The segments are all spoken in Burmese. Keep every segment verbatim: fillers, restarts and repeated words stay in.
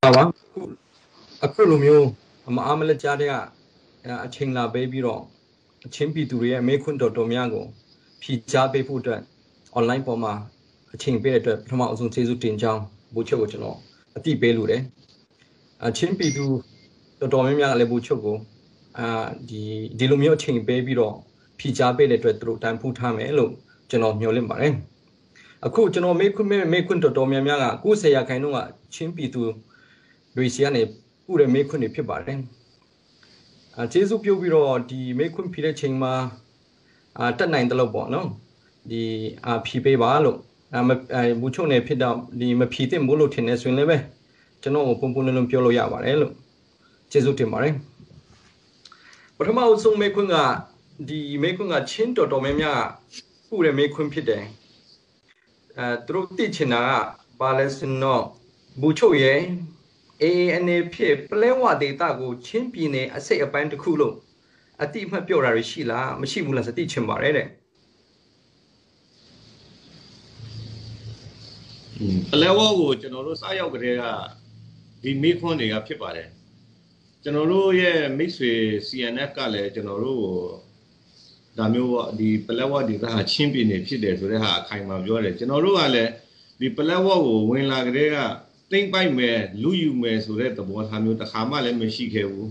Kawa, a Kulumio, a Amala Jadia, a Chingla baby wrong, a Chimpi Duria, Mekundo Domiago, Pizza Beputa, online Poma, a Ching Better, Tomazun Tezu Tinjang, Bucho, a deep belude, a Chimpi do the Domia Lebuchogo, the Dilumio Ching baby wrong, Pizza Better through time put time elo, General Yolimba. A cool general make make to Domia, who say I can know a Chimpi to Louisiana, who make on the Pibare. A Jesu Pubiro, the Mekun Peter Chingma, a ten nine dollar bono, the Pipe Balo, a Buchone Pida, the Mapite Mulu Tennis will never, General Pumpunum Piolo Yavarello, Jesu Timare. But I'm also making a the making a chinto domemia, who they make compete. Through teaching a balance no Buchoye, A and A P, Plewa data go chimpine, I say a band to Kulo. A deep pure Sheila, Machimula as a teaching barre. Plewa, General Sayogrea, the Mikoni a pipare. General, yeah, mixed with C N F Gale, General. Damu di Palawa di Taha Chimpi ne Pide to the Ha Kaima Jore. General the Palawa when la Grega think by me, Luyu me so that the boy Hamu the Hamal and Meshikewu.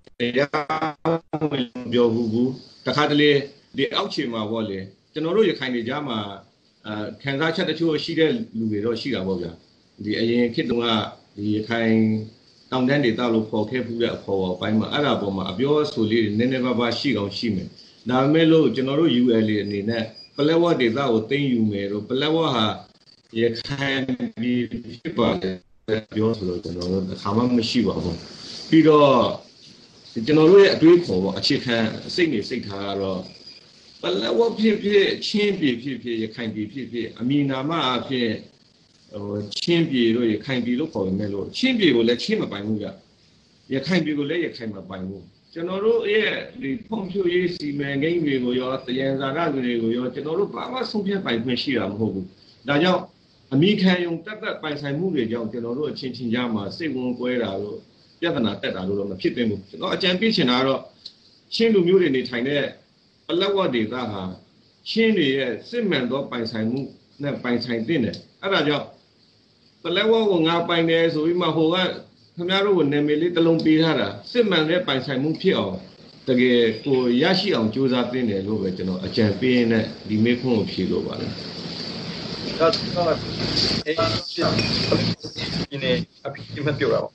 Jogu, the Hadley, the Auchima Wally. General you kindly jama can I chat to a Shida Louis or Shiga Boga. The Kidunga, the kind down then the Talo for Kepu for Pima Araboma, Abios who live in Neneva Shiga on Shime. Now, Melo, General, you alien in that. Palawa did that thing you made, or Palawa, you can be people that you also know the Haman Mashiva. Peter, General, a great for a chicken, sing it, sing her. Palawa, P. Champion, P. You can't be P. I mean, Ama, P. Or Champion, you can't be local Melo. Champion will let him up by Muga. You can't be lay a came up by Mu. General, yeah, the Pompeo is the man game we go, the Yanzara go, General, Baba, something by Meshia Hogu. Now, a me can you tap that by some movie, young General, changing Yama, say won't go out, Yavana, that I don't know, Pippin, not a championship, Chindu Mutin in China, a lower day, Zaha, Chindy, Simon, dog by some move, not by some dinner. Other job. The level will not by there, so we might hold. Kamaro name little long be her. Simon led by Simon Pio. The gay for Yashi on Josa in a lower, a champion, the Mekon of Shilo. That's not in a pure.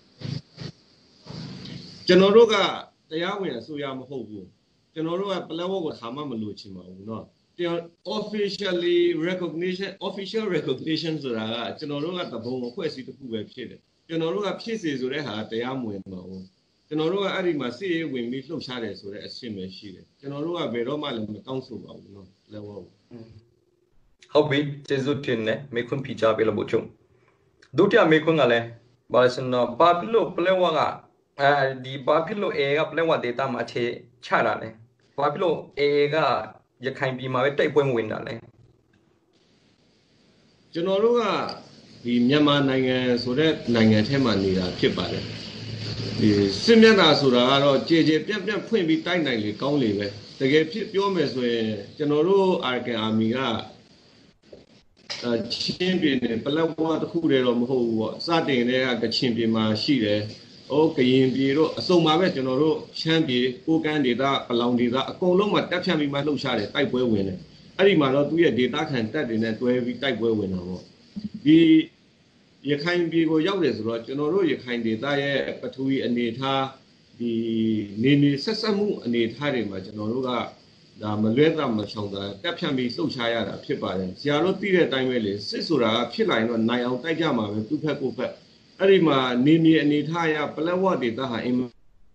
Generoga, the Yawin, so Yam Hobu. Generoa Palawa was Hamamaluchima, no. The officially recognition, official recognitions are Generoa the bone of Quest to website. General pieces or have the arm with no. General Arimasi when we look at it, so that assume she. General Veroma and the council of no level. How big Jesutin, Mekun Pija available to Dutia Mekunale, Balsano, Babilo Plewa, the Babilo Ega Plewa data mache charane. Babilo Ega, you can't be my type when winner. General. The Myanmar Nanga so that Nanga Temania Kipare. The Simena Sura, J J, Point be tight nightly, Conley. The get your mess where General Arcan Amiga champion, Palawa, who they don't hold, starting there, the champion, my sheet. Okay, Biro, so my General champion, who can do that along the Coloma, that can be my low shot, type well winner. I did not do a data can that in that way we type well winner. The you can't be go out as well, you know, you can't die, but we and it ha the Nini Sasamu and it had him, you know, the Maleta Machonga, that can be so shy at a pippa and Siaro Tia time, Sisura, Piline on Nile Tajama, and two people. Arima, Nini and it higher, Palawa did that in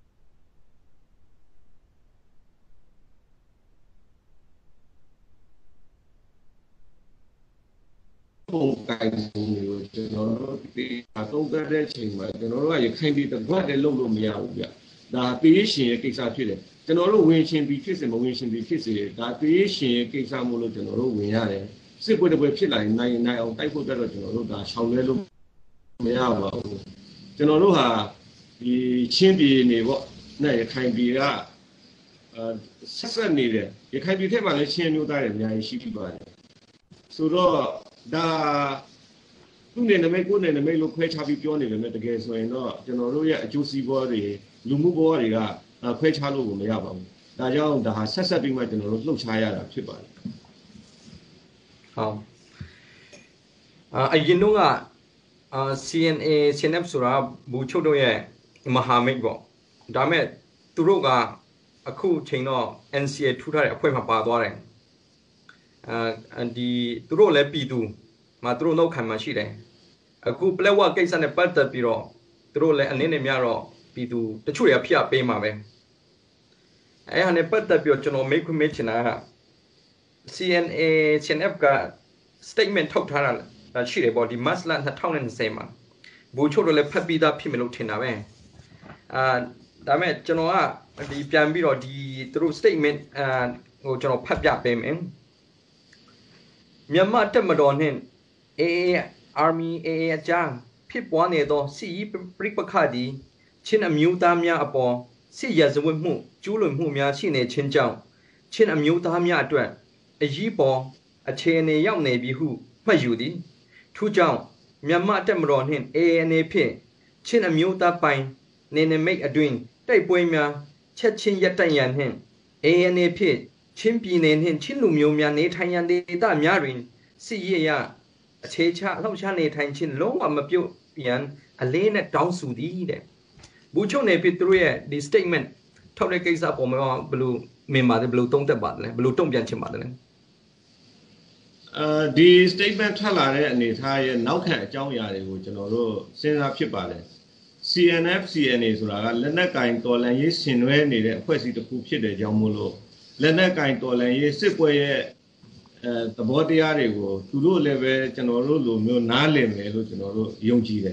guys, you know, the Atoga chamber, you know, you can't be the blood and logo meow. The creation case are treated. General winching be kissing, winching be kissing, that creation case are more general win. Simple the web line nine nine on type of general, that shall never meow. ကျွန်တော်တို့ဟာဒီချင်းပြည်နေပေါ့နဲ့ရခိုင်ပြည်ကဆက်ဆက်နေတယ်ရခိုင်ပြည်ထက်မှလည်းချင်းမျိုးသားတွေအများကြီးရှိပြီးပါတယ်ဆိုတော့ဒါသူ့နေနမိတ်ကိုနေနမိတ်လို့ခွဲခြားပြီးပြောနေတယ်မဲ့တကယ်ဆိုရင်တော့ကျွန်တော်တို့ရဲ့အကျိုးစီးပွားတွေလူမှုဘဝတွေကခွဲခြားလို့ကိုမရပါဘူးဒါကြောင့်ဒါဟာဆက်ဆက်ပြီးမှကျွန်တော်တို့လှုပ်ရှားရတာဖြစ်ပါတယ်ဟုတ်အာအရင်တော့ကအာ C N A C N F ဆိုတာဘူချုပ်တို့ရဲ့မဟာမိတ်ပေါ့ဒါမဲ့သူတို့ကအခုချိန်တော့ N C A ထူထားတဲ့အဖွဲ့မှာပါသွားတယ်အာဒီသူတို့လည်းပြည်သူမှာသူတို့နောက်ခံမှာရှိတယ်အခုပလက်ဝကိစ္စနဲ့ပတ်သက်ပြီးတော့သူတို့လည်းအနေနဲ့များတော့ပြည်သူတချို့တွေကဖျက်ပေးမှာပဲအဲဟာနဲ့ပတ်သက်ပြီးတော့ကျွန်တော်မိတ်ခွင့်မေးချင်တာက C N A C N F က statement ထုတ်ထားတာရှိတယ်ပေါ့ဒီ March လtwenty twentyမှာဘူချုပ်တို့လည်းဖတ်ပြီးသားဖြစ်မယ်လို့ထင်တာပဲအာဒါမဲ့ကျွန်တော်ကဒီပြန်ပြီးတော့ဒီသူတို့ statement အာဟိုကျွန်တော်ဖတ်ပြပေးမယ်မြန်မာတပ်မတော်နဲ့ A A Army A A အကြားဖြစ်ပွားနေသောစစ်ရေးပဋိပက္ခသည်ချင်းအမျိုးသားများအပေါ်စစ်ရာဇဝတ်မှုကျူးလွန်မှုများရှိနေခြင်းကြောင့်ချင်းအမျိုးသားများအတွက်အရေးပေါ်အခြေအနေရောက်နေပြီဟုမှတ်ယူသည်ထို့ကြောင့်မြန်မာတပ်မတော်နှင့် A A အနေဖြင့်ချင်းအမျိုးသားပိုင်နေနမိတ်အတွင်းတိုက်ပွဲများချက်ချင်းရပ်တန့်ရန်နှင့် A A အနေဖြင့်ချင်းပြည်နယ်နှင့်ချင်းလူမျိုးများနေထိုင်ရန်ဒေသများတွင်စစ်ရေးရအခြေချအထောက်ချနေထိုင်ခြင်းလုံးဝမပြုတ်ပြန်အလေးနဲ့တောင်းဆိုသည်တဲ့ဘူချုပ်နေဖြစ်သူရဲ့ဒီ statement ထောက်တဲ့ကိစ္စပေါ်မှာဘယ်လိုမင်ပါတယ်ဘယ်လိုတုံးသက်ပါတယ်ဘယ်လိုတုံ့ပြန်ချင်ပါတယ်အဲဒီ statement ထွက်လာတဲ့အနေအထားရဲ့နောက်ခံအကြောင်းအရာတွေကိုကျွန်တော်တို့စဉ်းစားဖြစ်ပါတယ် C N F C N A ဆိုတာကလက်နက်ကင်တော်လှန်ရေးဆင်နွှဲနေတဲ့အဖွဲ့အစည်းတစ်ခုဖြစ်တဲ့ကြောင့်မို့လို့လက်နက်ကင်တော်လှန်ရေးစစ်ပွဲရဲ့အဲသဘောတရားတွေကိုသူတို့လည်းပဲကျွန်တော်တို့လိုမျိုးနားလည်မယ်လို့ကျွန်တော်တို့ယုံကြည်တယ်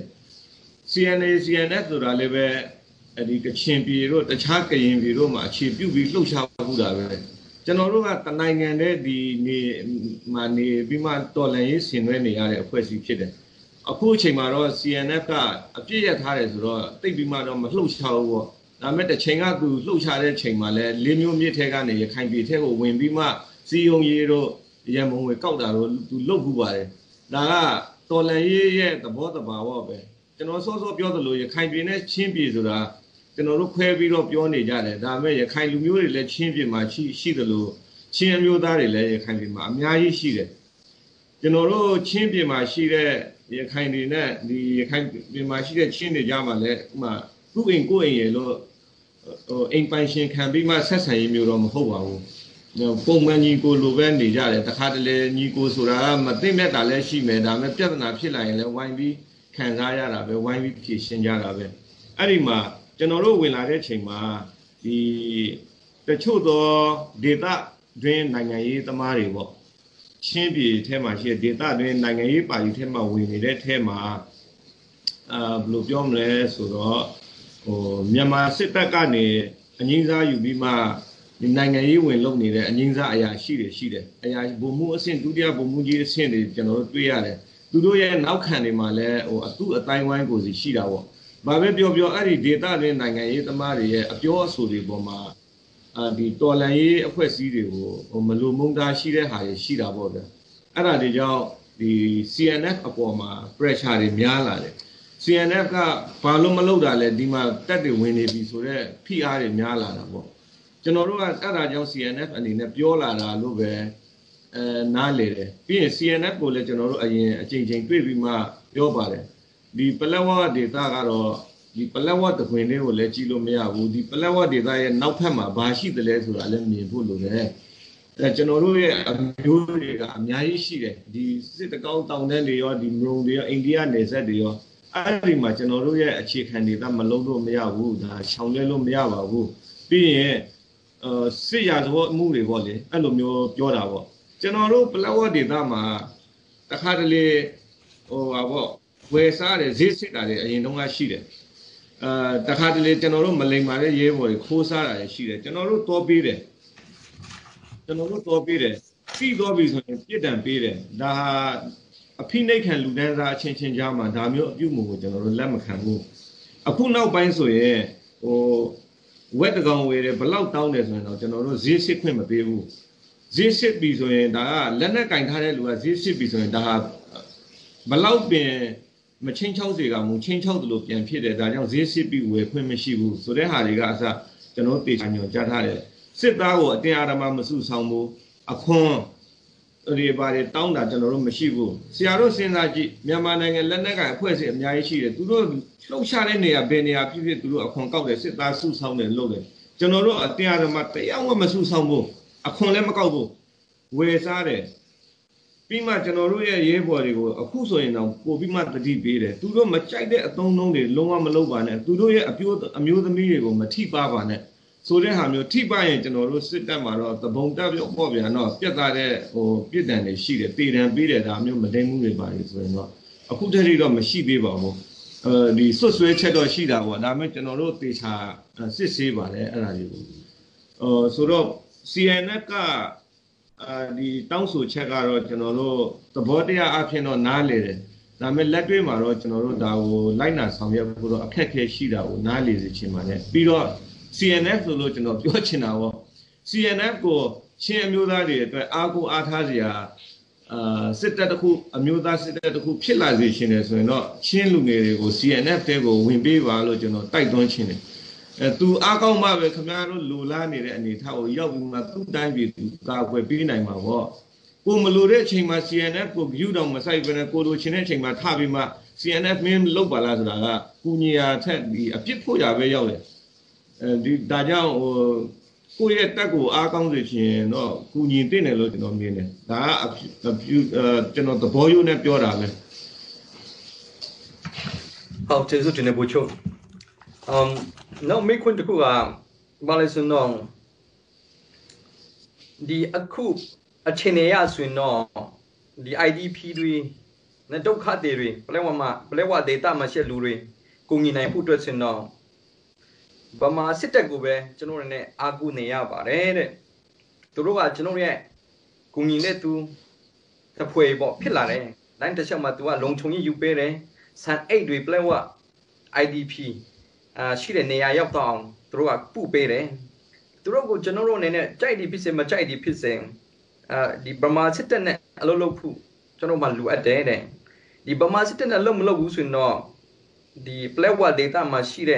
C N A C N F ဆိုတာလည်းပဲအဲဒီကချင်ပြည်တို့တခြားကရင်ပြည်တို့မှာအခြေပြုပြီးလှုပ်ရှားမှုတာပဲကျွန်တော်တို့ကတနိုင်ငံတည်းဒီနေမှာနေပြီးမှတော်လှန်ရေးဆင်နွှဲနေရတဲ့အဖွဲ့အစည်းဖြစ်တယ်အခုအချိန်မှာတော့ C N F ကအပြည့်ရထားတယ်ဆိုတော့တိတ်ပြီးမှတော့မလှုပ်ရှားဘူးပေါ့ဒါပေမဲ့တစ်ချိန်ကသူလှုပ်ရှားတဲ့ချိန်မှာလဲလေးမျိုးမြစ်ထဲကနေရခိုင်ပြည်ထဲကိုဝင်ပြီးမှစီယုံရီတို့ရမုံဝေကောက်တာတော့သူလုတ်ဘူးပါတယ်ဒါကတော်လန်ရေးရဲ့သဘောတဘာဝပဲကျွန်တော်စောစောပြောသလိုရခိုင်ပြည်နဲ့ချင်းပြည်ဆိုတာကျွန်တော်တို့ခွဲပြီးတော့ပြောနေကြတယ်ဒါပေမဲ့ရခိုင်လူမျိုးတွေလည်းချင်းပြည်မှာရှိရှိသလိုချင်းအမျိုးသားတွေလည်းရခိုင်ပြည်မှာအများကြီးရှိတယ်ကျွန်တော်တို့ချင်းပြည်မှာရှိတဲ့ရခိုင်တွေနဲ့ဒီရခိုင်ပြည်မှာရှိတဲ့ချင်းတွေကြားမှာလည်းဥမာခုအိမ်ကိုအိမ်ရေလို့ဟိုအိမ်ပိုင်ရှင်ခံပြီးမှဆက်ဆံရေးမျိုးတော့မဟုတ်ပါဘူးပုံမှန်ညီကိုလိုပဲနေကြတယ်တခါတလေညီကိုဆိုတာမသိမဲ့တာလည်းရှိမယ်ဒါပေမဲ့ပြဿနာဖြစ်လာရင်လည်းဝိုင်းပြီးခံစားရတာပဲဝိုင်းပြီးဖြေရှင်းကြတာပဲအဲ့ဒီမှာကျွန်တော်တို့ဝင်လာတဲ့ချိန်မှာဒီတချို့သောဒေသတွင်းနိုင်ငံရေးသမားတွေပေါ့ချင်းပြည်ထဲမှာရှိတဲ့ဒေသတွင်းနိုင်ငံရေးပါတီထဲမှာဝင်နေတဲ့ထဲမှာအာဘယ်လိုပြောမလဲဆိုတော့ဟိုမြန်မာစစ်တပ်ကနေအငြင်းစားယူပြီးမှဒီနိုင်ငံရေးဝင်လုပ်နေတဲ့အငြင်းစားအရာရှိတွေရှိတယ်အရာဘုံမှုအဆင့်ဒုတိယဘုံမှုကြီးအဆင့်တွေကျွန်တော်တို့တွေ့ရတယ်သူတို့ရဲ့နောက်ခံတွေမှာလည်းဟိုအတူအတိုင်းဝိုင်းကိုစီရှိတာပေါ့ဘာပဲပြောပြောအဲ့ဒီဒေသတွင်းနိုင်ငံရေးသမားတွေရဲ့အပြောအဆိုတွေပေါ်မှာအာဒီတော်လန်ရေးအဖွဲ့အစည်းတွေကိုဟိုမလိုမုန်းတာရှိတဲ့ဟာတွေရှိတာပေါ့ဗျအဲ့ဒါတွေကြောင့်ဒီ C N F အပေါ်မှာ pressure တွေများလာတယ် C N F ကဘာလို့မလုပ်တာလဲဒီမှာတက်တွေဝင်နေပြီဆိုတော့ဖိအားတွေများလာတာပေါ့ကျွန်တော်တို့ကအဲ့ဒါကြောင့် C N F အနေနဲ့ပြောလာတာလို့ပဲအဲနားလေတယ်ပြီးရင် C N F ကိုလည်းကျွန်တော်တို့အရင်အချိန်ချင်းတွေ့ပြီးမှပြောပါတယ်ဒီပလက်ဝဒေသကတော့ဒီပလက်ဝတခွင်လေးကိုလည်းကြည့်လို့မရဘူးဒီပလက်ဝဒေသရဲ့နောက်ဖက်မှာဘာရှိတယ်လဲဆိုတာလည်းမြင်ဖို့လိုတယ်အဲကျွန်တော်တို့ရဲ့အမျိုးတွေကအများကြီးရှိတယ်ဒီစစ်တကောင်းတောင်တန်းတွေရောဒီမရုံတွေရောအိန္ဒိယနယ်စပ်တွေရောအဲ့ဒီမှာကျွန်တော်တို့ရဲ့အခြေခံဒေသမလုံးလို့မရဘူးဒါရှောင်လဲလို့မရပါဘူးပြီးရင်အဲစစ်ရာဇဝတ်မှုတွေပေါ့လေအဲ့လိုမျိုးပြောတာပေါ့ကျွန်တော်တို့ပလက်ဝဒေသမှာတခါတလေဟိုပါပေါ့ဝယ်စားတယ်ဈေးစစ်တာတွေအရင်တုန်းကရှိတယ်အာတခါတလေကျွန်တော်တို့မလိမ္မာတဲ့ရဲဘော်တွေခိုးစားတာတွေရှိတယ်ကျွန်တော်တို့တောပေးတယ်ကျွန်တော်တို့တောပေးတယ်ပြီးတော့ပြီဆိုရင်ပြစ်ဒဏ်ပေးတယ်ဒါဟာအဖိနှိတ်ခံလူဒန်းစားအချင်းချင်းကြားမှာဒါမျိုးအပြုမှုကိုကျွန်တော်တို့လက်မခံဘူးအခုနောက်ပိုင်းဆိုရင်ဟိုဝက်တကောင်ဝေတယ်ဘလောက်တောင်းတယ်ဆိုရင်တော့ကျွန်တော်တို့ဈေးစစ်ခွင့်မပေးဘူးဈေးစစ်ပြီဆိုရင်ဒါကလက်နဲ့ကင်ထားတဲ့လူကဈေးစစ်ပြီဆိုရင်ဒါဟာဘလောက်ပင်မချင်းချောက်စေကမူချင်းချောက်တယ်လို့ပြန်ဖြစ်တယ်ဒါကြောင့်ဈေးစစ်ပြီးဝယ်ခွင့်မရှိဘူးဆိုတဲ့ဟာတွေကအစကျွန်တော်တေချာညွှန်ကြားထားတယ်စစ်သားကိုအတင်းအဓမ္မမစုဆောင်ဘူးအခွန်တွေပါတယ်တောင်းတာကျွန်တော်တို့မရှိဘူးဆရာတို့စဉ်းစားကြည့်မြန်မာနိုင်ငံလက်နက်ကအဖွဲ့အစည်းအများကြီးရှိတယ်သူတို့လှုပ်ရှားတဲ့နေရာဘယ်နေရာဖြစ်ဖြစ်သူတို့အခွန်ကောက်တယ်စစ်သားစုဆောင်တယ်လုပ်တယ်ကျွန်တော်တို့အတင်းအဓမ္မတရားဝမစုဆောင်ဘူးအခွန်လည်းမကောက်ဘူးဝယ်စားတယ်ပြီးမှကျွန်တော်တို့ရဲ့ရေးပေါ်တွေကိုအခုဆိုရင်တော့ပို့ပြီးမှတတိပေးတယ်သူတို့မကြိုက်တဲ့အသုံးနှုန်းတွေလုံးဝမလုပ်ပါနဲ့သူတို့ရဲ့အပြိုးအမျိုးသမီးတွေကိုမထိပါပါနဲ့ဆိုတဲ့ဟာမျိုးထိပါရင်ကျွန်တော်တို့စစ်တပ်မှာတော့သဘုံတက်ပြောပေါ့ဗျာနော်ပြတ်သားတဲ့ဟိုပြစ်ဒဏ်တွေရှိတယ်တေတံပေးတယ်ဒါမျိုးမလိမ့်မှုတွေပါတယ်ဆိုရင်တော့အခုတည်းကတော့မရှိသေးပါဘူးအဲဒီဆွတ်ဆွဲချက်တော့ရှိတာပေါ့ဒါပေမဲ့ကျွန်တော်တို့တေချာစစ်ဆေးပါတယ်အဲ့ဒါတွေကိုဟိုဆိုတော့ C N F ကအဲဒီတောင်းဆိုချက်ကတော့ကျွန်တော်တို့သဘောတရားအဖြစ်တော့နားလေတယ်ဒါပေမဲ့လက်တွေ့မှာတော့ကျွန်တော်တို့ဒါကိုလိုက်နာဆောင်ရွက်ဖို့တော့အခက်အခဲရှိတာကိုနားလေစေချင်ပါတယ်ပြီးတော့ C N F ဆိုလို့ကျွန်တော်ပြောချင်တာပေါ့ C N F ကိုချင်းအမျိုးသားတွေအတွက်အားကိုးအားထားစရာအာစစ်တပ်တစ်ခုအမျိုးသားစစ်တပ်တစ်ခုဖြစ်လာစေရှင်တယ်ဆိုရင်တော့ချင်းလူငယ်တွေကို C N F တဲကိုဝင်ပေးပါလို့ကျွန်တော်တိုက်တွန်းချင်တယ်အဲသူအားကောင်းမှပဲခင်ဗျားတို့လူလားနေတဲ့အနေထားကိုရောက်ပြီးမှသူ့တိုင်းပြည်သူကာကွယ်ပေးနိုင်မှာပေါ့ကိုမလိုတဲ့အချိန်မှာ C N F ကိုယူတော့မဆိုင်ဘဲနဲ့ကိုလိုချင်တဲ့အချိန်မှာထပြီးမှ C N F မင်းလောက်ပါလားဆိုတာကကုညီယာထက်ဒီအပြစ်ဖို့ရပဲရောက်တယ်အဲဒီဒါကြောင့်ဟိုကိုယ့်ရဲ့တက်ကိုအားကောင်းစေချင်တော့ကုညီတင်တယ်လို့ကျွန်တော်မြင်တယ်ဒါကအကျွန်တော်သဘောရိုးနဲ့ပြောတာပဲဟုတ်ကျေးဇူးတင်နေဘူးချုပ်အမ်နောက်မိခွန်းတခုကဘာလဲဆိုတော့ဒီအခုအချိန်ရဆိုရင်တော့ဒီ I D P တွေနဲ့ဒုက္ခတွေတွေဘလဲဝမှာဘလဲဝ data မှာရှက်လူတွေကိုငြိနိုင်ဖို့အတွက်ဆိုတော့ဗမာစစ်တပ်ကိုပဲကျွန်တော်တို့ ਨੇ အာကုနေရပါတယ်တဲ့သူတို့ကကျွန်တော်ရဲ့ကုငြိနဲ့သူတဖွဲပေါ့ဖြစ်လာတယ်တိုင်းတစ်ချက်မှာသူကလုံချုံကြီးယူပေးတယ်ဆန်အိတ်တွေဘလဲဝ I D P အာရှိတဲ့နေရာရောက်တော့အောင်သူတို့ကပုပေးတယ်သူတို့ကိုကျွန်တော်တို့အနေနဲ့ကြိုက်ဒီဖြစ်စေမကြိုက်ဒီဖြစ်စေအာဒီဗမာစစ်တပ်နဲ့အလုပ်လုပ်ဖို့ကျွန်တော်မှလိုအပ်တယ်တဲ့ဒီဗမာစစ်တပ်နဲ့လုပ်မလုပ်ဘူးဆိုရင်တော့ဒီ platform data မှာရှိတဲ့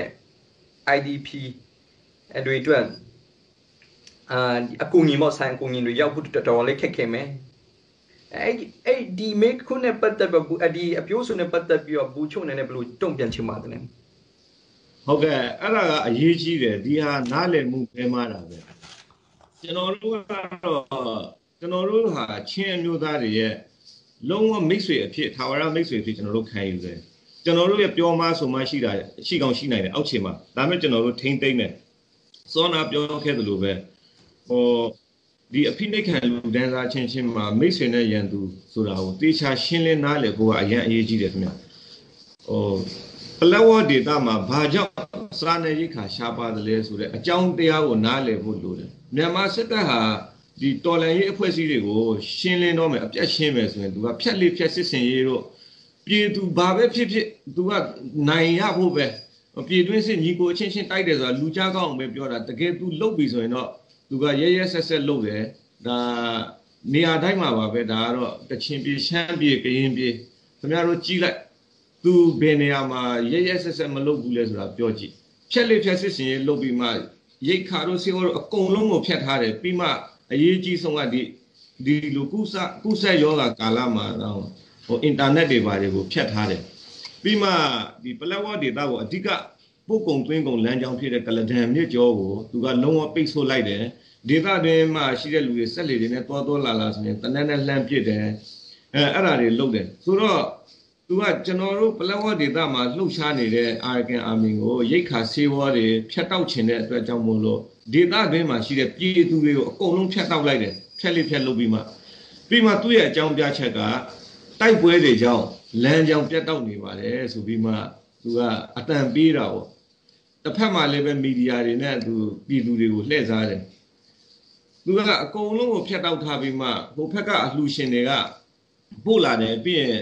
I D P အတွေအတွက်အာအကူအညီမော့ဆိုင်အကူအညီတွေရောက်ဖို့တော်တော်လေးခက်ခဲမယ်အဲ့အဲ့ဒီမေခုနဲ့ပတ်သက်ပြီးအဒီအပြိုးစုံနဲ့ပတ်သက်ပြီးတော့ဘူးချုံနေနဲ့ဘယ်လိုတုံ့ပြန်ချင်ပါတယ်လဲဟုတ်ကဲ့အဲ့ဒါကအရေးကြီးတယ်ဒီဟာနားလည်မှုပဲမှားတာပဲကျွန်တော်တို့ကတော့ကျွန်တော်တို့ဟာချင်းအမျိုးသားတွေရဲ့လုံးဝမိတ်ဆွေအဖြစ်ထာဝရမိတ်ဆွေအဖြစ်ကျွန်တော်တို့ခံယူတယ်ကျွန်တော်တို့ရဲ့ပြောမှဆိုမှရှိတာရှိကောင်းရှိနိုင်တယ်အောက်ခြေမှာဒါပေမဲ့ကျွန်တော်တို့ထိမ့်သိမ့်တယ်စောနာပြောခဲ့သလိုပဲဟိုဒီအဖိနှိတ်ခံလူဒန်းစားချင်းချင်းမှာမိတ်ဆွေနဲ့ရန်သူဆိုတာကိုတေချာရှင်းလင်းနားလည်ဖို့ကအရင်အရေးကြီးတယ်ခင်ဗျဟိုပလက်ဝဒေတာမှာဘာကြောင့်စာနယ်ရိခါရှားပါတယ်လဲဆိုတဲ့အကြောင်းတရားကိုနားလည်ဖို့လိုတယ်မြန်မာစစ်တပ်ဟာဒီတော်လန်ရေးအဖွဲ့အစည်းတွေကိုရှင်းလင်းတော့မယ်အပြတ်ရှင်းမယ်ဆိုရင်သူကဖြက်လေးဖြက်စစ်စင်ရေးတို့ပြည်သူဘာပဲဖြစ်ဖြစ်သူကနိုင်ရဖို့ပဲပြည်တွင်းစစ်ညီကိုအချင်းချင်းတိုက်တယ်ဆိုတာလူကြားကောင်းအောင်ပဲပြောတာတကယ်သူလုတ်ပြီဆိုရင်တော့သူကရဲရဲဆက်ဆက်လုတ်တယ်ဒါနေရာတိုင်းမှာပါပဲဒါကတော့တချင်ပြည်ရှမ်းပြည်ကရင်ပြည်ခင်ဗျားတို့ကြီးလိုက်သူဘယ်နေရာမှာရဲရဲဆက်ဆက်မလုတ်ဘူးလဲဆိုတာပြောကြည့်ဖြက်လေးဖြက်စစ်စင်ရေးလုတ်ပြီးမှရိတ်ခါတို့စေဝတို့အကုန်လုံးကိုဖျက်ထားတယ်ပြီးမှအရေးကြီးဆုံးကဒီဒီလူကုသကုဆက်ယောဂါကာလမှာတော့ဟိုအင်တာနက်တွေပါတယ်ကိုဖြတ်ထားတယ်ပြီးမှဒီပလက်ဝဒေတာကိုအဓိကပို့ကုန်သွင်းကုန်လမ်းကြောင်းဖြစ်တဲ့ကလဒန်မြစ်ကျောကိုသူကလုံးဝပိတ်ဆို့လိုက်တယ်ဒေတာတွင်မှာရှိတဲ့လူတွေဆက်လေတွေနဲ့တွားတွားလာလာဆိုရင်တနက်နဲ့လှမ်းပစ်တယ်အဲအဲ့ဒါတွေလုပ်တယ်ဆိုတော့သူကကျွန်တော်တို့ပလက်ဝဒေတာမှာလှုပ်ရှားနေတဲ့အာရကန်အာမီကိုရိတ်ခါဆေးဝါးတွေဖြတ်တောက်ခြင်းတဲ့အတွက်ကြောင့်မို့လို့ဒေတာတွင်မှာရှိတဲ့ပြည်သူတွေကိုအကုန်လုံးဖြတ်တောက်လိုက်တယ်ဖြတ်လေးဖြတ်လုပ်ပြီးမှပြီးမှသူ့ရဲ့အကြောင်းပြချက်ကတိုက်ပွဲတွေကြောင့်လမ်းကြောင်းပြတ်တောက်နေပါတယ်ဆိုပြီးမှသူကအတန်ပေးတာပေါ့တစ်ဖက်မှာလည်းပဲမီဒီယာတွေနဲ့သူပြည်သူတွေကိုလှည့်စားတယ်သူကအကုန်လုံးကိုဖြတ်တောက်ထားပြီးမှဟိုဘက်ကအလှူရှင်တွေကပို့လာတယ်ပြီးရင်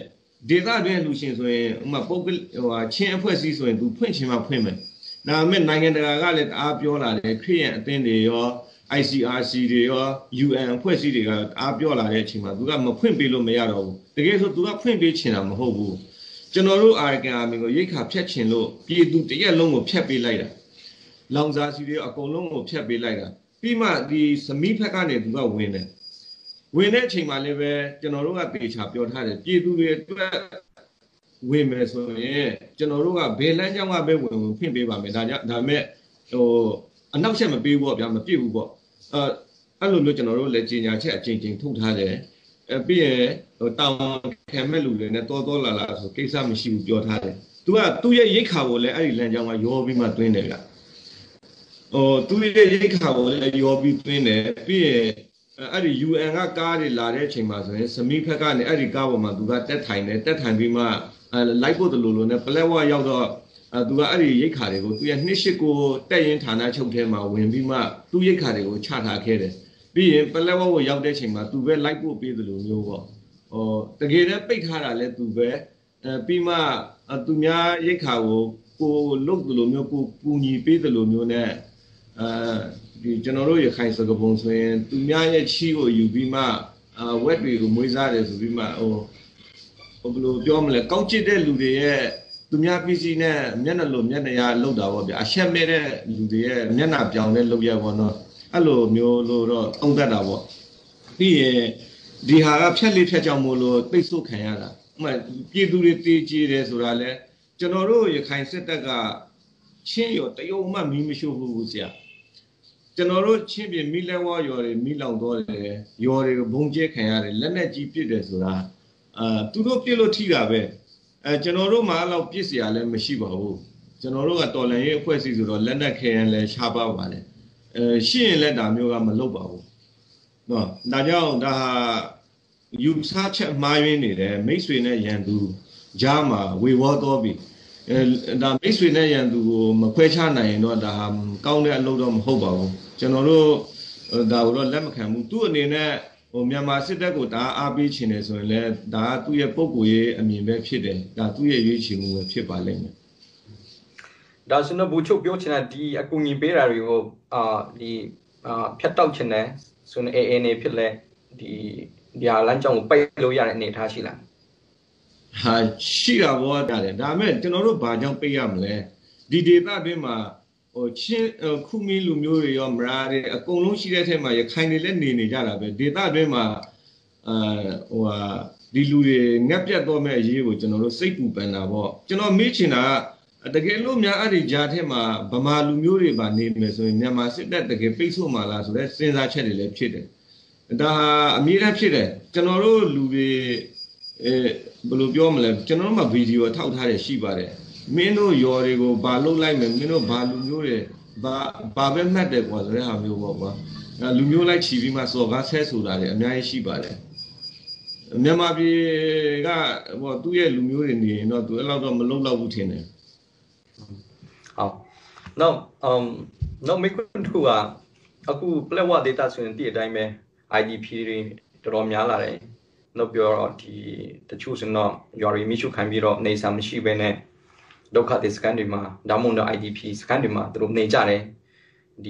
ဒေသတွင်းလူရှင်ဆိုရင်ဥမာပုဂ္ဂဟိုချင်းအဖွဲ့အစည်းဆိုရင်သူဖွင့်ချင်မှဖွင့်မယ်ဒါပေမဲ့နိုင်ငံတကာကလည်းအားပြောလာတယ်ခရစ်ယာန်အသင်းတွေရော I C R C တွေရော U N အဖွဲ့အစည်းတွေကအားပြောလာတဲ့အချိန်မှာသူကမဖွင့်ပေးလို့မရတော့ဘူးတကယ်ဆိုသူကဖွင့်ပေးချင်တာမဟုတ်ဘူးကျွန်တော်တို့ Arkan Army ကိုရိတ်ခါဖြတ်ချင်လို့ပြည်သူတရက်လုံးကိုဖြတ်ပေးလိုက်တာလောင်စာစီတွေအကုန်လုံးကိုဖြတ်ပေးလိုက်တာပြီးမှဒီစမီးဖက်ကနေသူကဝင်တယ်ဝင်တဲ့အချိန်မှာလည်းပဲကျွန်တော်တို့ကတေချာပြောထားတယ်ပြည်သူတွေအတွက်ဝင်မယ်ဆိုရင်ကျွန်တော်တို့ကဘယ်လမ်းကြောင်းကပဲဝင်ဝင်ဖွင့်ပေးပါမယ်ဒါကြောင့်ဒါပေမဲ့ဟိုအနောက်ချက်မပေးဘူးပေါ့ဗျာမပြည့်ဘူးပေါ့အဲအဲ့လိုမျိုးကျွန်တော်တို့လည်းကြီးညာချက်အချိန်ချင်းထုတ်ထားတယ်အဲပြီးရင်ဟိုတောင်ခံမဲ့လူတွေနဲ့တော်တော်လာလာဆိုကိစ္စမရှိဘူးပြောထားတယ်သူကသူ့ရဲ့ရိတ်ခါကိုလည်းအဲ့ဒီလမ်းကြောင်းကရောပြီးမှတွင်းတယ်ဗျဟိုသူ့ရဲ့ရိတ်ခါကိုလည်းရောပြီးတွင်းတယ်ပြီးရင်အဲ့ဒီ U N ကကားတွေလာတဲ့အချိန်မှာဆိုရင်စမီးဖက်ကနေအဲ့ဒီကားပေါ်မှာသူကတက်ထိုင်တယ်တက်ထိုင်ပြီးမှလိုက်ဖို့တလူလိုနဲ့ပလက်ဝရောက်တော့သူကအဲ့ဒီရိတ်ခါတွေကိုသူရဲ့နှစ်ရှစ်ကိုတက်ရင်ဌာနချုပ်ထဲမှာဝင်ပြီးမှသူ့ရိတ်ခါတွေကိုချထားခဲ့တယ်ပြီးရင်ပလက်ဝကိုရောက်တဲ့အချိန်မှာသူပဲလိုက်ဖို့ပေးသလိုမျိုးပေါ့ဟောတကယ်တမ်းပိတ်ထားတာလဲသူပဲအဲပြီးမှသူများရိတ်ခါကိုကိုလုတ်သလိုမျိုးကိုကူညီပေးသလိုမျိုးနဲ့အဲဒီကျွန်တော်တို့ရခိုင်စကားပုံဆိုရင်သူများရဲ့ချီကိုယူပြီးမှအဝက်တွေကိုမွေးစားတယ်ဆိုပြီးမှဟိုဟိုဘယ်လိုပြောမလဲကောက်ကျစ်တဲ့လူတွေရဲ့သူများပစ္စည်းနဲ့မျက်နှာလိုမျက်နှာရလောက်တာပေါ့ဗျာအရှက်မဲ့တဲ့လူတွေရဲ့မျက်နှာပြောင်တဲ့လောက်ရပေါ့နော်အဲ့လိုမျိုးလို့တော့သုံးသပ်တာပေါ့ပြီးရင်ဒီဟာကဖြက်လေးဖြက်ကြောင်မို့လို့တိတ်ဆုတ်ခံရတာဥမာပြည်သူတွေတေးကြည်တယ်ဆိုတာလဲကျွန်တော်တို့ရခိုင်စစ်တပ်ကချင်းရောတရုံမှမီးမရှို့ဘူးဆရာကျွန်တော်တို့ချင်းပြည်မိလဲဝါရော်တွေမိလောင်တော့တယ်ရော်တွေကိုဘုံကျဲခံရတယ်လက်နဲ့ကြီးပစ်တယ်ဆိုတာအာသူတို့ပြစ်လို့ထိတာပဲအဲကျွန်တော်တို့မှအဲ့လောက်ပြစ်เสียလည်းမရှိပါဘူးကျွန်တော်တို့ကတော်လန်ရေးအဖွဲ့အစည်းဆိုတော့လက်နက်ခဲရင်လည်းရှားပါပါလေအဲရှိရင်လည်းဒါမျိုးကမလုပ်ပါဘူးနော်ဒါကြောင့်ဒါဟာယူဆချက်မှားယွင်းနေတယ်မိတ်ဆွေနဲ့ရန်သူကြားမှာဝေဝေါတော့ပြီအဲဒါမိတ်ဆွေနဲ့ရန်သူကိုမခွဲခြားနိုင်ရင်တော့ဒါဟာကောင်းတဲ့အလုပ်တော့မဟုတ်ပါဘူးကျွန်တော်တို့ဒါကိုတော့လက်မခံဘူးသူ့အနေနဲ့ဟိုမြန်မာစစ်တပ်ကိုဒါအားပေးချင်တယ်ဆိုရင်လည်းဒါကသူ့ရဲ့ပုံကိုယ်ရေးအမြင်ပဲဖြစ်တယ်ဒါသူ့ရဲ့ရွေးချယ်မှုပဲဖြစ်ပါလိမ့်မယ်ဒါဆိုတော့ဘူချုပ်ပြောချင်တာဒီအကူအညီပေးတာတွေကိုအာဒီအာဖြတ်တောက်ချင်တယ်ဆိုရင်အေးအေးနေဖြစ်လဲဒီဒီဟာလမ်းကြောင်းကိုပိတ်လို့ရတဲ့အနေအထားရှိလားဟာရှိတာဘောတာတယ်ဒါပေမဲ့ကျွန်တော်တို့ဘာကြောင့်ပိတ်ရမလဲဒီဒေသအတွင်းမှာဟိုချင်းခုမီလူမျိုးတွေရောမရာတွေအကုန်လုံးရှိတဲ့အထက်မှာရခိုင်တွေလည်းနေနေကြတာပဲဒေသအတွင်းမှာအာဟိုဟာဒီလူတွေငက်ပြတ်တော့မဲ့အရေးကိုကျွန်တော်တို့စိတ်ပူပန်တာပေါ့ကျွန်တော်မေးချင်တာကတကယ်လို့များအဲ့ဒီဂျာထက်မှာဗမာလူမျိုးတွေပါနေမယ်ဆိုရင်မြန်မာစစ်တပ်တကယ်ပိတ်ဆို့မှာလားဆိုတော့စဉ်းစားချက်တွေလည်းဖြစ်တယ်ဒါဟာအမြဲတမ်းဖြစ်တယ်ကျွန်တော်တို့လူတွေအဲဘယ်လိုပြောမလဲကျွန်တော်တို့မှာဗီဒီယိုထောက်ထားတယ်ရှိပါတယ်မင်းတို့ရော်တွေကိုဘာလုပ်လိုက်မယ်မင်းတို့ဘာလူမျိုးတွေဘာဘာပဲမှတ်တယ်ကွာဆိုတဲ့ဟာမျိုးပေါ့ကွာလူမျိုးလိုက်ချီပြီးမှစော်ကားဆဲဆိုတာတွေအများကြီးရှိပါတယ်မြန်မာပြည်ကဟိုသူ့ရဲ့လူမျိုးတွေနေရင်တော့သူအဲ့လောက်တော့မလုံလောက်ဘူးထင်တယ်ဟုတ်နောက် um နောက်မိခွန်းထူကအခုပလက်ဝဒေတာဆိုရင်တည်အတိုင်းပဲ I D P တွေတော်တော်များလာတယ်နောက်ပြောတော့ဒီတချို့ဆိုတော့ရွာရီမိရှုခံပြီးတော့နေစာမရှိဘဲနဲ့ဒုက္ခသည်စခန်းတွေမှာဒါမှမဟုတ် I D P စခန်းတွေမှာသူတို့နေကြတယ်ဒီ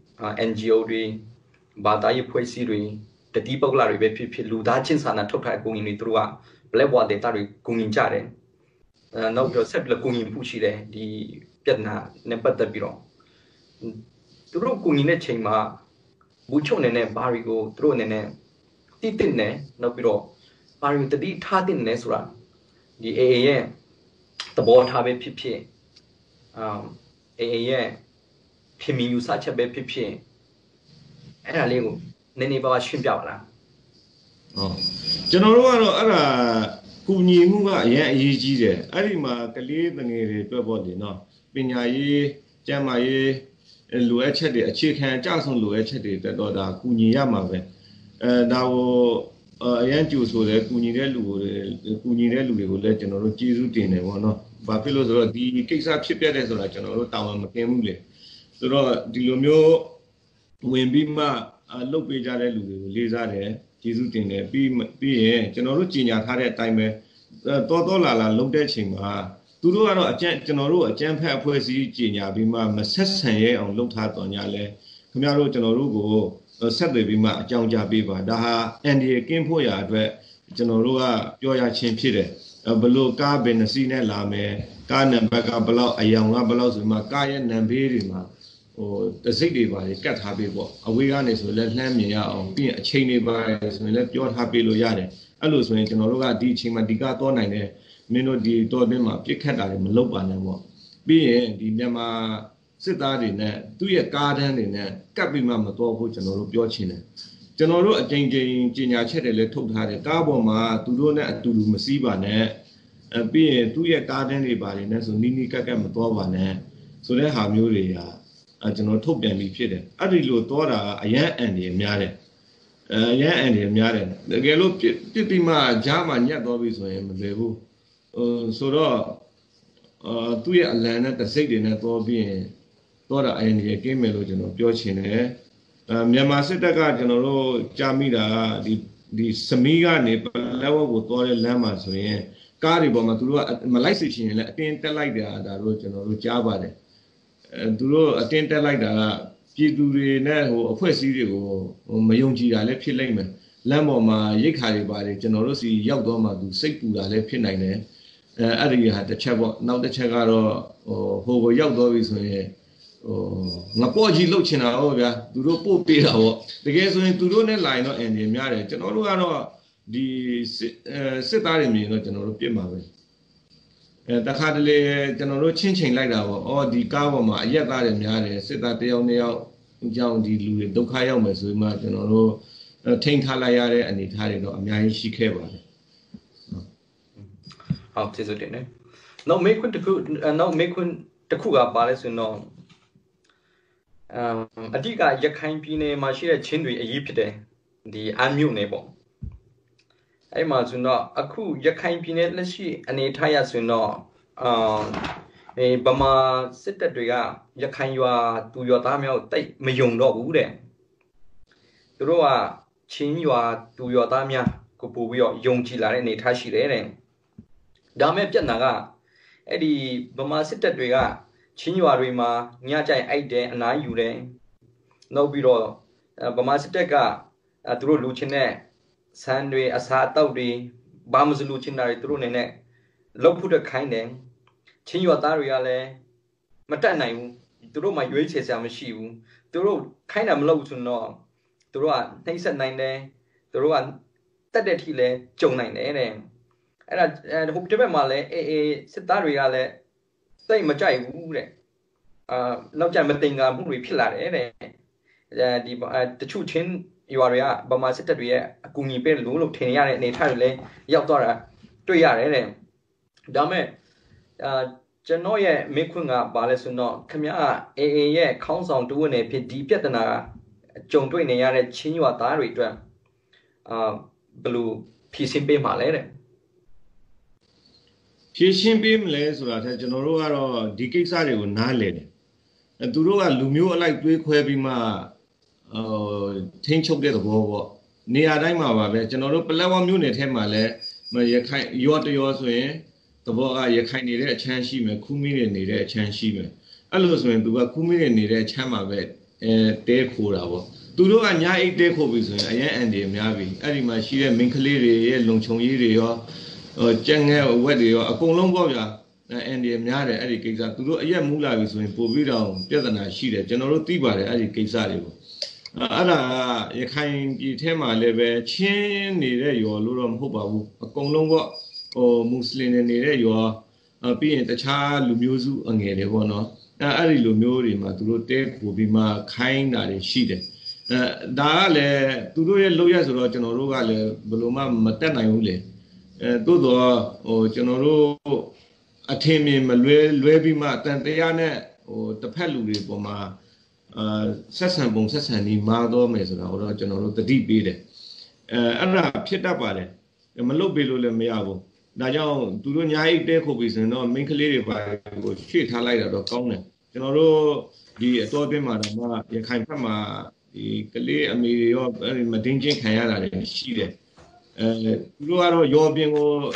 N G O တွေဘာသာရေးဖွဲ့စည်းတွေတတိပုဂ္ဂလတွေပဲဖြစ်ဖြစ်လူသားချင်းစာနာထုတ်ထားတဲ့အကူအညီတွေသူတို့က Black Water Data တွေကူညီကြတယ်အဲနောက်ပြောဆက်ပြီးကူညီမှုရှိတယ်ဒီပြဿနာနဲ့ပတ်သက်ပြီးတော့သူတို့ကူညီတဲ့ချိန်မှာဘူးချုံနေနဲ့ဘာရီကိုသူတို့အနေနဲ့တိတိနဲ့နောက်ပြီးတော့ဘာရီတတိထားတဲ့နဲ့ဆိုတာဒီ A A ရဲ့သဘောထားပဲဖြစ်ဖြစ်အမ် A A ရဲ့ဖြစ်မီယူဆချက်ပဲဖြစ်ဖြစ်အဲ့ဒါလေးကိုနည်းနည်းပါးပါးရှင်းပြပါလားဟုတ်ကျွန်တော်တို့ကတော့အဲ့ဒါကူညီမှုကအရင်အရေးကြီးတယ်အဲ့ဒီမှာကလေးငယ်တွေတွေ့ဖို့ဒီနော်ပညာရေးကျန်းမာရေးလိုအပ်ချက်တွေအခြေခံအကျဆုံးလိုအပ်ချက်တွေတက်တော့ဒါကူညီရမှာပဲအဲဒါကိုအရန်ကြိုဆိုတယ်ကူညီတဲ့လူကိုကူညီတဲ့လူတွေကိုလည်းကျွန်တော်တို့ကျေးဇူးတင်တယ်ပေါ့နော်ဘာဖြစ်လို့ဆိုတော့ဒီကိစ္စဖြစ်ပြတဲ့ဆိုတာကျွန်တော်တို့တာဝန်မကင်းဘူးလေဆိုတော့ဒီလိုမျိုးဝင်ပြီးမှလုပ်ပေးကြတဲ့လူတွေကိုလေးစားတယ်ကျေးဇူးတင်တယ်ပြီးပြီးရင်ကျွန်တော်တို့ကြီးညာထားတဲ့အတိုင်းပဲတော်တော်လာလာလုံးတဲ့ချိန်မှာသူတို့ကတော့အကျဉ်ကျွန်တော်တို့အကျဉ်ဖက်အဖွဲ့အစည်းကြီးညာပြီးမှမဆက်ဆံရဲအောင်လုပ်ထားတော်ညာလဲခင်ဗျားတို့ကျွန်တော်တို့ကိုဆက်သွယ်ပြီးမှအကြောင်းကြားပေးပါဒါဟာအန်ဒီကင်းဖို့ရာအတွက်ကျွန်တော်တို့ကပြောရချင်းဖြစ်တယ်ဘလို့ကားဘယ်နှစီးနဲ့လာမယ်ကားနံပါတ်ကဘလောက်အယောင်ကဘလောက်ဆိုမှကားရဲ့နံပါတ်တွေမှာဟိုတစိတ်တွေပါလေကတ်ထားပေးပေါ့အဝေးကနေဆိုလဲလှမ်းမြင်ရအောင်ပြီးရင်အချိန်တွေပါဆိုရင်လည်းပြောထားပေးလို့ရတယ်အဲ့လိုဆိုရင်ကျွန်တော်တို့ကဒီအချိန်မှာဒီကားတော့နိုင်တယ်မင်းတို့ဒီတော့အတွင်းမှာပြစ်ခတ်တာတွေမလုပ်ပါနဲ့ပေါ့ပြီးရင်ဒီမြန်မာစစ်သားတွေနဲ့သူ့ရဲ့ကားတန်းတွေနဲ့ကပ်ပြီးမှမတော်ဘူးကျွန်တော်တို့ပြောချင်တယ်ကျွန်တော်တို့အကြိမ်ကြိမ်ကြီးညာချက်တွေလည်းထုတ်ထားတယ်ကားပေါ်မှာသူတို့နဲ့အတူတူမစည်းပါနဲ့အပြီးရင်သူ့ရဲ့ကားတန်းတွေပါတယ်နဲ့ဆိုနီးနီးကပ်ကပ်မတော်ပါနဲ့ဆိုတဲ့ဟာမျိုးတွေဟာအဲကျွန်တော်ထုတ်ပြန်ပြီးဖြစ်တယ်အဲ့ဒီလိုတော့တာအရန်အန်တွေများတယ်အဲအရန်အန်တွေများတယ်တကယ်လို့ပြစ်ပြီးမှကြားမှာညက်သွားပြီဆိုရင်မလွယ်ဘူးဟိုဆိုတော့အာသူ့ရဲ့အလံနဲ့တစိတ်တွေနဲ့တော့ပြီးရင်တော့တာအန်တွေကင်းမယ်လို့ကျွန်တော်ပြောချင်တယ်အဲမြန်မာစစ်တပ်ကကျွန်တော်တို့ကြားမိတာဒီဒီစမီးကနေပလက်ဝကိုသွားတဲ့လမ်းမှာဆိုရင်ကားတွေပေါ်မှာသူတို့ကမလိုက်စီချင်ရင်လည်းအတင်းတက်လိုက်တာဒါတို့ကျွန်တော်တို့ကြားပါတယ်အဲသူတို့အတင်းတက်လိုက်တာကပြည်သူတွေနဲ့ဟိုအဖွဲ့အစည်းတွေကိုဟိုမယုံကြည်တာလည်းဖြစ်လိမ့်မယ်လမ်းပေါ်မှာရိတ်ခါတွေပါတယ်ကျွန်တော်တို့စီရောက်တော့မှသူစိတ်ပူတာလည်းဖြစ်နိုင်တယ်အဲအဲ့ဒီဟာတစ်ချက်ပေါ့နောက်တစ်ချက်ကတော့ဟိုဟိုကိုရောက်တော့ပြီဆိုရင်ဟိုငပေါ်ကြီးလှုပ်ချင်တာဟုတ်ဗျာသူတို့ပို့ပေးတာပေါ့တကယ်ဆိုရင်သူတို့နဲ့လာရင်တော့အန်ဒီများတယ်ကျွန်တော်တို့ကတော့ဒီစစ်သားတွေမြင်တော့ကျွန်တော်တို့ပြစ်မှာပဲအဲတခါတလေကျွန်တော်တို့ချင်းချိန်လိုက်တာပေါ့အော်ဒီကားပေါ်မှာအရက်သားတွေများတယ်စစ်သားတယောက်နှစ်ယောက်အကြောင်းဒီလူတွေဒုက္ခရောက်မယ်ဆိုမှကျွန်တော်တို့ထိန်းထားလိုက်ရတဲ့အနေအထားတွေတော့အများကြီးရှိခဲ့ပါတယ်ဟုတ်ကျေးဇူးတင်တယ်နောက်မေးခွန်းတစ်ခုနောက်မေးခွန်းတစ်ခုကပါလဲဆိုတော့အဓိကရခိုင်ပြည်နယ်မှာရှိတဲ့ချင်းတွေအရေးဖြစ်တယ်ဒီအမျိုးနယ်ပေါ့အဲ့မှာဆိုတော့အခုရခိုင်ပြည်နယ်လက်ရှိအနေထားရဆိုတော့အာအဲဗမာစစ်တပ်တွေကရခိုင်ရွာသူရွာသားများကိုတိတ်မယုံတော့ဘူးတဲ့သူတို့ကချင်းရွာသူရွာသားများကိုပို့ပြီးတော့ယုံကြည်လာတဲ့အနေထားရှိတယ်တဲ့ဒါမဲ့ပြဿနာကအဲ့ဒီဗမာစစ်တပ်တွေကချင်းရွာတွေမှာညကြိုက်အိုက်တယ်အနားယူတယ်နောက်ပြီးတော့ဗမာစစ်တပ်ကသူတို့လူချင်းတဲ့ဆန်တွေအစာတောက်တွေဘာမစလူချင်းတာတွေသူတို့နေနဲ့လောက်ဖို့တခိုင်းတယ်ချင်းရွာသားတွေကလည်းမတက်နိုင်ဘူးသူတို့မှရွေးချယ်စရာမရှိဘူးသူတို့ခိုင်းတာမလုပ်ဘူးဆိုတော့သူတို့ကနှိမ့်ဆက်နိုင်တယ်သူတို့ကတက်တဲ့ထိလဲကြုံနိုင်တယ်တဲ့အဲ့ဒါဟိုတစ်ဘက်မှာလဲအေးအေးစစ်သားတွေကလည်းစိတ်မကြိုက်ဘူးတဲ့အာနောက်ကျမတင်ကာမှုတွေဖြစ်လာတယ်တဲ့အဲဒီတချို့ချင်းရွာတွေကဗမာစစ်တပ်တွေရဲ့အကူအညီပေးလို့လို့ထင်ရတဲ့အနေအထားတွေလည်းရောက်သွားတာတွေ့ရတယ်တဲ့ဒါမဲ့အာကျွန်တော်ရဲ့မေးခွန်းကဘာလဲဆိုတော့ခင်ဗျားအေအေရဲ့ခေါင်းဆောင်တူဝင်ဖြစ်ဒီပြဿနာကြုံတွေ့နေရတဲ့ချင်းရွာသားတွေအတွက်အာဘယ်လိုဖြေရှင်းပေးမှာလဲတဲ့ဖြေရှင်းပေးမလဲဆိုတာထက်ကျွန်တော်တို့ကတော့ဒီကိစ္စတွေကိုနားလည်တယ်အဲသူတို့ကလူမျိုးအလိုက်တွေးခွဲပြီးမှဟိုထိန်းချုပ်တဲ့သဘောပေါ့နေရာတိုင်းမှာပါပဲကျွန်တော်တို့ပလက်ဝမြို့နယ်ထဲမှာလည်းရခိုင်ရောတရောဆိုရင်သဘောကရခိုင်နေတဲ့အချမ်းရှိမယ်ခူးမီးတွေနေတဲ့အချမ်းရှိမယ်အဲ့လိုဆိုရင်သူကခူးမီးတွေနေတဲ့အချမ်းမှာပဲအဲတဲခိုးတာပေါ့သူတို့ကညာအိတ်တဲခိုးပြီဆိုရင်အရင်အန်ဒီများပြီအဲ့ဒီမှာရှိတဲ့မင်းကလေးတွေရဲ့လုံခြုံရေးတွေရောဟိုကြက်ငဲဝက်တွေရောအကုန်လုံးပေါ့ဗျာအန်ဒီများတယ်အဲ့ဒီကိစ္စသူတို့အရက်မူးလာပြီဆိုရင်ပို့ပြီးတော့ပြဿနာရှိတယ်ကျွန်တော်တို့သိပါတယ်အဲ့ဒီကိစ္စတွေကိုအဲ့ဒါရခိုင်ပြည်ထဲမှာလည်းပဲချင်းနေတဲ့ရွာလို့တော့မဟုတ်ပါဘူးအကုန်လုံးကဟိုမွတ်စလင်တွေနေတဲ့ရွာပြီးရင်တခြားလူမျိုးစုအငယ်တွေပေါ့နော်အဲ့အဲ့ဒီလူမျိုးတွေမှာသူတို့တဲပို့ပြီးမှခိုင်းတာတွေရှိတယ်အဲဒါကလည်းသူတို့ရဲ့လုပ်ရဆိုတော့ကျွန်တော်တို့ကလည်းဘယ်လိုမှမတက်နိုင်ဘူးလေအဲသို့တော့ဟိုကျွန်တော်တို့အထင်မြင်မလွဲလွဲပြီးမှတန်တရားနဲ့ဟိုတစ်ဖက်လူတွေပေါ်မှာအာဆက်ဆံပုံဆက်ဆံဒီမာတော့မယ်ဆိုတာတော့ကျွန်တော်တို့တတိပေးတယ်အဲအဲ့ဒါဖြစ်တတ်ပါတယ်မလုပ်ပေးလို့လည်းမရဘူးဒါကြောင့်သူတို့ညာအိတ်တဲခုတ်ပြီးဆိုရင်တော့မိန်းကလေးတွေပါကိုရွှေ့ထားလိုက်တာတော့ကောင်းတယ်ကျွန်တော်တို့ဒီအတော်အတွင်းမှာတော့ရခိုင်ဘက်မှာဒီကလေးအမေတွေရောမတင်းချင်းခံရတာတွေရှိတယ်အဲသူတို့ကတော့ရောပင်ကို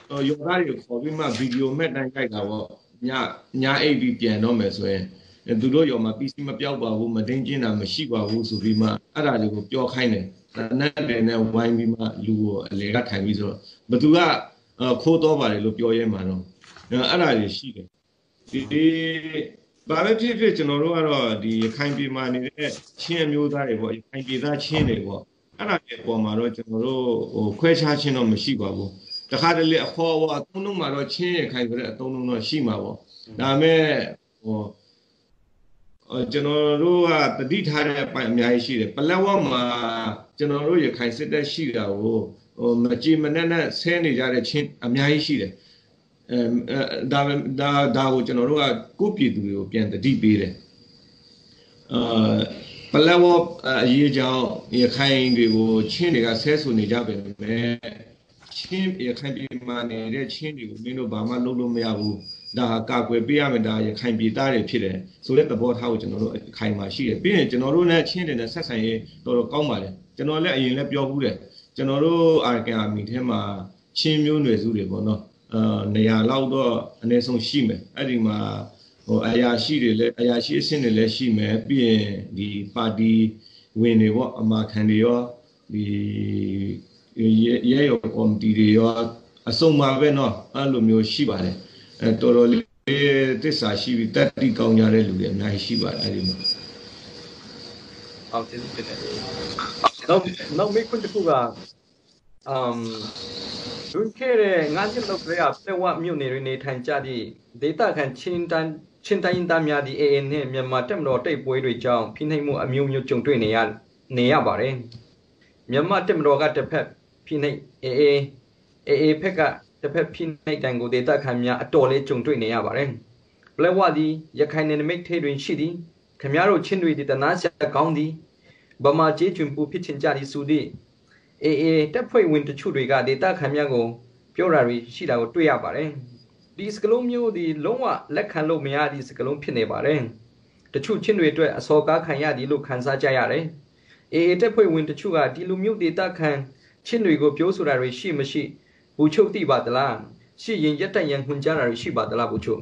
ယောဂါတွေခေါ်ပြီးမှဗီဒီယိုမဲ့တိုင်းကြိုက်တာပေါ့ညညအိပ်ပြီးပြန်တော့မယ်ဆိုရင်သူတို့ရောမှာ P C မပြောက်ပါဘူးမတင်းကျင်းတာမရှိပါဘူးဆိုပြီးမှအဲ့ဒါတွေကိုပြောခိုင်းတယ်နဲ့တယ်နဲ့ဝိုင်းပြီးမှလူကိုအလေကထိုင်ပြီးဆိုတော့ဘသူကခိုးတော့ပါတယ်လို့ပြောရဲမှာတော့အဲ့ဒါတွေရှိတယ်ဒီဘာပဲဖြစ်ဖြစ်ကျွန်တော်တို့ကတော့ဒီရခိုင်ပြည်မှာနေတဲ့ချင်းအမျိုးသားတွေပေါ့ရခိုင်ပြည်သားချင်းတွေပေါ့အဲ့ဒါတွေပေါ်မှာတော့ကျွန်တော်တို့ဟိုခွဲခြားချင်းတော့မရှိပါဘူးတခါတလေအခေါ်အသုံးလုံးမှာတော့ချင်းရခိုင်ဆိုတဲ့အသုံးလုံးတော့ရှိမှာပေါ့ဒါပေမဲ့ဟိုကျွန်တော်တို့ကတတိထားတဲ့အပိုင်းအများကြီးရှိတယ်ပလက်ဝမှာကျွန်တော်တို့ရခိုင်စစ်တပ်ရှိတာကိုဟိုမကြည်မနဲ့နဲ့ဆဲနေကြတဲ့ချင်းအများကြီးရှိတယ်အဲဒါဒါဒါကိုကျွန်တော်တို့ကကိုပြည်သူတွေကိုပြန်တတိပေးတယ်အာပလက်ဝအရေးကြောင့်ရခိုင်တွေကိုချင်းတွေကဆဲဆူနေကြပဲချင်းရခိုင်ပြည်မှာနေတဲ့ချင်းတွေကိုမင်းတို့ဘာမှလုပ်လို့မရဘူးဒါကာကွယ်ပေးရမယ်ဒါရခိုင်ပြည်သားတွေဖြစ်တယ်ဆိုတဲ့သဘောထားကိုကျွန်တော်တို့အခိုင်မှာရှိတယ်ပြီးရင်ကျွန်တော်တို့နဲ့ချင်းတွေနဲ့ဆက်ဆံရေးတော်တော်ကောင်းပါလေကျွန်တော်လည်းအရင်လည်းပြောဘူးတယ်ကျွန်တော်တို့အာရကန်အာမီထဲမှာချင်းမျိုးနွယ်စုတွေပေါ့နော်အာနေရာလောက်တော့အနည်းဆုံးရှိမယ်အဲ့ဒီမှာဟိုအရာရှိတွေလည်းအရာရှိအဆင့်တွေလည်းရှိမယ်ပြီးရင်ဒီပါတီဝင်တွေပေါ့အမာခံတွေရောဒီရဲရောကော်မတီတွေရောအစုံပါပဲเนาะအဲ့လိုမျိုးရှိပါတယ်အဲတော်တော်လေးသစ္စာရှိပြီးတတိကောင်းကြတဲ့လူတွေအများကြီးရှိပါတယ်အဲ့ဒီမှာဟုတ်တယ်ဖြစ်တယ်နောက်နောက်မိခွန်းတစ်ခုကအမ်ဒုခဲတဲ့ငါးချက်လောက်ပြရပြဝမြို့နေရနေထိုင်ကြသည့်ဒေတာခန်ချင်းတန်ချင်းတိုင်းသားများသည့်အေအေနဲ့မြန်မာတက်မတော်တိတ်ပွဲတွေကြောင့်ဖိနှိပ်မှုအမျိုးမျိုးကြုံတွေ့နေရနေရပါတယ်မြန်မာတက်မတော်ကတစ်ဖက်ဖိနှိပ်အေအေအေအေဖက်ကတစ်ဖက်ဖိနှိပ်တန်ကိုဒေတာခန်များအတော်လေးကြုံတွေ့နေရပါတယ်ပလက်ဝသည်ရခိုင်နယ်နိမိတ်ထဲတွင်ရှိသည်ခင်ဗျားတို့ချင်းတွေဒီတနာစရာကောင်းသည်ဗမာကျေးကျွန်ပူဖြစ်ချင်ကြသည်ဆိုသည့်အေအေတက်ဖွဲ့ဝင်တချို့တွေကဒေတာခန်များကိုပြောတာတွေရှိတာကိုတွေ့ရပါတယ်ဒီစကလုံးမျိုးဒီလုံးဝလက်ခံလို့မရသည့်စကလုံးဖြစ်နေပါတယ်တချို့ချင်းတွေအတွက်အစော်ကားခံရသည်လို့ခန်းစားကြရတယ်အေအေတက်ဖွဲ့ဝင်တချို့ကဒီလူမျိုးဒေတာခန်ချင်းတွေကိုပြောဆိုတာတွေရှိမရှိဘူချုပ်သိပါသလားရှိရင်ရက်တက်ရန်ခွန်ကြတာတွေရှိပါသလားဘူချုပ်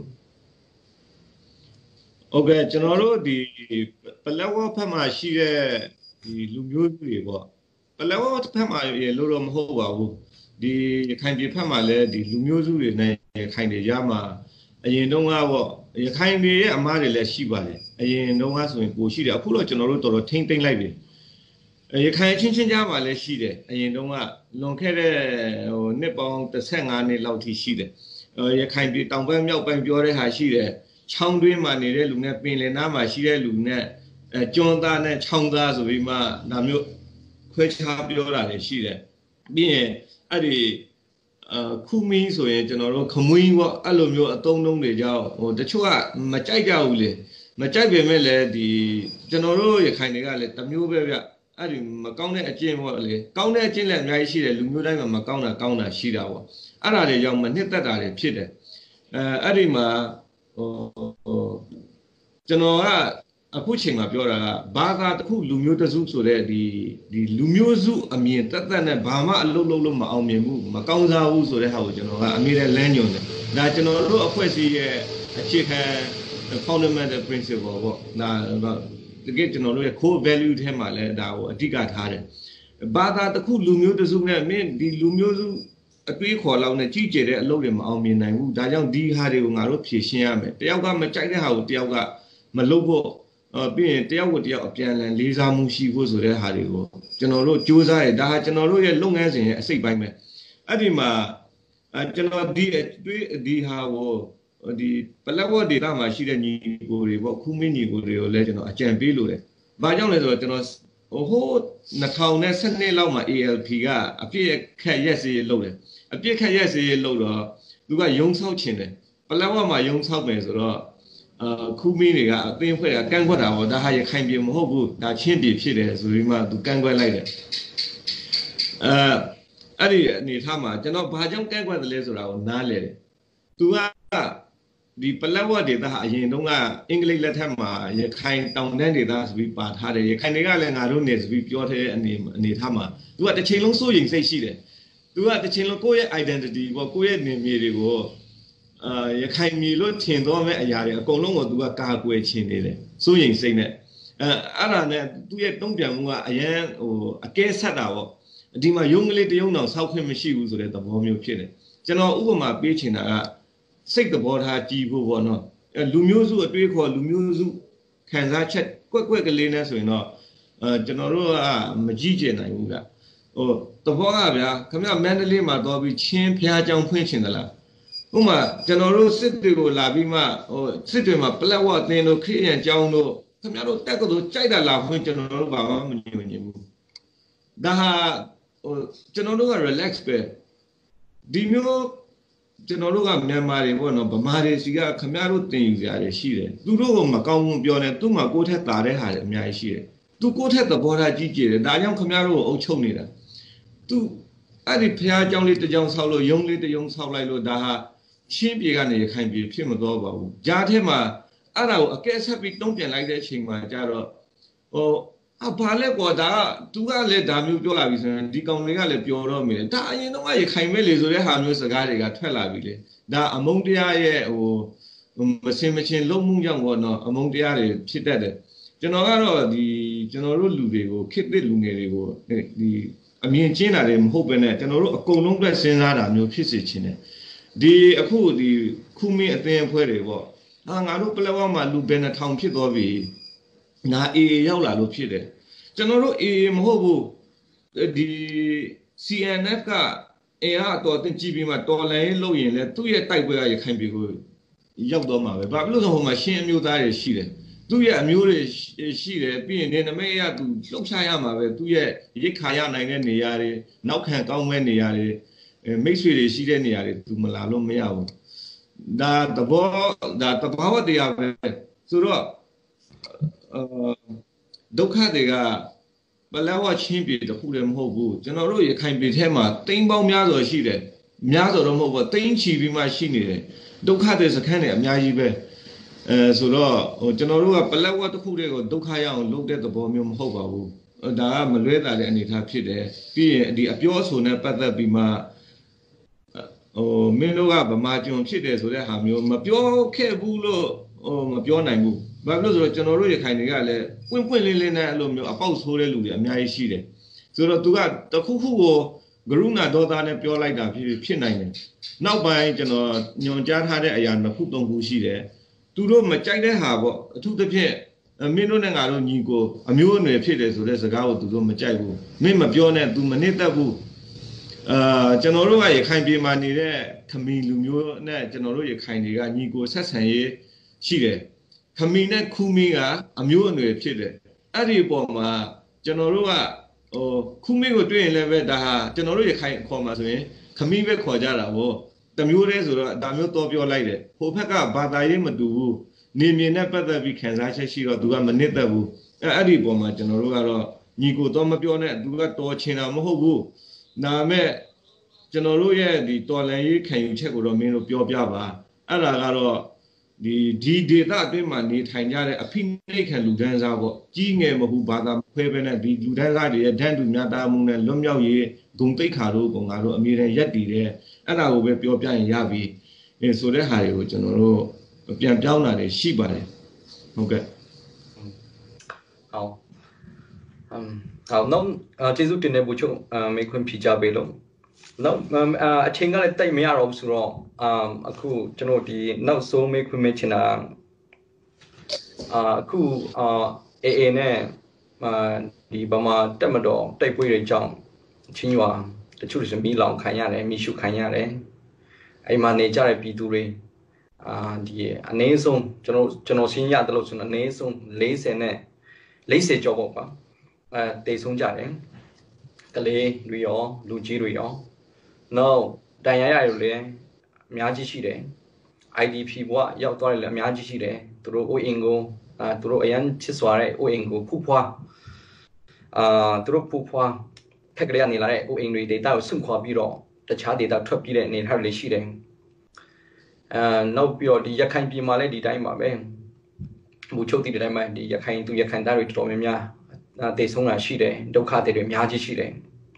ဟုတ်ကဲ့ကျွန်တော်တို့ဒီပလက်ဝဘက်မှာရှိတဲ့ဒီလူမျိုးစုတွေပေါ့ပလက်ဝဘက်မှာရေလို့တော့မဟုတ်ပါဘူးဒီရခိုင်ပြည်ဘက်မှာလည်းဒီလူမျိုးစုတွေနဲ့ရခိုင်တွေရမှာအရင်တုန်းကပေါ့ရခိုင်တွေရဲ့အမားတွေလည်းရှိပါတယ်အရင်တုန်းကဆိုရင်ပိုရှိတယ်အခုတော့ကျွန်တော်တို့တော်တော်ထိမ့်သိမ့်လိုက်ပြီရခိုင်ချင်းချင်းကြားမှာလည်းရှိတယ်အရင်တုန်းကလွန်ခဲ့တဲ့ဟိုနှစ်ပေါင်းthirty-fiveနှစ်လောက်ထိရှိတယ်ရခိုင်ပြည်တောင်ဘက်မြောက်ပိုင်းပြောတဲ့ဟာရှိတယ်ချောင်းတွင်းမှာနေတဲ့လူနဲ့ပင်လယ်နားမှာရှိတဲ့လူနဲ့အဲကျွန်းသားနဲ့ချောင်းသားဆိုပြီးမှဒါမျိုးခွဲခြားပြောတာလည်းရှိတယ်ပြီးရင်အဲ့ဒီအခုမင်းဆိုရင်ကျွန်တော်တို့ခမွင်းပေါ့အဲ့လိုမျိုးအသုံးနှုန်းတွေကြောင့်ဟိုတချို့ကမကြိုက်ကြဘူးလေမကြိုက်ပေမဲ့လည်းဒီကျွန်တော်တို့ရခိုင်တွေကလည်းတမျိုးပဲဗျအဲ့ဒီမကောင်းတဲ့အကျင့်ပေါ့လေကောင်းတဲ့အကျင့်လည်းအများကြီးရှိတယ်လူမျိုးတိုင်းမှာမကောင်းတာကောင်းတာရှိတာပေါ့အဲ့ဒါတွေကြောင့်မနှစ်သက်တာတွေဖြစ်တယ်အဲအဲ့ဒီမှာဟိုဟိုကျွန်တော်ကအခုချိန်မှာပြောတာကဘာသာတစ်ခုလူမျိုးတစ်စုဆိုတဲ့ဒီဒီလူမျိုးစုအမြင်တက်တက်နဲ့ဘာမှအလုပ်လုပ်လို့မအောင်မြင်ဘူးမကောင်းစားဘူးဆိုတဲ့ဟာကိုကျွန်တော်ကအမြဲတမ်းလမ်းညွှန်တယ်ဒါကျွန်တော်တို့အဖွဲ့အစည်းရဲ့အခြေခံ fundamental principle ပေါ့ဒါတကယ်ကျွန်တော်တို့ရဲ့ core value ထဲမှာလည်းဒါကိုအဓိကထားတယ်ဘာသာတစ်ခုလူမျိုးတစ်စုနဲ့မင်းဒီလူမျိုးစုအတွေးခေါ်လောက်နဲ့ကြီးကျယ်တဲ့အလုပ်တွေမအောင်မြင်နိုင်ဘူးဒါကြောင့်ဒီဟာတွေကိုငါတို့ဖြေရှင်းရမယ်တယောက်ကမကြိုက်တဲ့ဟာကိုတယောက်ကမလုပ်ဖို့အော်ပြီးရင်တယောက်ကိုတယောက်အပြန်အလှန်လေးစားမှုရှိဖို့ဆိုတဲ့ဟာတွေကိုကျွန်တော်တို့စူးစမ်းရဒါဟာကျွန်တော်တို့ရဲ့လုပ်ငန်းစဉ်ရဲ့အစိတ်ပိုင်းပဲအဲ့ဒီမှာအဲကျွန်တော်ဒီတွေးဒီဟာကိုဒီပလက်ဝဒေတာမှာရှိတဲ့ညီကိုတွေပေါ့ခူးမင်းညီကိုတွေကိုလည်းကျွန်တော်အကြံပေးလို့တယ်ဘာကြောင့်လဲဆိုတော့ကျွန်တော်ဟိုtwo thousand twelveလောက်မှာ A L P ကအပြည့်ခက်ရက်စီလုပ်တယ်အပြည့်ခက်ရက်စီလုပ်တော့သူကယုံဆောက်ခြင်းတယ်ပလက်ဝမှာယုံဆောက်မယ်ဆိုတော့အာခူးမင်းတွေကအသင်းဖွဲ့ကကန့်ကွက်တာပေါ့ဒါဟာရခိုင်ပြည်မဟုတ်ဘူးဒါချင်းပြည်ဖြစ်တယ်ဆိုပြီးမှသူကန့်ကွက်လိုက်တယ်အဲအဲ့ဒီအနေထားမှာကျွန်တော်ဘာကြောင့်ကန့်ကွက်တယ်လဲဆိုတာကိုနားလဲတယ်သူကဒီပလက်ဝဒေတာအရင်တုန်းကအင်္ဂလိပ်လက်ထက်မှာရခိုင်တောင်တန်းဒေတာဆိုပြီးပါထားတယ်ရခိုင်တွေကလည်းငါတို့နေဆိုပြီးပြောတဲ့အနေအနေထားမှာသူကတစ်ချိန်လုံးစိုးရိမ်စိတ်ရှိတယ်သူကတချင်လို့ကိုယ့်ရဲ့ identity ပေါ့ကိုယ့်ရဲ့နေမြေတွေကိုအာရခိုင်မြေလို့ထင်တော့မဲ့အရာတွေအကုန်လုံးကိုသူကကာကွယ်ချင်နေတယ်စိုးရိမ်စိတ်နဲ့အဲအဲ့ဒါနဲ့သူ့ရဲ့တုံ့ပြန်မှုကအရန်ဟိုအကဲဆက်တာပေါ့ဒီမှာယုံကလေးတယုံတော်ဆောက်ခွင့်မရှိဘူးဆိုတဲ့သဘောမျိုးဖြစ်တယ်ကျွန်တော်ဥပမာပေးချင်တာကစိတ်သဘောထားကြည်ဖို့ပေါ့နော်လူမျိုးစုအတွေးခေါ်လူမျိုးစုခံစားချက်ကွက်ကွက်ကလေးနဲ့ဆိုရင်တော့အဲကျွန်တော်တို့ကမကြည့်ကျင်နိုင်ဘူးကဟိုသဘောကဗျာခင်ဗျမန္တလေးမှာတော့ပြီးချင်းဖျားကြောင်ဖွင့်ချင်သလားဥပမာကျွန်တော်တို့စစ်တွေကိုလာပြီးမှဟိုစစ်တွေမှာပလက်ဝအသင်းတို့ခရစ်ယာန်ကျောင်းတို့ခင်ဗျတို့တက်ကတို့ကြိုက်တာလာဖွင့်ကျွန်တော်တို့ဘာမှမညင်ညင်ဘူးဒါဟာဟိုကျွန်တော်တို့က relax ပဲဒီမျိုးကျွန်တော်တို့ကမြန်မာတွေပေါ့နော်ဗမာတွေစီကခင်ဗျတို့တင်ယူကြရတယ်ရှိတယ်သူတို့ကမကောင်းဘူးပြောနေသူ့မှာကိုယ်ထက်တာတဲ့ဟာတွေအများကြီးရှိတယ်သူကိုယ်ထက်သဘောထားကြီးကျယ်တယ်ဒါကြောင့်ခင်ဗျတို့ကိုအုပ်ချုပ်နေတာသူအဲ့ဒီဖះเจ้าလေးတစ်ကြောင်ဆောက်လို့ယုံလေးတစ်ယုံဆောက်လိုက်လို့ဒါဟာချင်းပြေကနေရခိုင်ပြေဖြစ်မတော့ပါဘူးကြားထဲမှာအဲ့ဒါကိုအကဲဆက်ပြီးတုံ့ပြန်လိုက်တဲ့အချိန်မှာကျတော့ဟိုအဘာလဲကွာဒါကသူကလည်းဒါမျိုးပြောလာပြီဆိုရင်ဒီကောင်တွေကလည်းပြောတော့မယ်ဒါအရင်တော့ရခိုင်မဲ့လေဆိုတဲ့ဟာမျိုးစကားတွေကထွက်လာပြီလေဒါအမုန်းတရားရဲ့ဟိုမစင်မချင်းလုံမှုကြောင့်ပေါ့နော်အမုန်းတရားတွေဖြစ်တတ်တယ်ကျွန်တော်ကတော့ဒီကျွန်တော်တို့လူတွေကိုခေတ်သစ်လူငယ်တွေကိုဒီအမြင်ကျင်းတာတွေမဟုတ်ပဲနဲ့ကျွန်တော်တို့အကုန်လုံးအတွက်စဉ်းစားတာမျိုးဖြစ်စေချင်တယ်ဒီအခုဒီခုမင်းအသင်းအဖွဲ့တွေပေါ့ဟာငါတို့ပလက်ဝမှာလူဘယ်နှထောင်ဖြစ်သွားပြီငါအေးရောက်လာလို့ဖြစ်တယ်ကျွန်တော်တို့အေးမဟုတ်ဘူးဒီ C N F ကအင်အားတော်တင်ကြည့်ပြီးမှတော်လိုင်းလို့ရင်လဲသူ့ရဲ့တိုက်ပွဲကရခိုင်ပြည်ကိုရောက်တော့မှာပဲဘာဖြစ်လို့ဆိုဟိုမှာရှင်းအမျိုးသားတွေရှိတယ်သူ့ရဲ့အမျိုးတွေရှိတယ်ပြီးရင်နေနမိတ်ရသူလှုပ်ရှားရမှာပဲသူ့ရဲ့ရိတ်ခါရနိုင်တဲ့နေရာတွေနောက်ခံကောင်းမဲ့နေရာတွေမိတ်ဆွေတွေရှိတဲ့နေရာတွေသူမလာလို့မရဘူးဒါသဘောဒါတဘာဝတရားပဲဆိုတော့အာဒုက္ခတွေကပလက်ဝချင်းပြည်တခုတည်းမဟုတ်ဘူးကျွန်တော်တို့ရခိုင်ပြည်ထဲမှာတိမ်ပေါင်းများစွာရှိတယ်များစွာတော့မဟုတ်ဘူးတိမ်ချီပြီးမှရှိနေတယ်ဒုက္ခတွေစခန်းတွေအများကြီးပဲအဲဆိုတော့ဟိုကျွန်တော်တို့ကပလက်ဝတစ်ခုတည်းကိုဒုက္ခရအောင်လုပ်တဲ့သဘောမျိုးမဟုတ်ပါဘူးဒါကမလွဲတာတဲ့အနေအထားဖြစ်တယ်ပြီးရင်ဒီအပြောဆိုနဲ့ပတ်သက်ပြီးမှဟိုမင်းတို့ကဗမာကျွန်ဖြစ်တယ်ဆိုတဲ့ဟာမျိုးမပြောခဲ့ဘူးလို့ဟိုမပြောနိုင်ဘူးဘာလို့ဆိုတော့ကျွန်တော်တို့ရခိုင်တွေကလည်းပွင့်ပွင့်လင်းလင်းနဲ့အဲ့လိုမျိုးအပေါက်ဆိုးတဲ့လူတွေအများကြီးရှိတယ်ဆိုတော့သူကတခုခုကိုဂရုဏာဒေါသနဲ့ပြောလိုက်တာဖြစ်ဖြစ်နိုင်တယ်နောက်ပိုင်းကျွန်တော်ညွန်ကြားထားတဲ့အရာနှစ်ခုသုံးခုရှိတယ်သူတို့မကြိုက်တဲ့ဟာပေါ့အထူးသဖြင့်မင်းတို့နဲ့ငါတို့ညီကိုအမျိုးအနွယ်ဖြစ်တယ်ဆိုတဲ့စကားကိုသူတို့မကြိုက်ဘူးမင်းမပြောနဲ့ तू မနစ်သက်ဘူးအာကျွန်တော်တို့ကရခိုင်ပြည်မှာနေတဲ့ခမီလူမျိုးနဲ့ကျွန်တော်တို့ရခိုင်တွေကညီကိုဆက်ဆံရေးရှိတယ်ခမီနဲ့ခူမီကအမျိုးအနွယ်ဖြစ်တယ်အဲ့ဒီအပေါ်မှာကျွန်တော်တို့ကဟိုခူမီကိုတွေ့ရင်လည်းပဲဒါဟာကျွန်တော်တို့ရခိုင်ခေါ်မှာဆိုရင်ခမီပဲခေါ်ကြတာဗောတမျိုးတည်းဆိုတော့ဒါမျိုးတော့ပြောလိုက်တယ်ဟိုဘက်ကဘာသာရေးမတူဘူးနေမြင်နဲ့ပတ်သက်ပြီးခံစားချက်ရှိတော့သူကမနစ်သက်ဘူးအဲအဲ့ဒီအပေါ်မှာကျွန်တော်တို့ကတော့ညီကိုတော့မပြောနဲ့သူကတော်ချင်တာမဟုတ်ဘူးဒါမဲ့ကျွန်တော်တို့ရဲ့ဒီတော်လန်ရေးခံယူချက်ကိုတော့မင်းတို့ပြောပြပါအဲ့ဒါကတော့ဒီဒီဒေတာအတွင်းမှာနေထိုင်ကြတဲ့အဖိနှိတ်ခံလူဒန်းစားပေါ့ကြီးငယ်မဟုတ်ဘာသာခွဲပဲနဲ့ဒီလူဒန်းစားတွေရဲ့ဒန်းတူများတာမှုနဲ့လွတ်မြောက်ရေးဂုံတိတ်ခါတို့ကငါတို့အမြဲတမ်းရက်တည်တယ်အဲ့ဒါကိုပဲပြောပြရင်ရပြီအဲဆိုတဲ့ဟာတွေကိုကျွန်တော်တို့ပြန်ပြောင်းလာတယ်ရှိပါတယ်ဟုတ်ကဲ့好嗯好နောက်ကျေးဇူးတင်တဲ့ဘူချုပ်မေခွန်းဖြေကြပေးလို့နောက်အချိန်ကလည်းတိတ်မရတော့ဘူးဆိုတော့အခုကျွန်တော်ဒီနောက်ဆုံးမေခွန်းမေချင်တာအခုအေအေနဲ့ဒီဗမာတက်မတော်တိုက်ပွဲတွေကြောင့်ချင်းရွာတချို့ဆိုမီးလောင်ခံရတယ်မီးရှုခံရတယ်အဲ့မှာနေကြတဲ့ပြည်သူတွေအာဒီအနည်းဆုံးကျွန်တော်ကျွန်တော်ရှင်းရတယ်လို့ဆိုတော့အနည်းဆုံး၄၀နဲ့၄၀ကျော်ပေါ့ကွာအဲတေဆုံးကြတယ်ကလေးတွေရောလူကြီးတွေရောနောက်တန်ရရတွေလည်းအများကြီးရှိတယ် I D P ဘွားရောက်သွားတယ်လည်းအများကြီးရှိတယ်သူတို့အိုးအင်ကိုအာသူတို့အရန်ချစ်စွာတဲ့အိုးအင်ကိုဖူးဖွားအာသူတို့ဖူးဖွားခက်ကလေးကနေလာတဲ့အိုးအင်တွေဒေတာကိုစွန့်ခွာပြီးတော့တခြားဒေတာထွက်ပြေးတဲ့အနေထားတွေရှိတယ်အဲနောက်ပြီးတော့ဒီရခိုင်ပြည်မှာလည်းဒီတိုင်းပါပဲဘူချုပ်တီတဲ့တိုင်းမှာဒီရခိုင်သူရခိုင်သားတွေတော်တော်များများတေဆုံးတာရှိတယ်ဒုက္ခတွေတွေအများကြီးရှိတယ်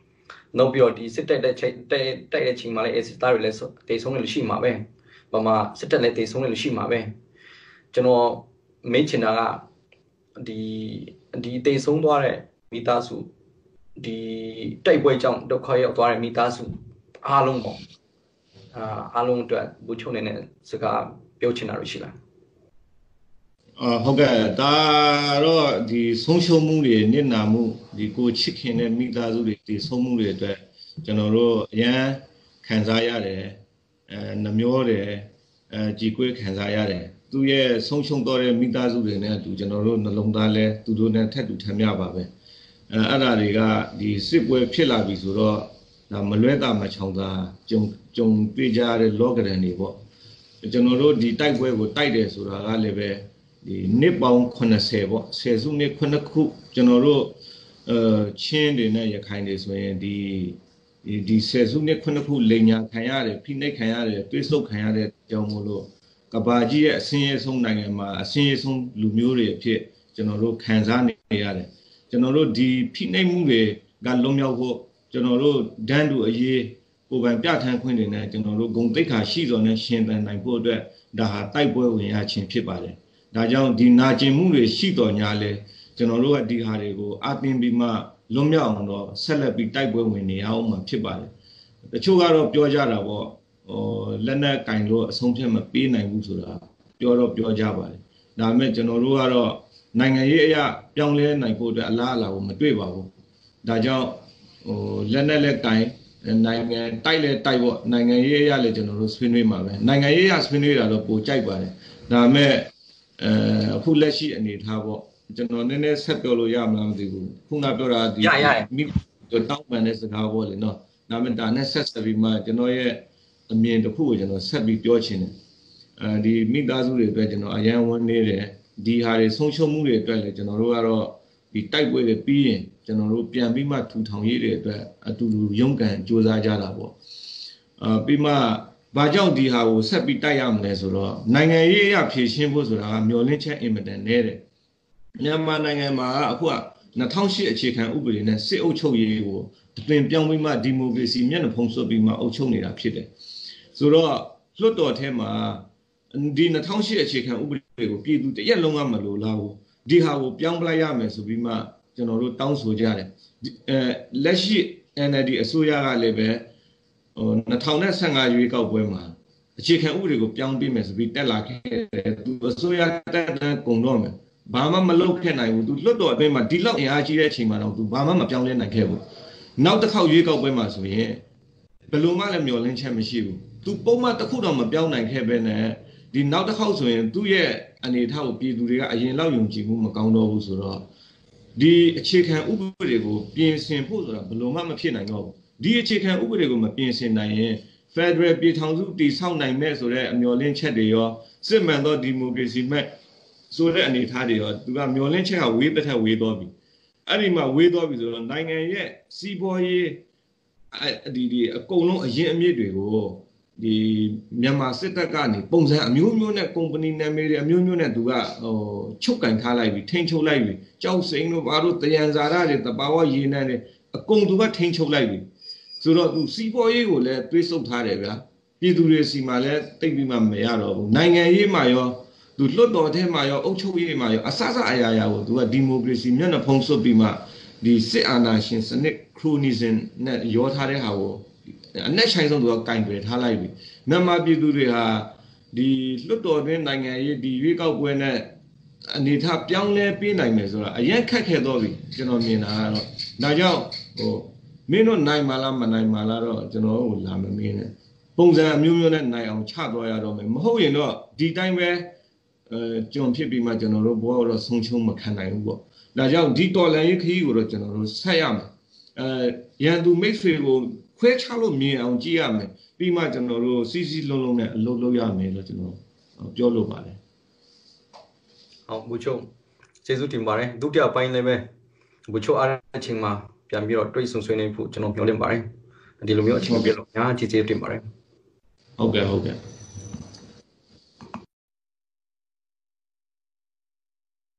နောက်ပြီးတော့ဒီစစ်တပ်တဲ့ချိန်တိုက်တိုက်တဲ့ချိန်မှာလည်းအဲစစ်သားတွေလည်းတေဆုံးနေလို့ရှိမှာပဲဘာမှစစ်တပ်လည်းတေဆုံးနေလို့ရှိမှာပဲကျွန်တော်မေးချင်တာကဒီဒီတေဆုံးသွားတဲ့မိသားစုဒီတိုက်ပွဲကြောင့်ဒုက္ခရောက်သွားတဲ့မိသားစုအားလုံးပေါ့အာအားလုံးအတွက်ဘူချုံနေတဲ့စကားပြောချင်တာရှိလားအာဟုတ်ကဲ့ဒါတော့ဒီဆုံးရှုံးမှုတွေနစ်နာမှုဒီကိုချစ်ခင်တဲ့မိသားစုတွေဒီဆုံးမှုတွေအတွက်ကျွန်တော်တို့အရန်ခံစားရတယ်အဲနှမျောတယ်အဲကြည်ကွေးခံစားရတယ်သူရဲ့ဆုံးရှုံးတော့တဲ့မိသားစုတွေနဲ့သူကျွန်တော်တို့နှလုံးသားလဲသူတို့နဲ့ထက်တူထမ်းမြပါပဲအဲအဲ့ဒါတွေကဒီစစ်ပွဲဖြစ်လာပြီဆိုတော့ဒါမလွဲတာမချောင်သာကြုံကြုံတွေ့ကြတဲ့လောကရန်တွေပေါ့ကျွန်တော်တို့ဒီတိုက်ပွဲကိုတိုက်တယ်ဆိုတာကလည်းပဲဒီနှစ်ပေါင်းeightyပေါ့ဆယ်စုနှစ်ခုခုကျွန်တော်တို့အဲချင်းတွေနဲ့ရခိုင်တွေဆိုရင်ဒီဒီဆယ်စုနှစ်ခုခုလိန်ညာခံရတယ်ဖိနှိပ်ခံရတယ်တွေးဆုပ်ခံရတဲ့ကြောင့်မို့လို့ကဘာကြီးရဲ့အစင်းရဲဆုံးနိုင်ငံမှာအစင်းရဲဆုံးလူမျိုးတွေအဖြစ်ကျွန်တော်တို့ခံစားနေရတယ်ကျွန်တော်တို့ဒီဖိနှိပ်မှုတွေကလွန်မြောက်ဖို့ကျွန်တော်တို့ဒန်းတူအရေးကိုယ်ပိုင်ပြဋ္ဌာန်းခွင့်တွေနဲ့ကျွန်တော်တို့ဂုဏ်သိက္ခာရှိစွာနဲ့ရှင်သန်နိုင်ဖို့အတွက်ဒါဟာတိုက်ပွဲဝင်ရခြင်းဖြစ်ပါတယ်ဒါကြောင့်ဒီနာကျင်မှုတွေရှိတော်ညာလဲကျွန်တော်တို့ကဒီဟာတွေကိုအသင်ပြီးမှလွန်မြောက်အောင်တော့ဆက်လက်ပြီးတိုက်ပွဲဝင်နေအောင်မှဖြစ်ပါတယ်တချို့ကတော့ပြောကြတာပေါ့ဟိုလက်နက်ကင်လို့အဆုံးဖြတ်မပေးနိုင်ဘူးဆိုတာပြောတော့ပြောကြပါတယ်ဒါပေမဲ့ကျွန်တော်တို့ကတော့နိုင်ငံရေးအရာပြောင်းလဲနိုင်ဖို့အတွက်အလားအလာကိုမတွေ့ပါဘူးဒါကြောင့်ဟိုလက်နက်လက်ကင်နိုင်ငံတိုက်လဲတိုက်ပေါ့နိုင်ငံရေးအရာလည်းကျွန်တော်တို့ဆွေးနွေးမှာပဲနိုင်ငံရေးအရာဆွေးနွေးတာတော့ပိုကြိုက်ပါတယ်ဒါပေမဲ့အဲအခုလက်ရှိအနေထားပေါ့ကျွန်တော်နည်းနည်းဆက်ပြောလို့ရမလားမသိဘူးခုနပြောတာဒီမိတောင်းပန်တဲ့စကားပေါ့လေနော်ဒါပေမဲ့ဒါနဲ့ဆက်ဆက်ပြီးမှကျွန်တော်ရဲ့အမြင်တစ်ခုကိုကျွန်တော်ဆက်ပြီးပြောချင်တယ်အဲဒီမိသားစုတွေအတွက်ကျွန်တော်အယံဝန်းနေတယ်ဒီဟာတွေဆုံးရှုံးမှုတွေအတွက်လည်းကျွန်တော်တို့ကတော့ဒီတိုက်ပွဲတွေပြီးရင်ကျွန်တော်တို့ပြန်ပြီးမှထူထောင်ရေးတွေအတွက်အတူတူရုန်းကန်စူးစမ်းကြတာပေါ့အာပြီးမှဘာကြောင့်ဒီဟာကိုဆက်ပြီးတိုက်ရမလဲဆိုတော့နိုင်ငံရေးအရဖြည့်ရှင်းဖို့ဆိုတာကမျောလင့်ချက်အင်မတန်နဲတယ်မြန်မာနိုင်ငံမှာအခုကtwo thousand eightအခြေခံဥပဒေနဲ့စစ်အုပ်ချုပ်ရေးကိုအသွင်ပြောင်းပြီးမှဒီမိုကရေစီမျက်နှာဖုံးဆွပြီးမှအုပ်ချုပ်နေတာဖြစ်တယ်ဆိုတော့လွှတ်တော်ထဲမှာဒီtwo thousand eightအခြေခံဥပဒေကိုပြည်သူတရက်လုံးကမလိုလားဘူးဒီဟာကိုပြောင်းပလိုက်ရမယ်ဆိုပြီးမှကျွန်တော်တို့တောင်းဆိုကြတယ်အဲလက်ရှိ N L D အစိုးရကလည်းပဲဟိုtwo thousand fifteenရွေးကောက်ပွဲမှာအခြေခံဥပဒေကိုပြောင်းပေးမယ်ဆိုပြီးတက်လာခဲ့တယ်သူအစိုးရတက်တဲ့ကုန်တော့မယ်ဘာမှမလုပ်ခဲ့နိုင်ဘူးသူလွတ်တော်အတွင်းမှာဒီလောက်အင်အားကြီးတဲ့အချိန်မှာတော့သူဘာမှမပြောင်းလဲနိုင်ခဲ့ဘူးနောက်တစ်ခေါက်ရွေးကောက်ပွဲမှာဆိုရင်ဘယ်လိုမှလည်းမျှော်လင့်ချက်မရှိဘူးသူပုံမှန်တစ်ခုတော့မပြောင်းနိုင်ခဲ့ပဲနဲ့ဒီနောက်တစ်ခေါက်ဆိုရင်သူ့ရဲ့အနေအထားကိုပြည်သူတွေကအရင်လောက်ယုံကြည်မှုမကောင်းတော့ဘူးဆိုတော့ဒီအခြေခံဥပဒေကိုပြင်ဆင်ဖို့ဆိုတာဘယ်လိုမှမဖြစ်နိုင်တော့ဘူးဒီအခြေခံဥပဒေကိုမပြင်ဆင်နိုင်ရင် Federal ပြည်ထောင်စုတည်ဆောက်နိုင်မဲ့ဆိုတဲ့အမျှော်လင့်ချက်တွေရောစစ်မှန်သောဒီမိုကရေစီမဲ့ဆိုတဲ့အနေအထားတွေရောသူကမျှော်လင့်ချက်ကဝေးတစ်ထက်ဝေးသွားပြီအဲ့ဒီမှာဝေးသွားပြီဆိုတော့နိုင်ငံရဲ့စီးပွားရေးဒီဒီအကုန်လုံးအရင်အမြစ်တွေကိုဒီမြန်မာစစ်တပ်ကနေပုံစံအမျိုးမျိုးနဲ့ကုမ္ပဏီနာမည်တွေအမျိုးမျိုးနဲ့သူကဟိုချုပ်ကန်ထားလိုက်ပြီထိန်းချုပ်လိုက်ပြီကြောက်စိမ့်တို့ဘာလို့တယံဇာရတွေတဘာဝရေနံတွေအကုန်သူကထိန်းချုပ်လိုက်ပြီဆိုတော့သူစီးပွားရေးကိုလည်းတွေးဆုပ်ထားတယ်ဗျာပြည်သူတွေစီမှာလည်းတိတ်ပြီးမှမရတော့ဘူးနိုင်ငံရေးမှာရောသူလွတ်တော်ထဲမှာရောအုပ်ချုပ်ရေးမှာရောအစစအရာရာကိုသူကဒီမိုကရေစီမျက်နှာဖုံးဆွပြီးမှဒီစစ်အာဏာရှင်စနစ်ခရိုနီဇမ်နဲ့ရောထားတဲ့ဟာကိုအနက်ဆိုင်ဆုံးသူကကင်တွယ်ထားလိုက်ပြီမြန်မာပြည်သူတွေဟာဒီလွတ်တော်တွင်နိုင်ငံရေးဒီရွေးကောက်ပွဲနဲ့အနေထားပြောင်းလဲပေးနိုင်မယ်ဆိုတာအရင်ခက်ခဲတော့ပြီကျွန်တော်မြင်တာကတော့ဒါကြောင့်ဟိုမင်းတို့နိုင်မှာလားမနိုင်မှာလားတော့ကျွန်တော်တို့လာမမင်းနဲ့ပုံစံအမျိုးမျိုးနဲ့နိုင်အောင်ချသွားရတော့မယ်မဟုတ်ရင်တော့ဒီတိုင်းပဲအဲကျွန်ဖြစ်ပြီးမှကျွန်တော်တို့ဘောတော့ဆုံးချုံမခံနိုင်ဘူးပေါ့ဒါကြောင့်ဒီတော်လန်ရေးခရီးကိုတော့ကျွန်တော်တို့ဆက်ရမယ်အဲရန်သူမိတ်ဆွေကိုခွဲခြားလို့မြင်အောင်ကြည့်ရမယ်ပြီးမှကျွန်တော်တို့စီစီလုံးလုံးနဲ့အလုပ်လုပ်ရမယ်လို့ကျွန်တော်ပြောလို့ပါတယ်ဟုတ်ဘူချုံကျေးဇူးတင်ပါတယ်ဒုတိယပိုင်းလည်းပဲဘူချုံအားအချိန်မှာပြန်ပြီးတော့တွေ့ဆုံဆွေးနွေးဖို့ကျွန်တော်ပြောလင့်ပါတယ်ဒီလိုမျိုးအချိန်ပြလို့ညာကျေးဇူးတင်ပါတယ်ဟုတ်ကဲ့ဟုတ်ကဲ့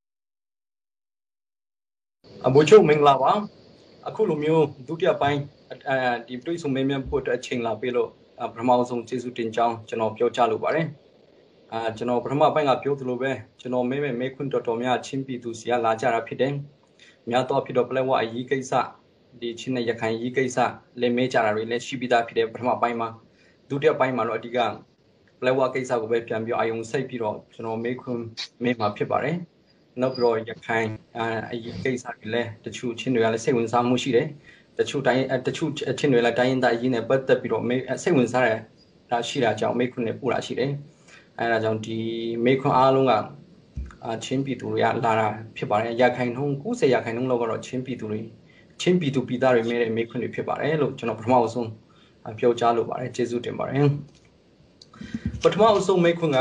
အဘူချုံမင်္ဂလာပါအခုလိုမျိုးဒုတိယပိုင်းအဒီတွေ့ဆုံမေးမြန်းဖို့အတွက်အချိန်လာပေးလို့ပထမဆုံးကျေးဇူးတင်ကြောင်းကျွန်တော်ပြောကြားလိုပါတယ်အာကျွန်တော်ပထမပိုင်းကပြောသလိုပဲကျွန်တော်မေးမဲ့မေးခွန်းတော်တော်များချင်းပြည်သူစီကလာကြတာဖြစ်တယ်များတော့ဖြစ်တော့ပလဲဝအရေးကိစ္စဒီချင်းနဲ့ရခိုင်ရေးကိစ္စလည်းမေးကြတာတွေလည်းရှိပြီးသားဖြစ်တယ်ပထမပိုင်းမှာဒုတိယပိုင်းမှာတော့အဓိကပလဲဝကိစ္စကိုပဲပြန်ပြီးအာယုံစိတ်ပြီးတော့ကျွန်တော်မေးခွန်းမေးမှာဖြစ်ပါတယ်နောက်ပြီးတော့ရခိုင်အရေးကိစ္စတွေလည်းတချို့ချင်းတွေကလည်းစိတ်ဝင်စားမှုရှိတယ်တချို့တိုင်းတချို့ချင်းတွေလည်းတိုင်းရင်းသားအရေးနဲ့ပတ်သက်ပြီးတော့စိတ်ဝင်စားတဲ့ဒါရှိတာကြောင့်မေးခွန်းနဲ့ပို့တာရှိတယ်အဲဒါကြောင့်ဒီမေးခွန်းအားလုံးကအချင်းပြည်သူတွေကလာတာဖြစ်ပါတယ်ရခိုင်နှုန်း၉၀ရာခိုင်နှုန်းလောက်ကတော့ချင်းပြည်သူတွေချင်းပြည်သူပြည်သားတွေမဲတဲ့မေးခွန်းတွေဖြစ်ပါတယ်လို့ကျွန်တော်ပထမဆုံးပြောကြားလိုပါတယ်ကျေးဇူးတင်ပါတယ်ပထမဆုံးမေးခွန်း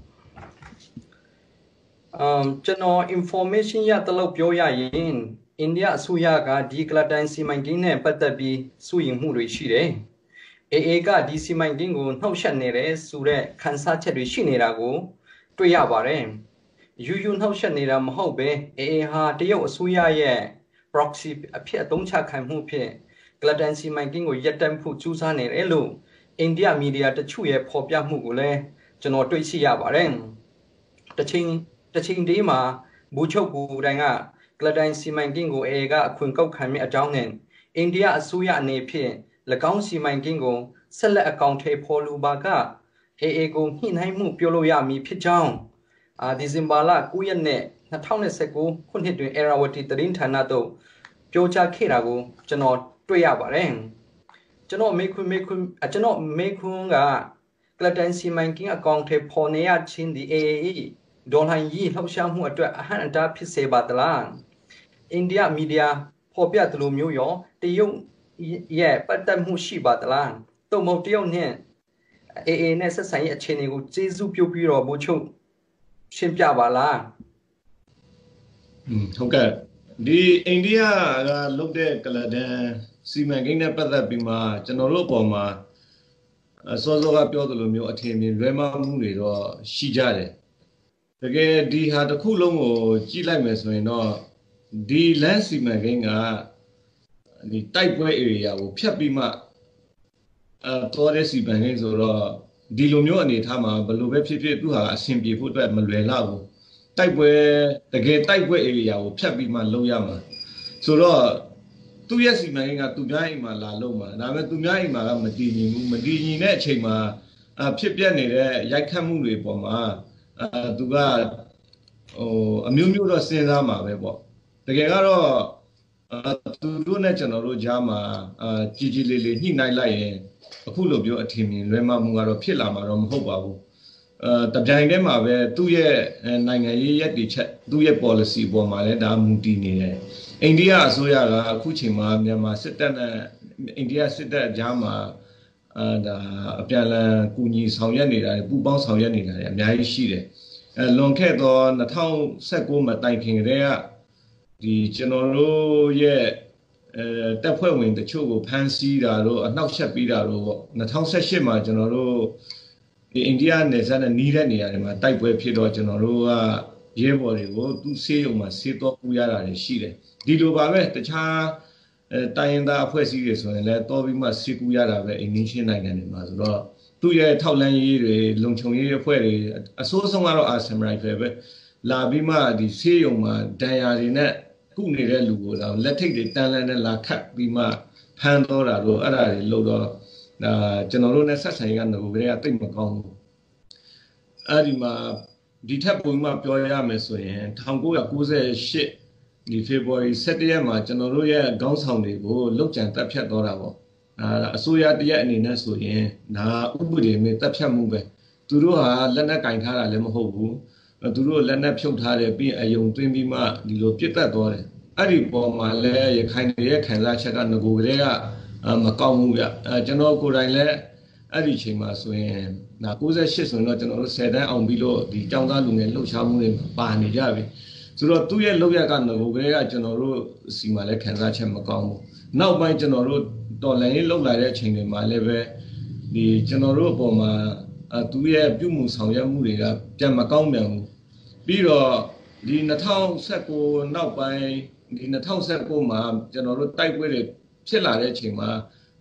ကအမ်ကျွန်တော် information ရတလို့ပြောရရင်အိန္ဒိယအစိုးရကဒီကလတိုင်စီမံကိန်းနဲ့ပတ်သက်ပြီးစုရင်မှုတွေရှိတယ်အေအေကဒီစီမံကိန်းကိုနှောက်ယှက်နေတယ်ဆိုတဲ့ခန်းစားချက်တွေရှိနေတာကိုတွေ့ရပါတယ်ယူယူနှောက်ယှက်နေတာမဟုတ်ပဲအေအေဟာတရုတ်အစိုးရရဲ့ proxy အဖြစ်အသုံးချခံမှုဖြင့်ကလတိုင်စီမံကိန်းကိုရပ်တန့်ဖို့ကြိုးစားနေတယ်လို့အိန္ဒိယမီဒီယာတချို့ရဲ့ဖော်ပြမှုကိုလည်းကျွန်တော်တွေ့ရှိရပါတယ်တချိန်တချိန်တည်းမှာဘူချုပ်ကိုတိုင်ကကလတိုင်စီမံကိန်းကိုအေကအခွင့်ကောက်ခံမိအကြောင်းနဲ့အိန္ဒိယအစိုးရအနေဖြင့်၎င်းစီမံကိန်းကိုဆက်လက်အကောင့်ထဲပေါ်လူပါကအေအေကိုညှိနှိုင်းမှုပြုလုပ်ရမည်ဖြစ်ကြောင်းအာဒီဇင်ဘာလ၉ရက်နေ့၂၀၁၉ခုနှစ်တွင်အေရာဝတီသတင်းဌာနသို့ပြောကြားခဲ့တာကိုကျွန်တော်တွေ့ရပါတယ်ကျွန်တော်မေခွန်းမေခွန်းကျွန်တော်မေခွန်းကကလတိုင်စီမံကိန်းအကောင့်ထဲပေါ်နေရချင်းဒီအေအေဒေါ်လာကြီးလှောက်ရှားမှုအတွက်အဟန့်အတားဖြစ်စေပါသလားအိန္ဒိယမီဒီယာဖော်ပြသလိုမျိုးရောတရုတ်ရဲ့ပတ်သက်မှုရှိပါသလားသို့မဟုတ်တရုတ်နဲ့အေအေနဲ့ဆက်ဆံရေးအခြေအနေကိုကျေးဇူးပြုပြီးတော့ဘို့ချုပ်ရှင်းပြပါလားอืมဟုတ်ကဲ့ဒီအိန္ဒိယကလုပ်တဲ့ကလဒန်စီမံကိန်းနဲ့ပတ်သက်ပြီးမှကျွန်တော်တို့အပေါ်မှာစောစောကပြောသလိုမျိုးအထင်မြင်လွဲမှားမှုတွေတော့ရှိကြတယ်တကယ်ဒီဟာတစ်ခုလုံးကိုကြည့်လိုက်မယ်ဆိုရင်တော့ဒီလမ်းစီမံကိန်းကဒီတိုက်ပွဲ area ကိုဖြတ်ပြီးမှအဲတော်တဲ့စီမံကိန်းဆိုတော့ဒီလိုမျိုးအနေထားမှာဘယ်လိုပဲဖြစ်ဖြစ်သူဟာအဆင်ပြေဖို့အတွက်မလွယ်လောက်ဘူးတိုက်ပွဲတကယ်တိုက်ပွဲ area ကိုဖြတ်ပြီးမှလုပ်ရမှာဆိုတော့သူ့ရဲ့စီမံကိန်းကသူများအိမ်မှာလာလုပ်မှာဒါပေမဲ့သူများအိမ်မှာကမတည်ငြိမ်ဘူးမတည်ငြိမ်တဲ့အချိန်မှာအဖြစ်ပြက်နေတဲ့ရိုက်ခတ်မှုတွေပေါ်မှာအဲသူကဟိုအမျိုးမျိုးတော့စဉ်းစားမှာပဲပေါ့တကယ်ကတော့သူတို့နဲ့ကျွန်တော်တို့ကြားမှာအာကြည်ကြည်လေးလေးညှိနှိုင်းလိုက်ရင်အခုလိုပြောအထင်မြင်လွဲမှားမှုကတော့ဖြစ်လာမှာတော့မဟုတ်ပါဘူးအဲတပြိုင်တည်းမှာပဲသူ့ရဲ့နိုင်ငံရေးရည်တည်ချက်သူ့ရဲ့ policy ပေါ်မှာလည်းဒါမူတည်နေတယ်အိန္ဒိယအစိုးရကအခုချိန်မှာမြန်မာစစ်တပ်နဲ့အိန္ဒိယစစ်တပ်ကြားမှာအာဒါအပြန်အလှန်ကူညီဆောင်ရွက်နေတာပူးပေါင်းဆောင်ရွက်နေတာအများကြီးရှိတယ်အဲလွန်ခဲ့သော၂၀၁၉မှာတိုင်ခင်ကတည်းကဒီကျွန်တော်တို့ရဲ့အဲတပ်ဖွဲ့ဝင်တချို့ကိုဖမ်းဆီးတာတို့အနှောက်ယှက်ပြီးတာတို့ပေါ့၂၀၁၈မှာကျွန်တော်တို့ဒီအိန္ဒိယနယ်စပ်နဲ့နီးတဲ့နေရာတွေမှာတိုက်ပွဲဖြစ်တော့ကျွန်တော်တို့ကရဲဘော်တွေကိုသူ့ဆေးရုံမှာဆေးတော့ပူရတာတွေရှိတယ်ဒီလိုပါပဲတခြားအဲတိုင်းရင်းသားအဖွဲ့အစည်းတွေဆိုရင်လည်းတော်ပြီးမှဆေးကူရတာပဲအိန္ဒိယနိုင်ငံတွေမှာဆိုတော့သူ့ရဲ့ထောက်လန်းရေးတွေလုံခြုံရေးအဖွဲ့တွေအစိုးဆုံးကတော့အာဆမ်ရိုင်ဖယ်ပဲလာပြီးမှဒီဆေးရုံမှာဒဏ်ရာတွေနဲ့ကုနေတဲ့လူကိုတော့လက်ထိတ်တွေတန်းလန်းနဲ့လာခတ်ပြီးမှဖမ်းတော့တာတို့အဲ့ဒါတွေလို့တော့ဒါကျွန်တော်တို့နဲ့ဆက်ဆံရေးကငကိုကလေးကတိတ်မကောင်းဘူးအဲ့ဒီမှာဒီထက်ပုံမှပြောရမယ်ဆိုရင်၁၉၉၈ဒီဖေဖော်ဝါရီ၁၁ရက်မှာကျွန်တော်တို့ရဲ့ခေါင်းဆောင်တွေကိုလောက်ကျန်တပ်ဖြတ်တော့တာပေါ့အာအစိုးရတရက်အနေနဲ့ဆိုရင်ဒါဥပဒေနဲ့တပ်ဖြတ်မှုပဲသူတို့ဟာလက်နက်ကင်ထားတာလည်းမဟုတ်ဘူးသူတို့လက်နက်ဖြုတ်ထားတယ်ပြီးအယုံသွင်းပြီးမှဒီလိုပြစ်တက်သွားတယ်အဲ့ဒီပေါ်မှာလည်းရခိုင်တွေရဲ့ခံစားချက်ကငကိုကလေးကမကောင်းဘူးဗျအဲကျွန်တော်ကိုယ်တိုင်လည်းအဲ့ဒီအချိန်မှာဆိုရင်ဒါ၉၈ဆိုရင်တော့ကျွန်တော်တို့၁၀တန်းအောင်ပြီးလို့ဒီကျောင်းသားလူငယ်လှုပ်ရှားမှုတွေပါနေကြပြီဆိုတော့သူ့ရဲ့လောက်ရကငကိုကလေးကကျွန်တော်တို့စီမှာလည်းခံစားချက်မကောင်းဘူးနောက်ပိုင်းကျွန်တော်တို့တော်လိုင်းရေးလောက်လာတဲ့အချိန်တွေမှာလည်းပဲဒီကျွန်တော်တို့အပေါ်မှာအဲသူရဲ့ပြုမှုဆောင်ရွက်မှုတွေကပြန်မကောင်းပြန်ဘူးပြီးတော့ဒီ၂၀၁၉နောက်ပိုင်းဒီ၂၀၁၉မှာကျွန်တော်တို့တိုက်ပွဲတွေဖြစ်လာတဲ့အချိန်မှာ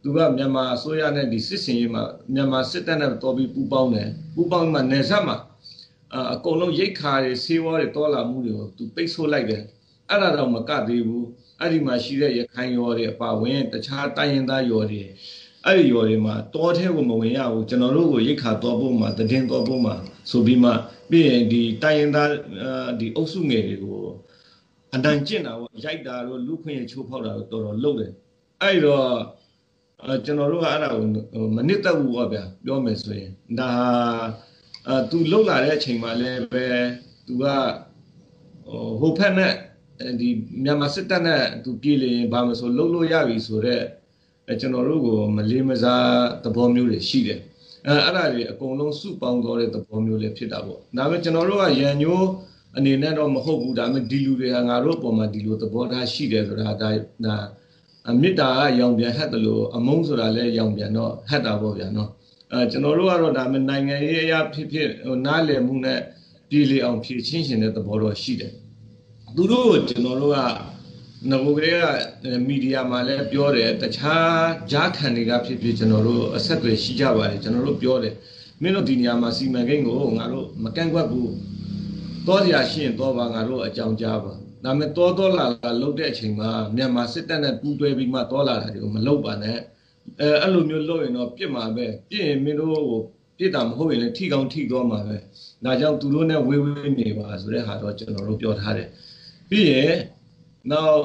သူကမြန်မာအစိုးရနဲ့ဒီစစ်စင်ရေးမှာမြန်မာစစ်တပ်နဲ့တော်ပြီးပူးပေါင်းတယ်ပူးပေါင်းမှနေဆက်မှာအကုန်လုံးရိတ်ခါတွေဆေးဝါးတွေတော်လာမှုတွေကိုသူပိတ်ဆို့လိုက်တယ်အဲ့ဒါတော့မကသေးဘူးအဲ့ဒီမှာရှိတဲ့ရခိုင်ရော်တွေအပါဝင်တခြားတိုင်းရင်းသားရော်တွေအဲ့ဒီရော်တွေမှာတောထဲကိုမဝင်ရဘူးကျွန်တော်တို့ကိုရိတ်ခါတော်ဖို့မှာတည်င်းတော်ဖို့မှာဆိုပြီးမှပြီးရင်ဒီတိုင်းရင်းသားဒီအုပ်စုငယ်တွေကိုအတန်ကျင့်တာပေါ့ရိုက်တာတို့လူခွင့်ရချိုးဖောက်တာတို့တော်တော်လုပ်တယ်အဲ့တော့ကျွန်တော်တို့ကအဲ့ဒါကိုမနစ်သက်ဘူးပေါ့ဗျာပြောမယ်ဆိုရင်ဒါအဲသူလှုပ်လာတဲ့အချိန်မှာလည်းပဲသူကဟိုဖက်နဲ့ဒီမြန်မာစစ်တပ်နဲ့သူပြည်လေဘာမဆိုလှုပ်လို့ရပြီဆိုတော့ကျွန်တော်တို့ကိုမလေးမစားသဘောမျိုးတွေရှိတယ်အဲအဲ့ဒါတွေအကုန်လုံးစုပေါင်းသွားတဲ့သဘောမျိုးလေးဖြစ်တာပေါ့ဒါပေမဲ့ကျွန်တော်တို့ကရန်ညိုးအနေနဲ့တော့မဟုတ်ဘူးဒါပေမဲ့ဒီလူတွေကငါတို့အပေါ်မှာဒီလိုသဘောထားရှိတယ်ဆိုတာဒါဒါအမြစ်တာကရောင်ပြန်ဟက်တယ်လို့အမုန်းဆိုတာလည်းရောင်ပြန်တော့ဟက်တာပေါ့ဗျာနော်အဲကျွန်တော်တို့ကတော့ဒါပေမဲ့နိုင်ငံရေးအရာဖြစ်ဖြစ်ဟိုနားလည်မှုနဲ့ပြည်လေအောင်ဖြည့်ချင်းရှင်တဲ့သဘောတော့ရှိတယ်သူတို့ကျွန်တော်တို့ကငကိုကလေးကမီဒီယာမှာလည်းပြောတယ်တခြားဂျားခံတွေကဖြစ်ဖြစ်ကျွန်တော်တို့အဆက်အသွယ်ရှိကြပါတယ်ကျွန်တော်တို့ပြောတယ်မင်းတို့ဒီနေရာမှာစီမံကိန်းကိုငါတို့မကန့်ကွက်ဘူးတောစရာရှိရင်တော့ပါငါတို့အကြောင်းကြားပါဒါပေမဲ့တောတော်လာလာလှုပ်တဲ့အချိန်မှာမြန်မာစစ်တပ်နဲ့ပူးတွဲပြီးမှတောလာတာတွေကိုမလှုပ်ပါနဲ့အဲအဲ့လိုမျိုးလှုပ်ရင်တော့ပြစ်မှာပဲပြစ်ရင်မင်းတို့ကိုပြစ်တာမဟုတ်ရင်လည်းထိကောင်းထိသွားမှာပဲဒါကြောင့်သူတို့နဲ့ဝေးဝေးနေပါဆိုတဲ့ဟာတော့ကျွန်တော်တို့ပြောထားတယ်ပြီးရင်နောက်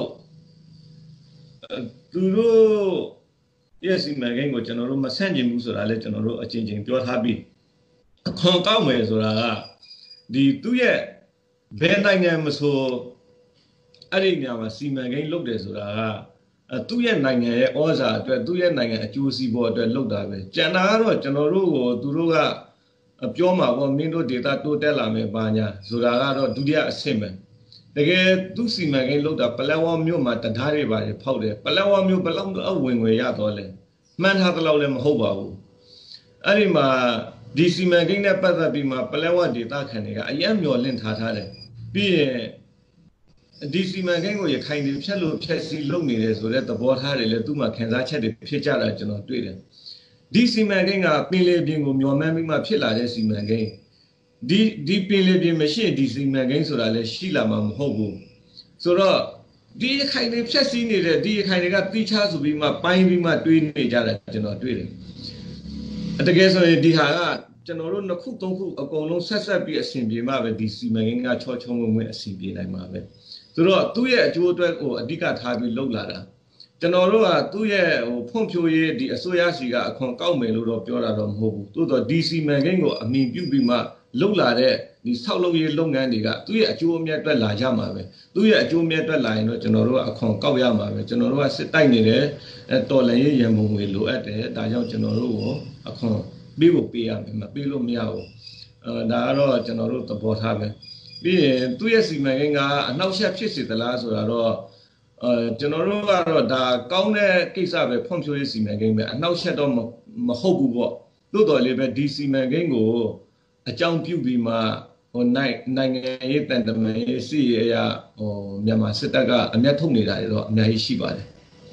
သူတို့ရဲ့စီမံကိန်းကိုကျွန်တော်တို့မဆန့်ကျင်ဘူးဆိုတာလည်းကျွန်တော်တို့အချင်းချင်းပြောထားပြီးအခွန်ကောက်မယ်ဆိုတာကဒီသူ့ရဲ့ဘယ်နိုင်ငံမဆိုအဲ့ဒီနေရာမှာစီမံကိန်းလုပ်တယ်ဆိုတာကသူ့ရဲ့နိုင်ငံရဲ့ဩဇာအတွက်သူ့ရဲ့နိုင်ငံအကျိုးစီးပွားအတွက်လုပ်တာပဲကျန်တာကတော့ကျွန်တော်တို့ကိုသူတို့ကပြောမှာပေါ့မင်းတို့ဒေတာတိုးတက်လာမယ်ဘာညာဆိုတာကတော့ဒုတိယအဆင့်ပဲတကယ်သူစီမံကိန်းလုပ်တာပလက်ဝမြို့မှာတံတားတွေပါတယ်ဖောက်တယ်ပလက်ဝမြို့ဘယ်လောက်အဝင်ငွေရတော့လဲမှန်းထားသလောက်လည်းမဟုတ်ပါဘူးအဲ့ဒီမှာဒီစီမံကိန်းနဲ့ပတ်သက်ပြီးမှပလက်ဝဒေတာခံတွေကအယံမျောလင့်ထားထားတယ်ပြီးရင်ဒီစီမံကိန်းကိုရခိုင်တွေဖြတ်လို့ဖြတ်စီလုပ်နေတယ်ဆိုတဲ့သဘောထားတွေလည်းသူ့မှာခံစားချက်တွေဖြစ်ကြတာကျွန်တော်တွေ့တယ်ဒီစီမံကိန်းကပင်လေပြင်ကိုမျောမှန်းပြီးမှဖြစ်လာတဲ့စီမံကိန်းဒီဒီပင်လေပြင်မရှိဒီစီမံကိန်းဆိုတာလည်းရှိလာမှာမဟုတ်ဘူးဆိုတော့ဒီရခိုင်တွေဖြတ်စီနေတဲ့ဒီရခိုင်တွေကတိချဆိုပြီးမှပိုင်းပြီးမှတွေးနေကြတာကျွန်တော်တွေ့တယ်တကယ်ဆိုရင်ဒီဟာကကျွန်တော်တို့နှစ်ခုသုံးခုအကုန်လုံးဆက်ဆက်ပြီးအဆင်ပြေမှပဲဒီစီမံကိန်းကချောချောမွေ့မွေ့အဆင်ပြေနိုင်မှာပဲဆိုတော့သူ့ရဲ့အကျိုးအတွက်ကိုအဓိကထားပြီးလုပ်လာတာကျွန်တော်တို့ကသူ့ရဲ့ဟိုဖွံ့ဖြိုးရေးဒီအစိုးရစီကအခွန်ကောက်မယ်လို့တော့ပြောတာတော့မဟုတ်ဘူးသို့တော့ဒီစီမံကိန်းကိုအမိပြုပြီးမှလုပ်လာတဲ့ဒီဆောက်လုပ်ရေးလုပ်ငန်းတွေကသူ့ရဲ့အကျိုးအမြတ်အတွက်လာကြမှာပဲသူ့ရဲ့အကျိုးအမြတ်အတွက်လာရင်တော့ကျွန်တော်တို့ကအခွန်ကောက်ရမှာပဲကျွန်တော်တို့ကစစ်တိုက်နေတယ်တော်လှန်ရေးရန်ပုံငွေလိုအပ်တယ်ဒါကြောင့်ကျွန်တော်တို့ကိုအခွန်ပေးဖို့ပေးရမယ်မပေးလို့မရဘူးအဲဒါကတော့ကျွန်တော်တို့သဘောထားပဲပြီးရင်သူ့ရဲ့စီမံကိန်းကအနှောက်အယှက်ဖြစ်စေသလားဆိုတာတော့အဲကျွန်တော်တို့ကတော့ဒါကောင်းတဲ့ကိစ္စပဲဖွံ့ဖြိုးရေးစီမံကိန်းပဲအနှောက်အယှက်တော့မဟုတ်ဘူးပေါ့သို့တော်လည်းပဲဒီစီမံကိန်းကိုအကြောင်းပြုပြီးမှဟိုနိုင်နိုင်ငံရေးတန်တမာရေးစီရရဟိုမြန်မာစစ်တပ်ကအမျက်ထုတ်နေတာတွေတော့အများကြီးရှိပါတယ်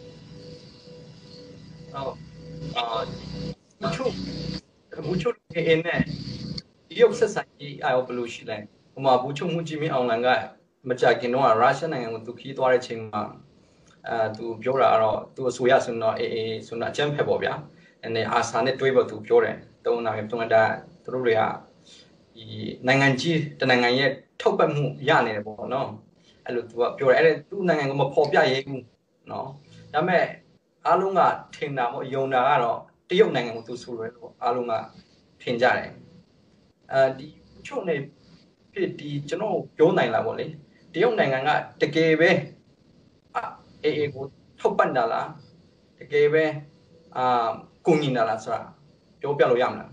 ဟုတ်အာချုပ်ဘူးချုပ်အင်းနဲ့ဒီရုပ်ဆက်ဆိုင်ကြီးအရောဘလို့ရှိလဲဟိုမှာဘူးချုပ်မှုကြီးမင်းအောင်လန်ကမကြခင်တော့ရုရှားနိုင်ငံကိုသူခီးသွားတဲ့ချိန်မှာအဲသူပြောတာကတော့သူအဆိုရဆိုတော့အေးအေးဆိုတော့အချမ်းဖက်ပေါ့ဗျာအဲအာဆာနဲ့တွဲဖို့သူပြောတယ်တုံးနာပဲတုံးတာသူတို့တွေကဒီနိုင်ငံကြီးတနိုင်ငံရဲ့ထောက်ပံ့မှုရနေတယ်ပေါ့နော်အဲ့လိုသူကပြောတယ်အဲ့ဒါသူ့နိုင်ငံကမဖော်ပြရဲဘူးနော်ဒါပေမဲ့အားလုံးကထင်တာပေါ့ယုံတာကတော့တရုတ်နိုင်ငံကိုသူဆိုရဲလို့အားလုံးကထင်ကြတယ်အဲဒီချုပ်နေဖြစ်ဒီကျွန်တော်ပြောနိုင်လားပေါ့လေတရုတ်နိုင်ငံကတကယ်ပဲအေးအေးကိုထောက်ပံ့တာလားတကယ်ပဲအာကိုညီတာလားဆိုတာပြောပြလို့ရမလား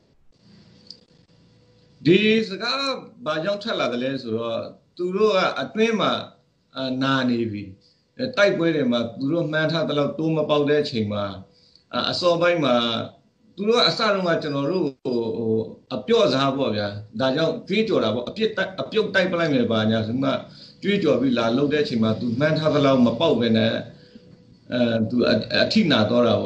ဒီစကားဘာကြောင့်ထွက်လာတယ်လဲဆိုတော့သူတို့ကအတွင်းမှာနာနေပြီတိုက်ပွဲတွေမှာသူတို့မှန်းထားတဲ့လောက်တိုးမပေါက်တဲ့အချိန်မှာအစောပိုင်းမှာသူတို့ကအစတုန်းကကျွန်တော်တို့ဟိုအပြော့စားပေါ့ဗျာဒါကြောင့်ကြွေးကြော်တာပေါ့အပြစ်အပြုတ်တိုက်ပလိုက်မယ်ပါညာဆိုမှကြွေးကြော်ပြီးလာလှုပ်တဲ့အချိန်မှာသူမှန်းထားတဲ့လောက်မပေါက်ပဲနဲ့အဲသူအထိနာတော့တာပေါ့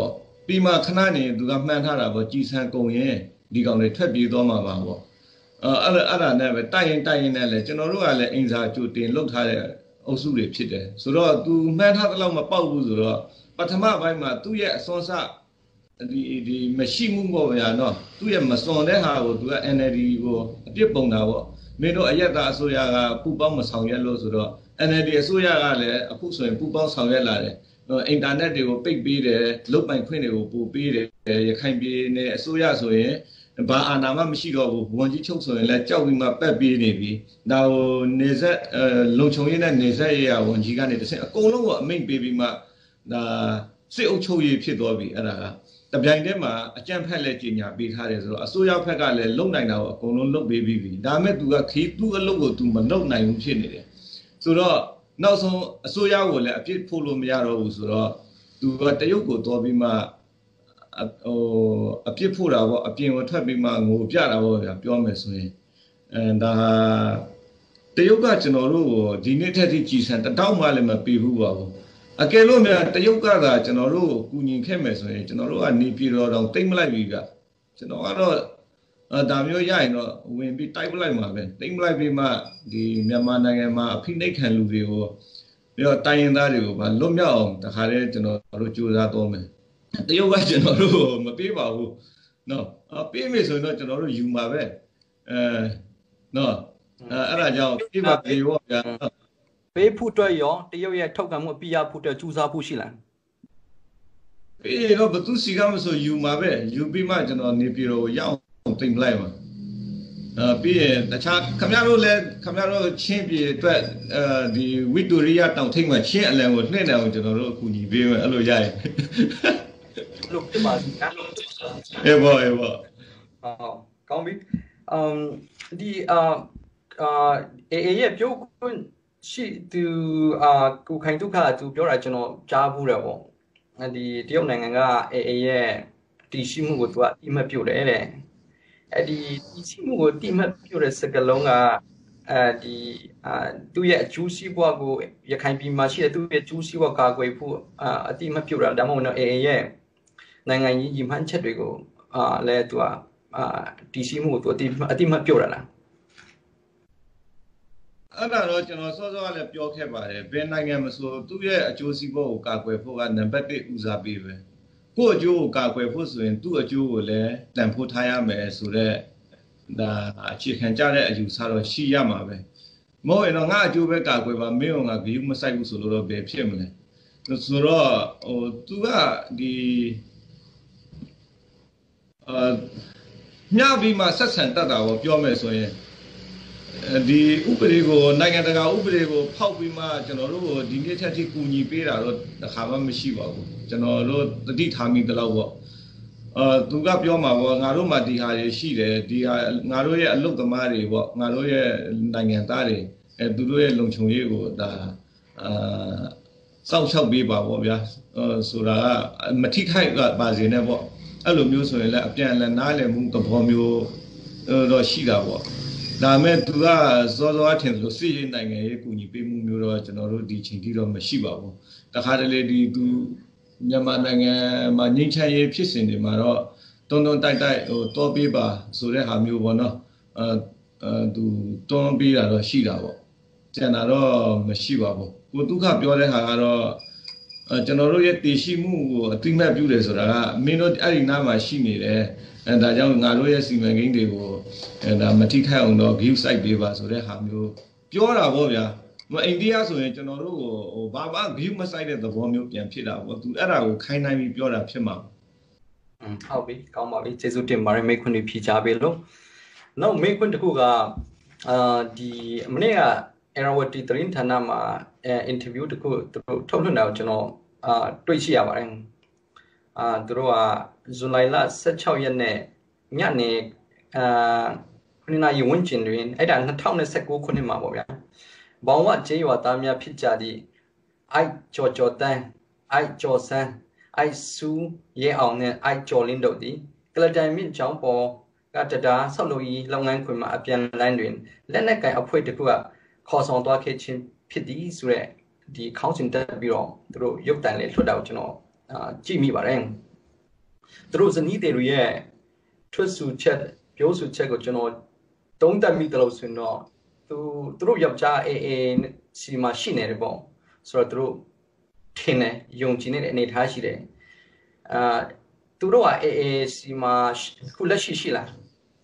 ပြီးမှခဏနေသူကမှန်းထားတာပေါ့ကြည်ဆန်ကုန်ရင်ဒီကောင်တွေထွက်ပြေးသွားမှာပါပေါ့အဲ့ဒါအဲ့ဒါနဲ့ပဲတိုက်ရင်တိုက်ရင်နဲ့လေကျွန်တော်တို့ကလည်းအင်စာကြိုတင်လုပ်ထားတဲ့အုပ်စုတွေဖြစ်တယ်ဆိုတော့သူမှန်းထားတဲ့လောက်မပေါက်ဘူးဆိုတော့ပထမပိုင်းမှာသူ့ရဲ့အစွမ်းစဒီဒီမရှိမှုပေါ့ဗျာနော်သူ့ရဲ့မစွန်တဲ့ဟာကိုသူက N L D ကိုအပြစ်ပုံတာပေါ့မင်းတို့အရက်သားအစိုးရကပူပေါင်းမဆောင်ရွက်လို့ဆိုတော့ N L D အစိုးရကလည်းအခုဆိုရင်ပူပေါင်းဆောင်ရွက်လာတယ်အင်တာနက်တွေကိုပိတ်ပေးတယ်လုတ်ပိုင်ခွင့်တွေကိုပို့ပေးတယ်ရခိုင်ပြည်နယ်အစိုးရဆိုရင်ဘာအာဏာမှမရှိတော့ဘူးဝန်ကြီးချုပ်ဆိုရင်လည်းကြောက်ပြီးမှပက်ပေးနေပြီဒါဟိုနေဆက်လုံခြုံရေးနဲ့နေဆက်ရေးရဝန်ကြီးကနေတဆင့်အကုန်လုံးကိုအမိန့်ပေးပြီးမှဒါစစ်အုပ်ချုပ်ရေးဖြစ်သွားပြီအဲ့ဒါကတပြိုင်တည်းမှာအကြမ်းဖက်လက်ကြီးညာပေးထားတယ်ဆိုတော့အစိုးရဘက်ကလည်းလုံနိုင်တာကိုအကုန်လုံးလုပ်ပေးပြီးပြီဒါမဲ့သူကခီးသူ့အလုပ်ကိုသူမလုပ်နိုင်ဘူးဖြစ်နေတယ်ဆိုတော့နောက်ဆုံးအစိုးရကိုလည်းအပြစ်ဖို့လို့မရတော့ဘူးဆိုတော့သူကတရုတ်ကိုတော်ပြီးမှဟိုအပြစ်ဖို့တာပေါ့အပြင်ကိုထွက်ပြီးမှငိုပြတာပေါ့ဗျာပြောမယ်ဆိုရင်အဲဒါတရုတ်ကကျွန်တော်တို့ကိုဒီနေ့ထက်ထိကြည်စံတတောက်မှလည်းမပြီးဘူးပါဘူးအကယ်လို့များတရုတ်ကသာကျွန်တော်တို့ကိုကူညီခဲ့မယ်ဆိုရင်ကျွန်တော်တို့ကနေပြည်တော်တောင်တိတ်မလိုက်ပြီဗျကျွန်တော်ကတော့ဒါမျိုးရရင်တော့ဝင်ပြီးတိုက်ပလိုက်မှာပဲတိတ်မလိုက်ပြီးမှဒီမြန်မာနိုင်ငံမှာအဖိနှိတ်ခံလူတွေကိုပြီးတော့တိုင်းရင်းသားတွေကိုပါလွတ်မြောက်အောင်တခါတည်းကျွန်တော်တို့ကြိုးစားတော့မယ်တရုတ်ကကျွန်တော်တို့မပေးပါဘူးနော်ပေးမယ်ဆိုရင်တော့ကျွန်တော်တို့ယူမှာပဲအဲနော်အဲ့ဒါကြောင့်ပြပါပေးဖို့ဗျာပေးဖို့အတွက်ရောတရုတ်ရဲ့ထောက်ခံမှုအပြရဖို့အတွက်ကြိုးစားဖို့ရှိလားပေးတော့ဘသူစီကမဆိုယူမှာပဲယူပြီးမှကျွန်တော်နေပြည်တော်ကိုရောက်တင်လိုက်မှာအဲပြီးရင်တခြားခမရတို့လည်းခမရတို့ချင်းပြည်အတွက်အဲဒီဝီတိုရီယာတောင်ထိပ်မှာချင်းအလံကိုနှိမ့်နေအောင်ကျွန်တော်တို့အကူညီပေးမယ်အဲ့လိုရရင်လို့ပြပါစီနော်အေးဘောအေးဘောအော်ကောင်းပြီအမ်ဒီအာအာအေးရဲ့ပြောခွင့်ရှိသူအာကိုခိုင်ဒုက္ခသူပြောတာကျွန်တော်ကြားဘူးတယ်ပေါ့ဒီတရုတ်နိုင်ငံကအေးရဲ့တည်ရှိမှုကိုသူကအမှတ်ပြုတယ်တဲ့အဲ့ဒီတည်ရှိမှုကိုအမှတ်ပြုတဲ့စကားလုံးကအဲဒီအာသူ့ရဲ့အကျိုးစီးပွားကိုရခိုင်ပြည်မှာရှိတဲ့သူ့ရဲ့အကျိုးစီးပွားကာကွယ်ဖို့အာအတိမပြုတာဒါမှမဟုတ်တော့အေးရဲ့နိုင်ငံကြီးရည်မှန်းချက်တွေကိုအာလဲသူကအာတည်ရှိမှုကိုသူအတိအတိမပြုတာလားအဲ့ဒါတော့ကျွန်တော်စောစောကလည်းပြောခဲ့ပါတယ်ဘယ်နိုင်ငံမဆိုသူ့ရဲ့အကျိုးစီးပွားကိုကာကွယ်ဖို့ကနံပါတ်၁ဦးစားပေးပဲကိုယ့်အကျိုးကိုကာကွယ်ဖို့ဆိုရင်သူ့အကျိုးကိုလည်းတန်ဖိုးထားရမယ်ဆိုတော့ဒါအခြေခံကြတဲ့အယူဆတော့ရှိရမှာပဲမဟုတ်ရင်တော့ငါအကျိုးပဲကာကွယ်ပါမင်းကငါဂရုမစိုက်ဘူးဆိုလို့တော့ဘယ်ဖြစ်မလဲဆိုတော့ဟိုသူကဒီအာမြပြီးမှဆက်ဆံတတ်တာကိုပြောမယ်ဆိုရင်ဒီဥပဒေကိုနိုင်ငံတကာဥပဒေကိုဖောက်ပြီးမှကျွန်တော်တို့ကိုဒီနေ့ချက်ထိကူညီပေးတာတော့တစ်ခါမှမရှိပါဘူးကျွန်တော်တို့တတိထားမိတဲ့လောက်ပေါ့အာသူကပြောမှာပေါ့ငါတို့မှဒီဟာတွေရှိတယ်ဒီဟာငါတို့ရဲ့အလုပ်သမားတွေပေါ့ငါတို့ရဲ့နိုင်ငံသားတွေအဲသူတို့ရဲ့လုံခြုံရေးကိုဒါအာစောင့်ရှောက်ပေးပါပေါ့ဗျာဆိုတာကမထိခိုက်ပါစေနဲ့ပေါ့အဲ့လိုမျိုးဆိုရင်လည်းအပြန်အလှန်နားလည်မှုသဘောမျိုးတော့ရှိတာပေါ့ဒါမဲ့သူကစောစောအထင်လို့စီရင်နိုင်ငံရေးကူညီပေးမှုမျိုးတော့ကျွန်တော်တို့ဒီချိန်ထိတော့မရှိပါဘူးတခါတလေဒီသူမြန်မာနိုင်ငံမှာငြိမ်းချမ်းရေးဖြစ်စဉ်တွေမှာတော့တွန်းတွန်းတိုက်တိုက်ဟိုတောပေးပါဆိုတဲ့ဟာမျိုးပေါ့နော်အဲသူတွန်းပေးတာတော့ရှိတာပေါ့ကျန်တာတော့မရှိပါဘူးကိုဒုက္ခပြောတဲ့ဟာကတော့အဲကျွန်တော်တို့ရဲ့တည်ရှိမှုကိုအတိမတ်ပြုတယ်ဆိုတာကမင်းတို့အဲ့ဒီနားမှာရှိနေတယ်အဲဒါကြောင့်ငါတို့ရဲ့စီမံကိန်းတွေကိုအဲဒါမထိခိုက်အောင်တော့ view site ပေးပါဆိုတဲ့ဟာမျိုးပြောတာပေါ့ဗျာမအိန္ဒိယဆိုရင်ကျွန်တော်တို့ကိုဟိုဘာမှ view မဆိုင်တဲ့သဘောမျိုးပြန်ဖြစ်တာပေါ့သူအဲ့ဒါကိုခိုင်းနိုင်ပြီးပြောတာဖြစ်မှာอืมဟုတ်ပြီကောင်းပါပြီကျေးဇူးတင်ပါတယ်မိခွန်းတွေဖြေချပေးလို့နောက်မိခွန်းတစ်ခုကအာဒီမနေ့က Arawati သတင်းဌာနမှာအဲ interview တစ်ခုသူတို့ထုတ်လွှင့်တာကိုကျွန်တော်အာတွေ့ရှိရပါတယ်အာသူတို့ကဇူလိုင်လ၁၆ရက်နေ့ညနေအာခုနှစ်နာရီဝန်းကျင်တွင်အဲ့ဒါ၂၀၂၉ခုနှစ်မှာပေါ့ဗျာဘောင်ဝကျေးရွာသားများဖြစ်ကြသည့်အိုက်ကျော်ကျော်တန်းအိုက်ကျော်ဆန်းအိုက်ဆူရဲအောင်နဲ့အိုက်ကျော်လင်းတို့သည်ကလတိုင်မြင့်ကျောင်းပေါ်ကတဒါဆောက်လုပ်ရေးလုပ်ငန်းခွင်မှာအပြန်လန်းတွင်လက်နက်ကင်အဖွဲ့တစ်ခုကခေါ်ဆောင်သွားခဲ့ခြင်းဖြစ်သည်ဆိုတဲ့ဒီခေါင်းစဉ်တက်ပြီးတော့သူတို့ရုပ်တံလေးလွှတ်တာကိုကျွန်တော်အာကြည့်မိပါတယ်သူတို့ဇနီးတွေရဲ့ထွက်ဆိုချက်ပြောဆိုချက်ကိုကျွန်တော်တုံးတက်မိတယ်လို့ဆိုတော့သူသူတို့ယောက်ျားအေးအေးစီမှာရှိနေတယ်ပေါ့ဆိုတော့သူတို့ထင်တယ်ယုံကြည်နေတဲ့အနေအထားရှိတယ်အာသူတို့ကအေးအေးစီမှာခုလက်ရှိရှိလား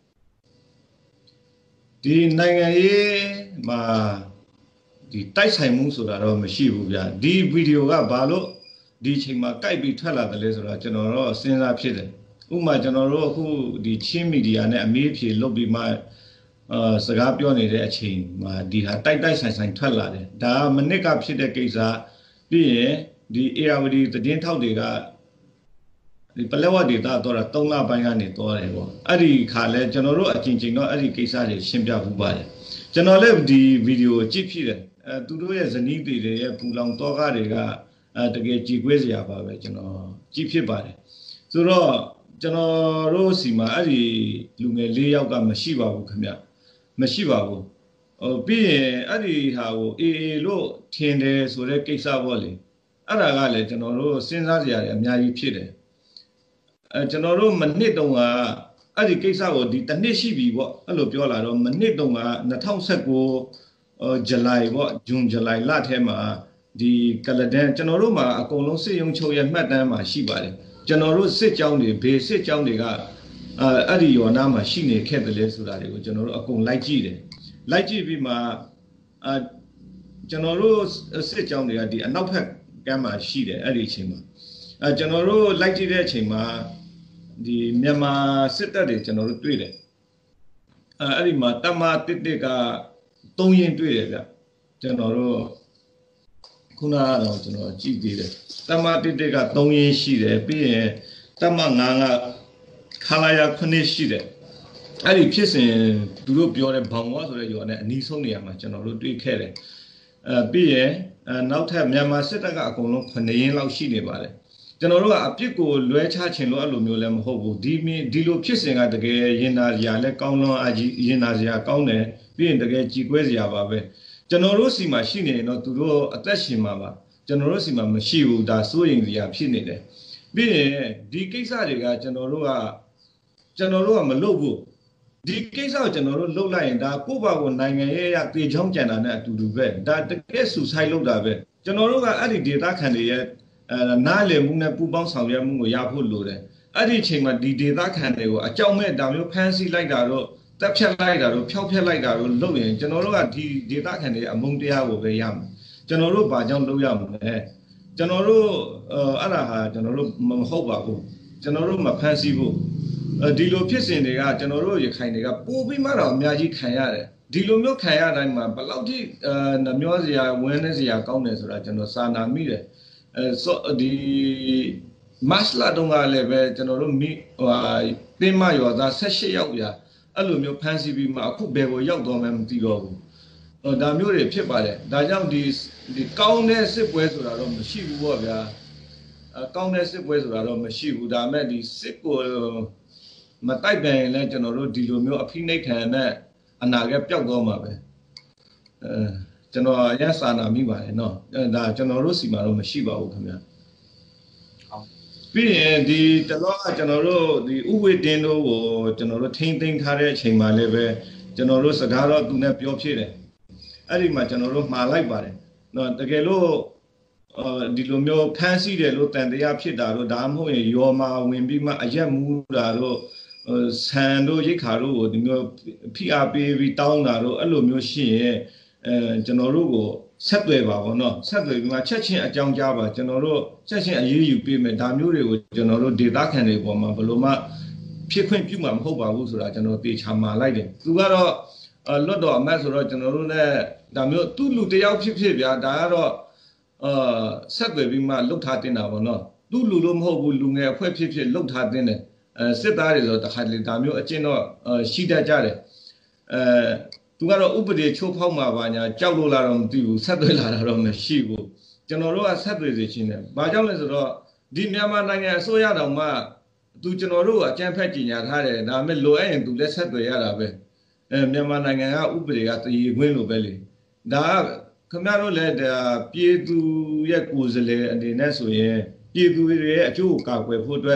ဒီနိုင်ငံရေးမှာဒီတိုက်ဆိုင်မှုဆိုတာတော့မရှိဘူးဗျာဒီဗီဒီယိုကဘာလို့ဒီချိန်မှာကြိုက်ပြီးထွက်လာတယ်လဲဆိုတာကျွန်တော်တော့စဉ်းစားဖြစ်တယ်ဥပမာကျွန်တော်တို့အခုဒီချင်းမီဒီယာနဲ့အမေးဖြေလုပ်ပြီးမှအာစကားပြောနေတဲ့အချိန်မှာဒီဟာတိုက်တိုက်ဆိုင်ဆိုင်ထွက်လာတယ်ဒါကမနစ်ကဖြစ်တဲ့ကိစ္စပြီးရင်ဒီ A R V D သတင်းထောက်တွေကဒီပလက်ဝဒေတာတော့သုံးလပိုင်းကနေတော့တယ်ပေါ့အဲ့ဒီခါလဲကျွန်တော်တို့အချင်းချင်းတော့အဲ့ဒီကိစ္စတွေရှင်းပြဖို့ပါတယ်ကျွန်တော်လည်းဒီဗီဒီယိုကြည့်ဖြစ်တယ်အဲသူတို့ရဲ့ဇနီးတွေရဲ့ပူလောင်တော့ကားတွေကအဲတကယ်ကြည်ကွေးစရာပါပဲကျွန်တော်ကြည့်ဖြစ်ပါတယ်ဆိုတော့ကျွန်တော်တို့စီမှာအဲ့ဒီလူငယ်၄ယောက်ကမရှိပါဘူးခင်ဗျမရှိပါဘူးဟိုပြီးရင်အဲ့ဒီဟာကိုအေးအေးလို့ထင်တယ်ဆိုတဲ့ကိစ္စပေါ့လေအဲ့ဒါကလည်းကျွန်တော်တို့စဉ်းစားစရာတွေအများကြီးဖြစ်တယ်အဲကျွန်တော်တို့မနစ်တုန်းကအဲ့ဒီကိစ္စကိုဒီတစ်နှစ်ရှိပြီပေါ့အဲ့လိုပြောလာတော့မနစ်တုန်းက၂၀၁၉ဇူလိုင်ပေါ့ဇွန်ဇူလိုင်လထဲမှာဒီကလဒန်ကျွန်တော်တို့မှာအကုန်လုံးစစ်ရုံချုပ်ရဲ့မှတ်တမ်းမှာရှိပါတယ်ကျွန်တော်တို့စစ်ကြောင်းတွေဘေးစစ်ကြောင်းတွေကအဲအဲ့ဒီယောနာမှာရှိနေခဲ့တယ်လေဆိုတာတွေကိုကျွန်တော်တို့အကုန်လိုက်ကြည့်တယ်လိုက်ကြည့်ပြီးမှအဲကျွန်တော်တို့စစ်ကြောင်းတွေကဒီအနောက်ဘက်ကမ်းမှာရှိတယ်အဲ့ဒီအချိန်မှာအဲကျွန်တော်တို့လိုက်ကြည့်တဲ့အချိန်မှာဒီမြန်မာစစ်တပ်တွေကျွန်တော်တို့တွေ့တယ်အဲအဲ့ဒီမှာတမတစ်တစ်ကသုံးရင်တွေ့တယ်ဗျကျွန်တော်တို့ခုနကတော့ကျွန်တော်ကြည့်သေးတယ်တမတစ်တစ်ကသုံးရင်ရှိတယ်ပြီးရင်တမငါးကခလာရခုနှစ်ရှိတယ်အဲ့ဒီဖြစ်စဉ်သူတို့ပြောတဲ့ဘောင်ဝါဆိုတဲ့ရောနဲ့အနီးဆုံးနေရာမှာကျွန်တော်တို့တွေ့ခဲ့တယ်အဲပြီးရင်နောက်ထပ်မြန်မာစစ်တပ်ကအကုန်လုံးခုနှစ်ရင်လောက်ရှိနေပါတယ်ကျွန်တော်တို့ကအပြစ်ကိုလွဲချချင်လို့အဲ့လိုမျိုးလည်းမဟုတ်ဘူးဒီဒီလိုဖြစ်စဉ်ကတကယ်ရင်နာစရာလည်းကောင်းလွန်အကြီးရင်နာစရာကောင်းတယ်ပြီးရင်တကယ်ကြည်ကွဲစရာပါပဲကျွန်တော်တို့စီမှာရှိနေရင်တော့သူတို့အသက်ရှင်မှာပါကျွန်တော်တို့စီမှာမရှိဘူးဒါစိုးရိမ်စရာဖြစ်နေတယ်ပြီးရင်ဒီကိစ္စတွေကကျွန်တော်တို့ကကျွန်တော်တို့ကမလုပ်ဘူးဒီကိစ္စကိုကျွန်တော်တို့လုပ်လိုက်ရင်ဒါကိုယ့်ဘာကိုနိုင်ငံရဲ့အသေးချောင်းကြံတာနဲ့အတူတူပဲဒါတကယ်ဆူဆိုင်လုပ်တာပဲကျွန်တော်တို့ကအဲ့ဒီဒေတာခံတွေရဲ့အဲနားလည်မှုနဲ့ပူပေါင်းဆောင်ရွက်မှုကိုရဖို့လိုတယ်အဲ့ဒီအချိန်မှာဒီဒေတာခံတွေကိုအကြောင်းမဲ့ဒါမျိုးဖမ်းဆီးလိုက်တာတော့တက်ဖြတ်လိုက်တာတော့ဖျောက်ဖျက်လိုက်တာတော့လုပ်ရင်ကျွန်တော်တို့ကဒီဒေတာခံတွေအမုန်းတရားကိုပဲရမှာကျွန်တော်တို့ဘာကြောင့်လုပ်ရမလဲကျွန်တော်တို့အဲ့ဒါဟာကျွန်တော်တို့မဟုတ်ပါဘူးကျွန်တော်တို့မဖမ်းဆီးဘူးဒီလိုဖြစ်စဉ်တွေကကျွန်တော်တို့ရခိုင်တွေကပို့ပြီးမှတော့အများကြီးခံရတယ်ဒီလိုမျိုးခံရတိုင်းမှာဘယ်လောက်ထိအဲနှမျောစရာဝန်းနေစရာကောင်းတယ်ဆိုတာကျွန်တော်စာနာမိတယ်အဲဆိုဒီမတ်လာတုန်းကလည်းပဲကျွန်တော်တို့မိဟိုတင်းမရွာသား၁၈ယောက်ပြအဲ့လိုမျိုးဖမ်းဆီးပြီးမှအခုဘယ်ကိုရောက်တော့မှမသိတော့ဘူးဟိုဒါမျိုးတွေဖြစ်ပါတယ်ဒါကြောင့်ဒီဒီကောင်းတဲ့စစ်ပွဲဆိုတာတော့မရှိဘူးပေါ့ဗျာအကောင်းတဲ့စစ်ပွဲဆိုတာတော့မရှိဘူးဒါမဲ့ဒီစစ်ကိုမတိုက်ပြန်ရင်လည်းကျွန်တော်တို့ဒီလိုမျိုးအဖိနှိတ်ခံတဲ့အနာဂတ်ပျောက်သွားမှာပဲအဲကျွန်တော်အရင်စာနာမိပါတယ်เนาะအဲဒါကျွန်တော်တို့စီမှာတော့မရှိပါဘူးခင်ဗျာဟုတ်ပြီးရင်ဒီတလောကကျွန်တော်တို့ဒီဥဝေတင်တို့ကိုကျွန်တော်တို့ထိမ့်သိမ်းထားတဲ့အချိန်မှာလည်းပဲကျွန်တော်တို့စကားတော့သူနဲ့ပြောဖြစ်တယ်အဲ့ဒီမှာကျွန်တော်တို့မှားလိုက်ပါတယ်เนาะတကယ်လို့အဲဒီလိုမျိုးဖမ်းဆီးတယ်လို့တန်တရားဖြစ်တာတော့ဒါမှမဟုတ်ရင်ရောမာဝင်ပြီးမှအရက်မူးတာတော့ဆန်တို့ရိတ်ခါတို့ကိုဒီမျိုးဖိအားပေးပြီးတောင်းတာတော့အဲ့လိုမျိုးရှိရင်အဲကျွန်တော်တို့ကိုဆက်သွယ်ပါဘောနော်ဆက်သွယ်ပြီးမှချက်ချင်းအကြောင်းကြားပါကျွန်တော်တို့ချက်ချင်းအရေးယူပေးမယ်ဒါမျိုးတွေကိုကျွန်တော်တို့ဒေတာခံတွေပေါ်မှာဘယ်လိုမှဖြစ်ခွင့်ပြုမှာမဟုတ်ပါဘူးဆိုတာကျွန်တော်တေချာမှာလိုက်တယ်သူကတော့လွတ်တော်အမတ်ဆိုတော့ကျွန်တော်တို့လည်းဒါမျိုးသူ့လူတယောက်ဖြစ်ဖြစ်ဗျာဒါကတော့အာဆက်သွယ်ပြီးမှလှုပ်ထားတင်တာပေါ့နော်သူ့လူလို့မဟုတ်ဘူးလူငယ်အဖွဲ့ဖြစ်ဖြစ်လှုပ်ထားတင်တယ်အဲစစ်သားတွေဆိုတခါတလေဒါမျိုးအကျင့်တော့ရှိတတ်ကြတယ်အဲသူကတော့ဥပဒေချိုးဖောက်မှာပါညာကြောက်လို့လာတော့မသိဘူးဆက်သွယ်လာတာတော့မရှိဘူးကျွန်တော်တို့ကဆက်သွယ်စီချင်းတယ်ဘာကြောင့်လဲဆိုတော့ဒီမြန်မာနိုင်ငံအစိုးရတော်မှသူကျွန်တော်တို့အကြမ်းဖက်ကြီးညာထားတယ်ဒါပေမဲ့လိုအပ်ရင်သူလည်းဆက်သွယ်ရတာပဲအဲမြန်မာနိုင်ငံကဥပဒေကတည်ခွင့်လိုပဲလေဒါကခင်ဗျားတို့လည်းဒါပြည်သူရဲ့ကိုယ်စားလှယ်အနေနဲ့ဆိုရင်ပြည်သူတွေရဲ့အကျိုးကိုကာကွယ်ဖို့အတွက်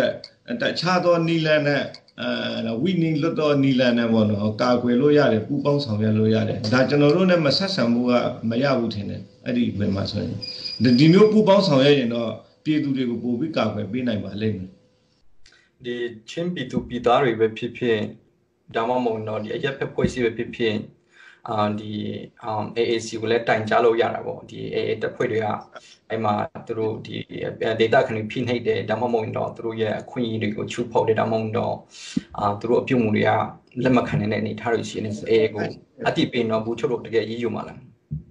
แต่ชาตัวนีแลนเนี่ยวินิลุตัวนีแลนเนี่ยบ่เนาะกาเกวโลยาเลยปูป้องဆောင်ရလို့ရတယ်ဒါကျွန်တော်တို့နဲ့မဆက်ဆံမှုကမရဘူးထင်တယ်အဲ့ဒီဘယ်မှာဆိုရင်ဒီမျိုးပူပေါင်းဆောင်ရရင်တော့ပြည်သူတွေကိုပို့ပြီးကာကွယ်ပေးနိုင်ပါလိမ့်မယ်ဒီချင်းပြည်သူပြည်သားတွေပဲဖြစ်ဖြစ်ဒါမှမဟုတ်တော့ဒီအရက်ဖက်ဖွဲ့စည်းပဲဖြစ်ဖြစ်အာဒီ A A C ကိုလည်းတိုင်ကြားလို့ရတာပေါ့ဒီ A A တပ်ဖွဲ့တွေကအဲ့မှာသူတို့ဒီ data ခဏဖိနှိပ်တယ်ဒါမှမဟုတ်တော့သူတို့ရဲ့အခွင့်အရေးတွေကိုချူဖောက်တယ်ဒါမှမဟုတ်တော့အာသူတို့အပြုတ်မှုတွေကလက်မခံနိုင်တဲ့အနေအထားတွေရှိနေ A A ကိုအတိပင်တော့ဘူးချုပ်လို့တကယ်ရေးယူမှာလား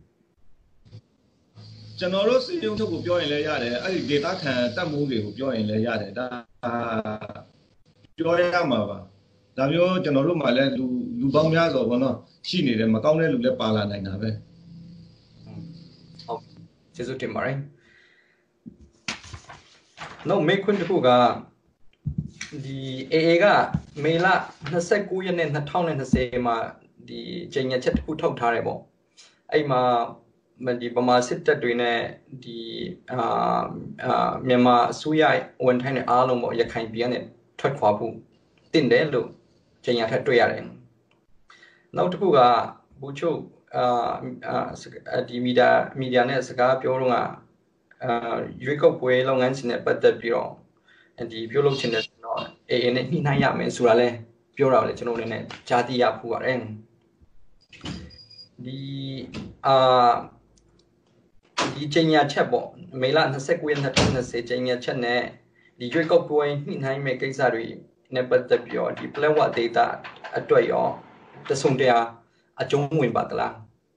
ကျွန်တော်တို့စီရုံချုပ်ကိုပြောရင်လည်းရတယ်အဲ့ဒီ data ခံတက်မှုတွေကိုပြောရင်လည်းရတယ်ဒါပြောရမှာပါဒါမျိုးကျွန်တော်တို့မှလည်းလူလူပေါင်းများစွာပေါ့နော်ရှိနေတယ်မကောင်းတဲ့လူလည်းပါလာနိုင်တာပဲဟုတ်ကျေးဇူးတင်ပါတယ်နောက်မေခွန်းတစ်ခုကဒီ A A ကမေလ29ရက်နေ့2020မှာဒီကြေညာချက်တစ်ခုထုတ်ထားတယ်ပေါ့အဲ့မှာဒီဗမာစစ်တပ်တွေနဲ့ဒီအာအာမြန်မာအစိုးရဝန်ထမ်းတွေအားလုံးပေါ့ရခိုင်ပြည်ကနေထွက်ခွာဖို့တင့်တယ်လို့ကြေညာထက်တွေ့ရတယ်နောက်တစ်ခုကဘူချုပ်အာဒီမီဒီယာမီဒီယာနဲ့စကားပြောတော့ကအာရွေးကောက်ပွဲလုပ်ငန်းစဉ်နဲ့ပတ်သက်ပြီးတော့ဒီပြုလုပ်ခြင်းနဲ့တော့အေအေနဲ့နှိနှိုင်းရမယ်ဆိုတာလဲပြောတာလေကျွန်တော်လည်းကြားသိရဖူးပါတယ်ဒီအာဒီကြေညာချက်ပေါ့မေလ29ရက်2020ကြေညာချက်နဲ့ဒီရွေးကောက်ပွဲနှိနှိုင်းမဲ့ကိစ္စတွေနဲ့ပတ်သက်ပြီးတော့ဒီ platform data အတွက်ရောတဆုံတရာအကျုံးဝင်ပါသလား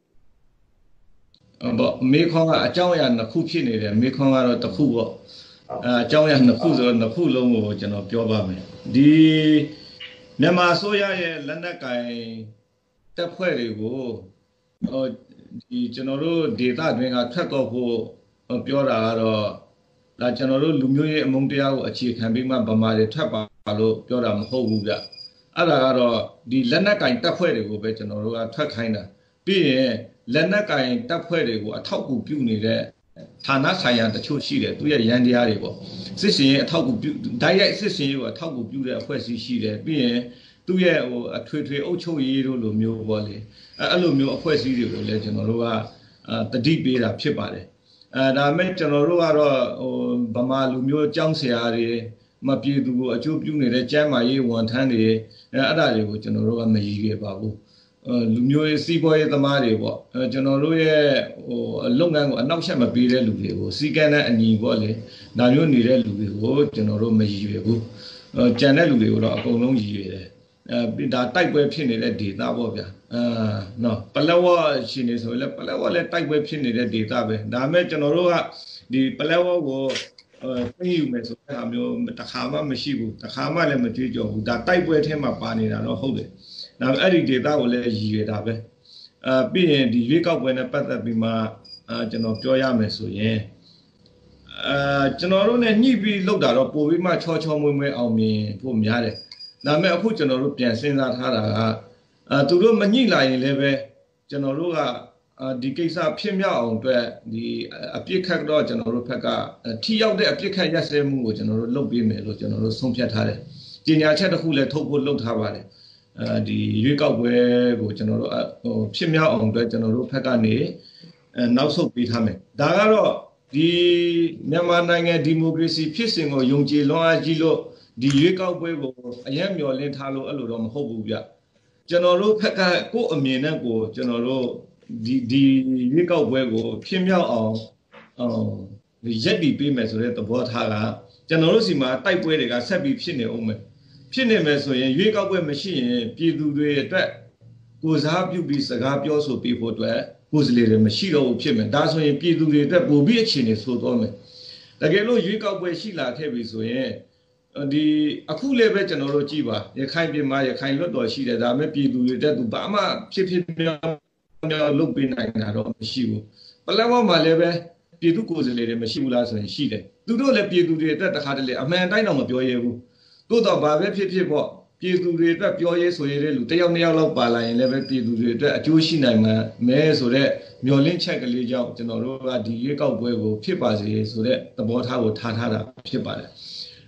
ဘောမေခွန်ကအကြောင်းအရာနှစ်ခုဖြစ်နေတယ်မေခွန်ကတော့တစ်ခုပေါ့အဲအကြောင်းအရာနှစ်ခုဆိုတော့နှစ်ခုလုံးကိုကျွန်တော်ပြောပါမယ်ဒီမြန်မာအစိုးရရဲ့လက်နက်ကင်တပ်ဖွဲ့တွေကိုဟိုဒီကျွန်တော်တို့ဒေသတွင်းကထွက်တော့ဖို့ပြောတာကတော့ဒါကျွန်တော်တို့လူမျိုးရေးအမုန်းတရားကိုအခြေခံပြီးမှဗမာတွေထွက်ပါလို့ပြောတာမဟုတ်ဘူးဗျအဲ့ဒါကတော့ဒီလက်နက်ကင်တပ်ဖွဲ့တွေကိုပဲကျွန်တော်တို့ကထွက်ခိုင်းတာပြီးရင်လက်နက်ကင်တပ်ဖွဲ့တွေကိုအထောက်အကူပြုနေတဲ့ဌာနဆိုင်ရာတချို့ရှိတယ်သူရဲ့ရန်တရားတွေပေါ့စစ်စင်ရေးအထောက်အကူပြုဓာတ်ရိုက်စစ်စင်ရေးကိုအထောက်အကူပြုတဲ့အဖွဲ့အစည်းရှိတယ်ပြီးရင်သူ့ရဲ့ဟိုအထွေထွေအုပ်ချုပ်ရေးတို့လိုမျိုးပေါ့လေအဲ့လိုမျိုးအဖွဲ့အစည်းတွေကိုလည်းကျွန်တော်တို့ကတတိပေးတာဖြစ်ပါတယ်အဲဒါမဲ့ကျွန်တော်တို့ကတော့ဟိုဗမာလူမျိုးအကြောင်းဆရာတွေမပြည်သူကိုအကျိုးပြုနေတဲ့ကျမ်းမာရေးဝန်ထမ်းတွေအဲအဲ့ဒါတွေကိုကျွန်တော်တို့ကမရည်ရွယ်ပါဘူးလူမျိုးရေးစီးပွားရေးသမားတွေပေါ့ကျွန်တော်တို့ရဲ့ဟိုလုပ်ငန်းကိုအနောက်ဆက်မပေးတဲ့လူတွေကိုစီကံနဲ့အညီပေါ့လေဒါမျိုးနေတဲ့လူတွေကိုကျွန်တော်တို့မရည်ရွယ်ဘူးကြံတဲ့လူတွေကိုတော့အကုန်လုံးရည်ရွယ်တယ်အဲဒါတိုက်ပွဲဖြစ်နေတဲ့ဒေတာပေါ့ဗျာအာနော်ပလက်ဝရှင်နေဆိုရင်လည်းပလက်ဝလည်းတိုက်ပွဲဖြစ်နေတဲ့ဒေတာပဲဒါပေမဲ့ကျွန်တော်တို့ကဒီပလက်ဝကိုအဲသိယူမယ်ဆိုတဲ့အားမျိုးတခါမှမရှိဘူးတခါမှလည်းမကြွေးကြော်ဘူးဒါတိုက်ပွဲထဲမှာပါနေတာတော့ဟုတ်တယ်ဒါပေမဲ့အဲ့ဒီဒေတာကိုလည်းရည်ရွယ်တာပဲအာပြီးရင်ဒီရွေးကောက်ပွဲနဲ့ပတ်သက်ပြီးမှအာကျွန်တော်ပြောရမယ်ဆိုရင်အာကျွန်တော်တို့ ਨੇ ညှိပြီးလောက်တာတော့ပိုပြီးမှချောချောမွေ့မွေ့အောင်မြင်ဖို့များတယ်ဒါပေမဲ့အခုကျွန်တော်တို့ပြန်စဉ်းစားထားတာကအာသူတို့မညှိလာရင်လည်းပဲကျွန်တော်တို့ကအာဒီကိစ္စဖြစ်မြောက်အောင်အတွက်ဒီအပြစ်ခတ်တော့ကျွန်တော်တို့ဘက်ကထိရောက်တဲ့အပြစ်ခတ်ရက်စဲမှုကိုကျွန်တော်တို့လုပ်ပေးမယ်လို့ကျွန်တော်တို့ဆုံးဖြတ်ထားတယ်။ကြေညာချက်တစ်ခုလည်းထုတ်ဖို့လုပ်ထားပါတယ်။အဲဒီရွေးကောက်ပွဲကိုကျွန်တော်တို့ဟိုဖြစ်မြောက်အောင်အတွက်ကျွန်တော်တို့ဘက်ကနေနောက်ဆုတ်ပေးထားမယ်။ဒါကတော့ဒီမြန်မာနိုင်ငံဒီမိုကရေစီဖြစ်စဉ်ကိုယုံကြည်လွန်အားကြီးလို့ဒီရွေးကောက်ပွဲကိုအယံမျှော်လင့်ထားလို့အဲ့လိုတော့မဟုတ်ဘူးဗျ။ကျွန်တော်တို့ဘက်ကကိုယ့်အမြင်နဲ့ကိုကျွန်တော်တို့ဒီဒီရွေးကောက်ပွဲကိုဖြစ်မြောက်အောင်အော်ရက်တည်ပေးမယ်ဆိုတဲ့သဘောထားကကျွန်တော်တို့စီမှာတိုက်ပွဲတွေကဆက်ပြီးဖြစ်နေအောင်မယ်ဖြစ်နေမယ်ဆိုရင်ရွေးကောက်ပွဲမရှိရင်ပြည်သူတွေအတွက်ကိုစားပြုပြီးစကားပြောဆိုပြီးဖို့အတွက်ကိုယ်စလေတွေမရှိတော့ဘူးဖြစ်မယ်ဒါဆိုရင်ပြည်သူတွေအတွက်ပိုပြီးအခြေအနေဆိုတော့မယ်တကယ်လို့ရွေးကောက်ပွဲရှိလာခဲ့ပြီဆိုရင်ဒီအခုလည်းပဲကျွန်တော်တို့ကြည့်ပါရခိုင်ပြည်မှာရခိုင်လွတ်တော်ရှိတယ်ဒါပေမဲ့ပြည်သူတွေတက်သူဘာမှဖြစ်ဖြစ်များလုပ်ပေးနိုင်တာတော့မရှိဘူးပလက်ဝမှာလည်းပဲပြည်သူကိုယ်စားလှယ်တွေမရှိဘူးလားဆိုရင်ရှိတယ်သူတို့လည်းပြည်သူတွေအတွက်တခါတလေအမှန်တိုင်းတော့မပြောရဘူးသို့တော့ဘာပဲဖြစ်ဖြစ်ပေါ့ပြည်သူတွေအတွက်ပြောရဲဆိုရတဲ့လူတယောက်နှစ်ယောက်လောက်ပါလာရင်လည်းပဲပြည်သူတွေအတွက်အကျိုးရှိနိုင်မှာမဲဆိုတဲ့မျှော်လင့်ချက်ကလေးကြောင့်ကျွန်တော်တို့ကဒီရွေးကောက်ပွဲကိုဖြစ်ပါစေဆိုတဲ့သဘောထားကိုထားထားတာဖြစ်ပါတယ်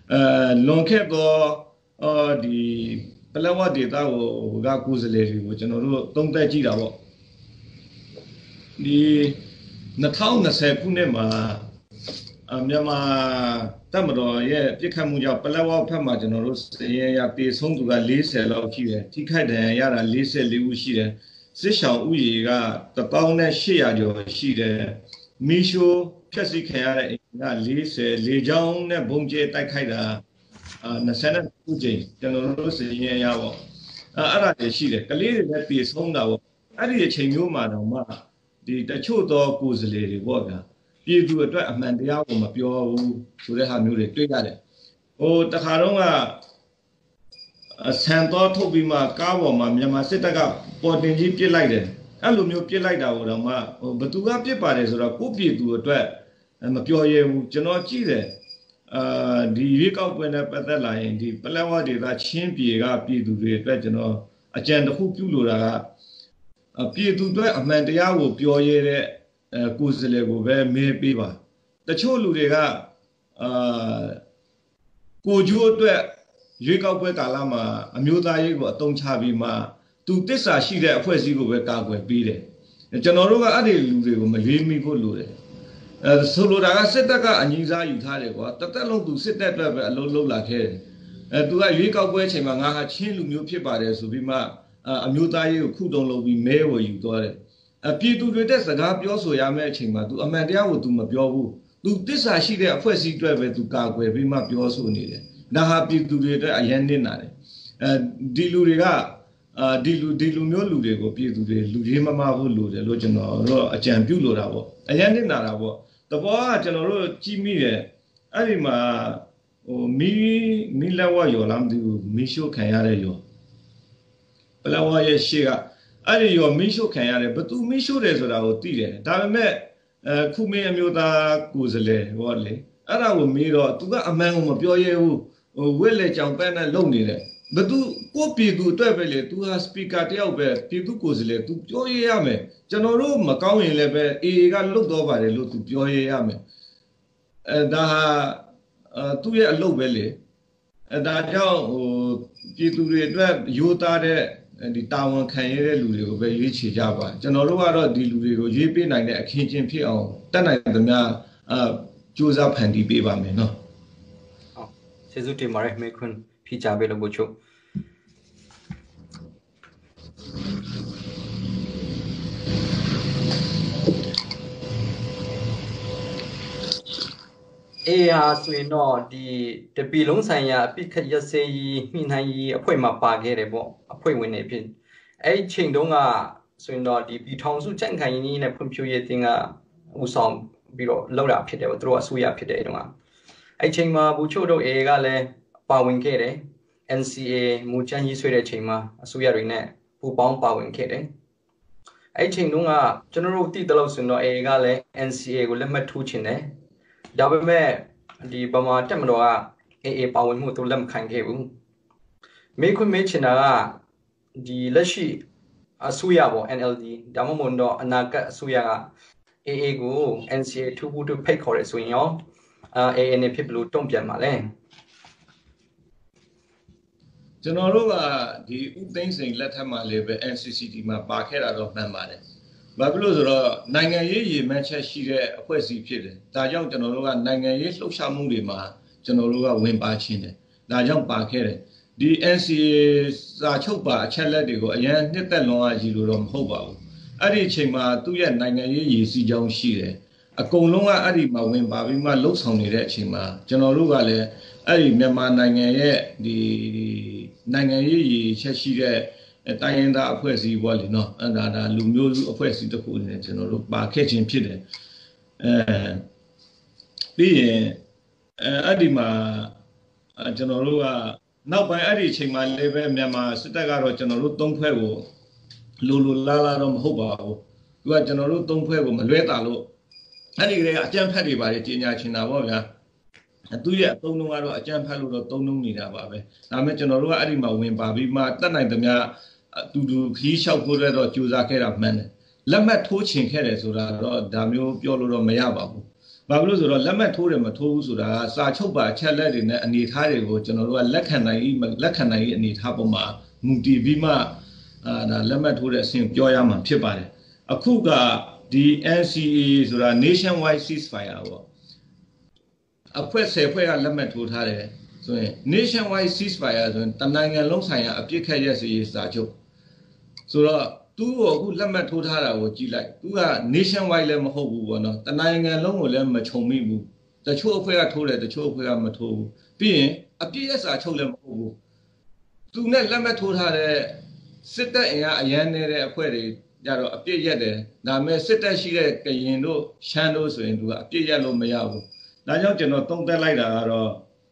呃，龙开到呃的，本来我地大我我家故事来的，我讲到说东北记了不？你那趟那才不能嘛？啊，မြန်မာတတ်မတော်ရဲ့ပြစ်ခတ်မှုကြောင့်ပလက်ဝဖက်မှာကျွန်တော်တို့စရင်ရတေဆုံးသူက၄၀လောက်ရှိတယ်ထိခိုက်တယ်ရတာ၄၄ဦးရှိတယ်စစ်ရှောင်ဥယေကတပေါင်းနဲ့၈ရာကျော်ရှိတယ်မီရှိုးဖြက်စီခံရတဲ့အိမ်က၄၀လေချောင်းနဲ့ဘုံကျဲတိုက်ခိုက်တာအာ၂၉ကြိမ်ကျွန်တော်တို့စရင်ရပေါ့အဲအဲ့ဒါတွေရှိတယ်ကလေးတွေလည်းတေဆုံးတာပေါ့အဲ့ဒီအချိန်မျိုးမှာတော့မှဒီတချို့သောကိုယ်စလေတွေပေါ့ဗျာပြည်သူအတွက်အမှန်တရားကိုမပြောဘူးဆိုတဲ့ဟာမျိုးတွေတွေ့ရတယ်ဟိုတခါတော့ကဆန်တော်ထုတ်ပြီးမှကားပေါ်မှာမြန်မာစစ်တပ်ကပေါ်တင်ကြီးပြစ်လိုက်တယ်အဲ့လိုမျိုးပြစ်လိုက်တာကိုတော့မှဟိုဘသူကပြစ်ပါတယ်ဆိုတော့ကိုပြည်သူအတွက်မပြောရဘူးကျွန်တော်ကြည့်တယ်အာဒီရွေးကောက်ပွဲနဲ့ပတ်သက်လာရင်ဒီပလက်ဝဒေသချင်းပြည်ကပြည်သူတွေအတွက်ကျွန်တော်အကြံတစ်ခုပြုလိုတာကပြည်သူအတွက်အမှန်တရားကိုပြောရတဲ့အဲကိုယ်စလေကိုပဲမေးပေးပါတချို့လူတွေကအာကိုကျိုးအတွက်ရွေးကောက်ပွဲကာလမှာအမျိုးသားရေးကိုအတုံးချပြီးမှသူတစ္ဆာရှိတဲ့အဖွဲ့အစည်းကိုပဲကာကွယ်ပေးတယ်ကျွန်တော်တို့ကအဲ့ဒီလူတွေကိုမရွေးမိဖို့လိုတယ်အဲဆိုလိုတာကစစ်တပ်ကအငြိစားယူထားတယ်ကွာတသက်လုံးသူစစ်တပ်အတွက်ပဲအလုံးလုံးလာခဲ့တယ်အဲသူကရွေးကောက်ပွဲအချိန်မှာငါဟာချင်းလူမျိုးဖြစ်ပါတယ်ဆိုပြီးမှအမျိုးသားရေးကိုခုတုံလုပ်ပြီးမဲဝယ်ယူသွားတယ်အပြည်သူတွေတဲ့စကားပြောဆိုရမယ့်အချိန်မှာ तू အမှန်တရားကို तू မပြောဘူး तू တစ္ဆာရှိတဲ့အဖွဲ့အစည်းတွေပဲ तू ကာကွယ်ပြီးမှပြောဆိုနေတယ်ဒါဟာပြည်သူတွေအတွက်အရင်နစ်နာတယ်အဲဒီလူတွေကအာဒီလူဒီလူမျိုးလူတွေကိုပြည်သူတွေလူကြီးမမဖို့လိုတယ်လို့ကျွန်တော်တို့အကြံပြုလိုတာပေါ့အရင်နစ်နာတာပေါ့တဘောကကျွန်တော်တို့ကြည့်မိတယ်အဲ့ဒီမှာဟိုမီမီလဝရောလားမသိဘူးမီရှို့ခံရတဲ့ရောပလဝရဲ့ရှေ့ကအဲ့ဒီရောမီရှို့ခံရတယ်ဘသူမီရှို့တယ်ဆိုတာကိုသိတယ်ဒါပေမဲ့အခုမင်းအမျိုးသားကိုယ်စလဲဟောလေအဲ့ဒါကိုမေးတော့ तू ကအမှန်ကိုမပြောရဲဘူးဟိုဝက်လက်ကြောင်ပန်းနဲ့လုံနေတယ်ဘသူကိုပြည်သူအတွက်ပဲလေ तू ဟာစပီကာတယောက်ပဲပြည်သူကိုယ်စလဲ तू ပြောရဲရမယ်ကျွန်တော်တို့မကောင်းရင်လည်းပဲအေအေကလွတ်တော့ပါတယ်လို့ तू ပြောရဲရမယ်အဲဒါဟာသူ့ရဲ့အလုပ်ပဲလေအဲဒါကြောင့်ဟိုပြည်သူတွေအတွက်ရိုးသားတဲ့ဒီတာဝန်ခံရတဲ့လူတွေကိုပဲရွေးချယ်ကြပါကျွန်တော်တို့ကတော့ဒီလူတွေကိုရွေးပေးနိုင်တဲ့အခင်းကျင်းဖြစ်အောင်တတ်နိုင်သမျှအာကြိုးစားဖန်တီးပေးပါမယ်နော်ဟုတ်ကျေးဇူးတင်ပါတယ်မေခွန်းဖိချပေးလို့ဘုချုပ်အေးဟာဆိုရင်တော့ဒီတပီလုံးဆိုင်ရာအပိခတ်ရစေးမိနိုင်ကြီးအဖွဲ့မှာပါခဲ့တယ်ပေါ့အဖွဲ့ဝင်တွေဖြစ်အဲ့ဒီချိန်တုန်းကဆိုရင်တော့ဒီပြည်ထောင်စုကြံ့ခိုင်ရေးနဲ့ဖွံ့ဖြိုးရေးတင်ကဦးဆောင်ပြီးတော့လောက်တာဖြစ်တယ်ပေါ့သူတို့အစိုးရဖြစ်တဲ့တုန်းကအဲ့ချိန်မှာဘူချို့တို့အေကလည်းပါဝင်ခဲ့တယ် N C A မူချမ်းရေးဆွဲတဲ့ချိန်မှာအစိုးရတွေနဲ့ပူးပေါင်းပါဝင်ခဲ့တယ်အဲ့ချိန်တုန်းကကျွန်တော်တို့တည်တယ်လို့ဆိုရင်တော့အေကလည်း N C A ကိုလက်မှတ်ထိုးချင်တယ်ဒါပေမဲ့ဒီဗမာတက်မတော်ကအေးအေးပါဝင်မှုသူလက်မခံခဲ့ဘူးမေခွန်းမေချင်တာကဒီလက်ရှိအစိုးရပေါ့ N L D ဒါမှမဟုတ်တော့အနာဂတ်အစိုးရကအေးအေးကို N C A ထူဖို့တူဖိတ်ခေါ်ရဆိုရင်ရောအေးအေးနဲ့ဖြစ်ဘလို့တုံ့ပြန်ပါလဲကျွန်တော်တို့ကဒီဥသိမ်းစိန်လက်ထက်မှာလည်းပဲ N C C T မှာပါခဲ့တာတော့မှန်ပါတယ်ဘာဖြစ်လို့ဆိုတော့နိုင်ငံရေးရည်မှန်းချက်ရှိတဲ့အဖွဲ့အစည်းဖြစ်တယ်ဒါကြောင့်ကျွန်တော်တို့ကနိုင်ငံရေးလှုပ်ရှားမှုတွေမှာကျွန်တော်တို့ကဝင်ပါခြင်းတယ်ဒါကြောင့်ပါခဲ့တယ်ဒီ N C A စာချုပ်ပါအချက်လက်တွေကိုအရင်နှစ်သက်လွန်အားကြီးလို့တော့မဟုတ်ပါဘူးအဲ့ဒီအချိန်မှာသူ့ရဲ့နိုင်ငံရေးရည်စည်းကြောင်းရှိတယ်အကုန်လုံးကအဲ့ဒီမှာဝင်ပါပြီးမှလှုပ်ဆောင်နေတဲ့အချိန်မှာကျွန်တော်တို့ကလည်းအဲ့ဒီမြန်မာနိုင်ငံရဲ့ဒီနိုင်ငံရေးရည်ချက်ရှိတဲ့တိုင်းရင်းသားအဖွဲ့အစည်းပေါ့လေနော်အဲ့ဒါဒါလူမျိုးစုအဖွဲ့အစည်းတစ်ခုအနေနဲ့ကျွန်တော်တို့ပါခဲ့ခြင်းဖြစ်တယ်အဲပြီးရင်အဲအဲ့ဒီမှာကျွန်တော်တို့ကနောက်ပိုင်းအဲ့ဒီအချိန်မှာလည်းပဲမြန်မာစစ်တပ်ကတော့ကျွန်တော်တို့သုံးဖွဲ့ကိုလိုလိုလားလားတော့မဟုတ်ပါဘူးသူကကျွန်တော်တို့သုံးဖွဲ့ကိုမလွဲတာလို့အဲ့ဒီကလေးကအကြမ်းဖက်တွေပါတယ်ကြီးညာချင်တာပေါ့ဗျာသူရဲ့အသုံးနှုန်းကတော့အကြမ်းဖက်လို့တော့သုံးနှုန်းနေတာပါပဲဒါပေမဲ့ကျွန်တော်တို့ကအဲ့ဒီမှာဝင်ပါပြီးမှတတ်နိုင်သမျှအတူတူခီးလျှောက်ဖို့တော့ကြိုးစားခဲ့တာမှန်တယ်လက်မှတ်ထိုးချင်ခဲ့တယ်ဆိုတာတော့ဒါမျိုးပြောလို့တော့မရပါဘူးဘာလို့ဆိုတော့လက်မှတ်ထိုးတယ်မထိုးဘူးဆိုတာစာချုပ်ပါအချက်လက်တွေနဲ့အနေထားတွေကိုကျွန်တော်တို့ကလက်ခံနိုင်လက်ခံနိုင်အနေထားပေါ်မှာမူတည်ပြီးမှအာဒါလက်မှတ်ထိုးတဲ့အဆင့်ပြောရမှာဖြစ်ပါတယ်အခုကဒီ N C A ဆိုတာ Nationwide Ceasefire ပေါ့အဖွဲ့ဆယ်ဖွဲ့ကလက်မှတ်ထိုးထားတယ်ဆိုရင် Nationwide Ceasefire ဆိုရင်တနိုင်ငံလုံးဆိုင်ရာအပြစ်ခတ်ရက်စရေးစာချုပ်ဆိုတော့သူ့ကိုအခုလက်မှတ်ထိုးထားတာကိုကြည့်လိုက်သူက Nationwide လည်းမဟုတ်ဘူးပေါ့နော်တနိုင်ငံလုံးကိုလည်းမခြုံမိဘူးတချို့အဖွဲ့ကထိုးတယ်တချို့အဖွဲ့ကမထိုးဘူးပြီးရင်အပြစ်ရက်စာချုပ်လည်းမဟုတ်ဘူးသူနဲ့လက်မှတ်ထိုးထားတဲ့စစ်တပ်အင်အားအရန်နေတဲ့အဖွဲ့တွေကြတော့အပြစ်ရက်တယ်ဒါပေမဲ့စစ်တပ်ရှိတဲ့ကရင်တို့ရှမ်းတို့ဆိုရင်သူကအပြစ်ရက်လို့မရဘူးဒါကြောင့်ကျွန်တော်သုံးသပ်လိုက်တာကတော့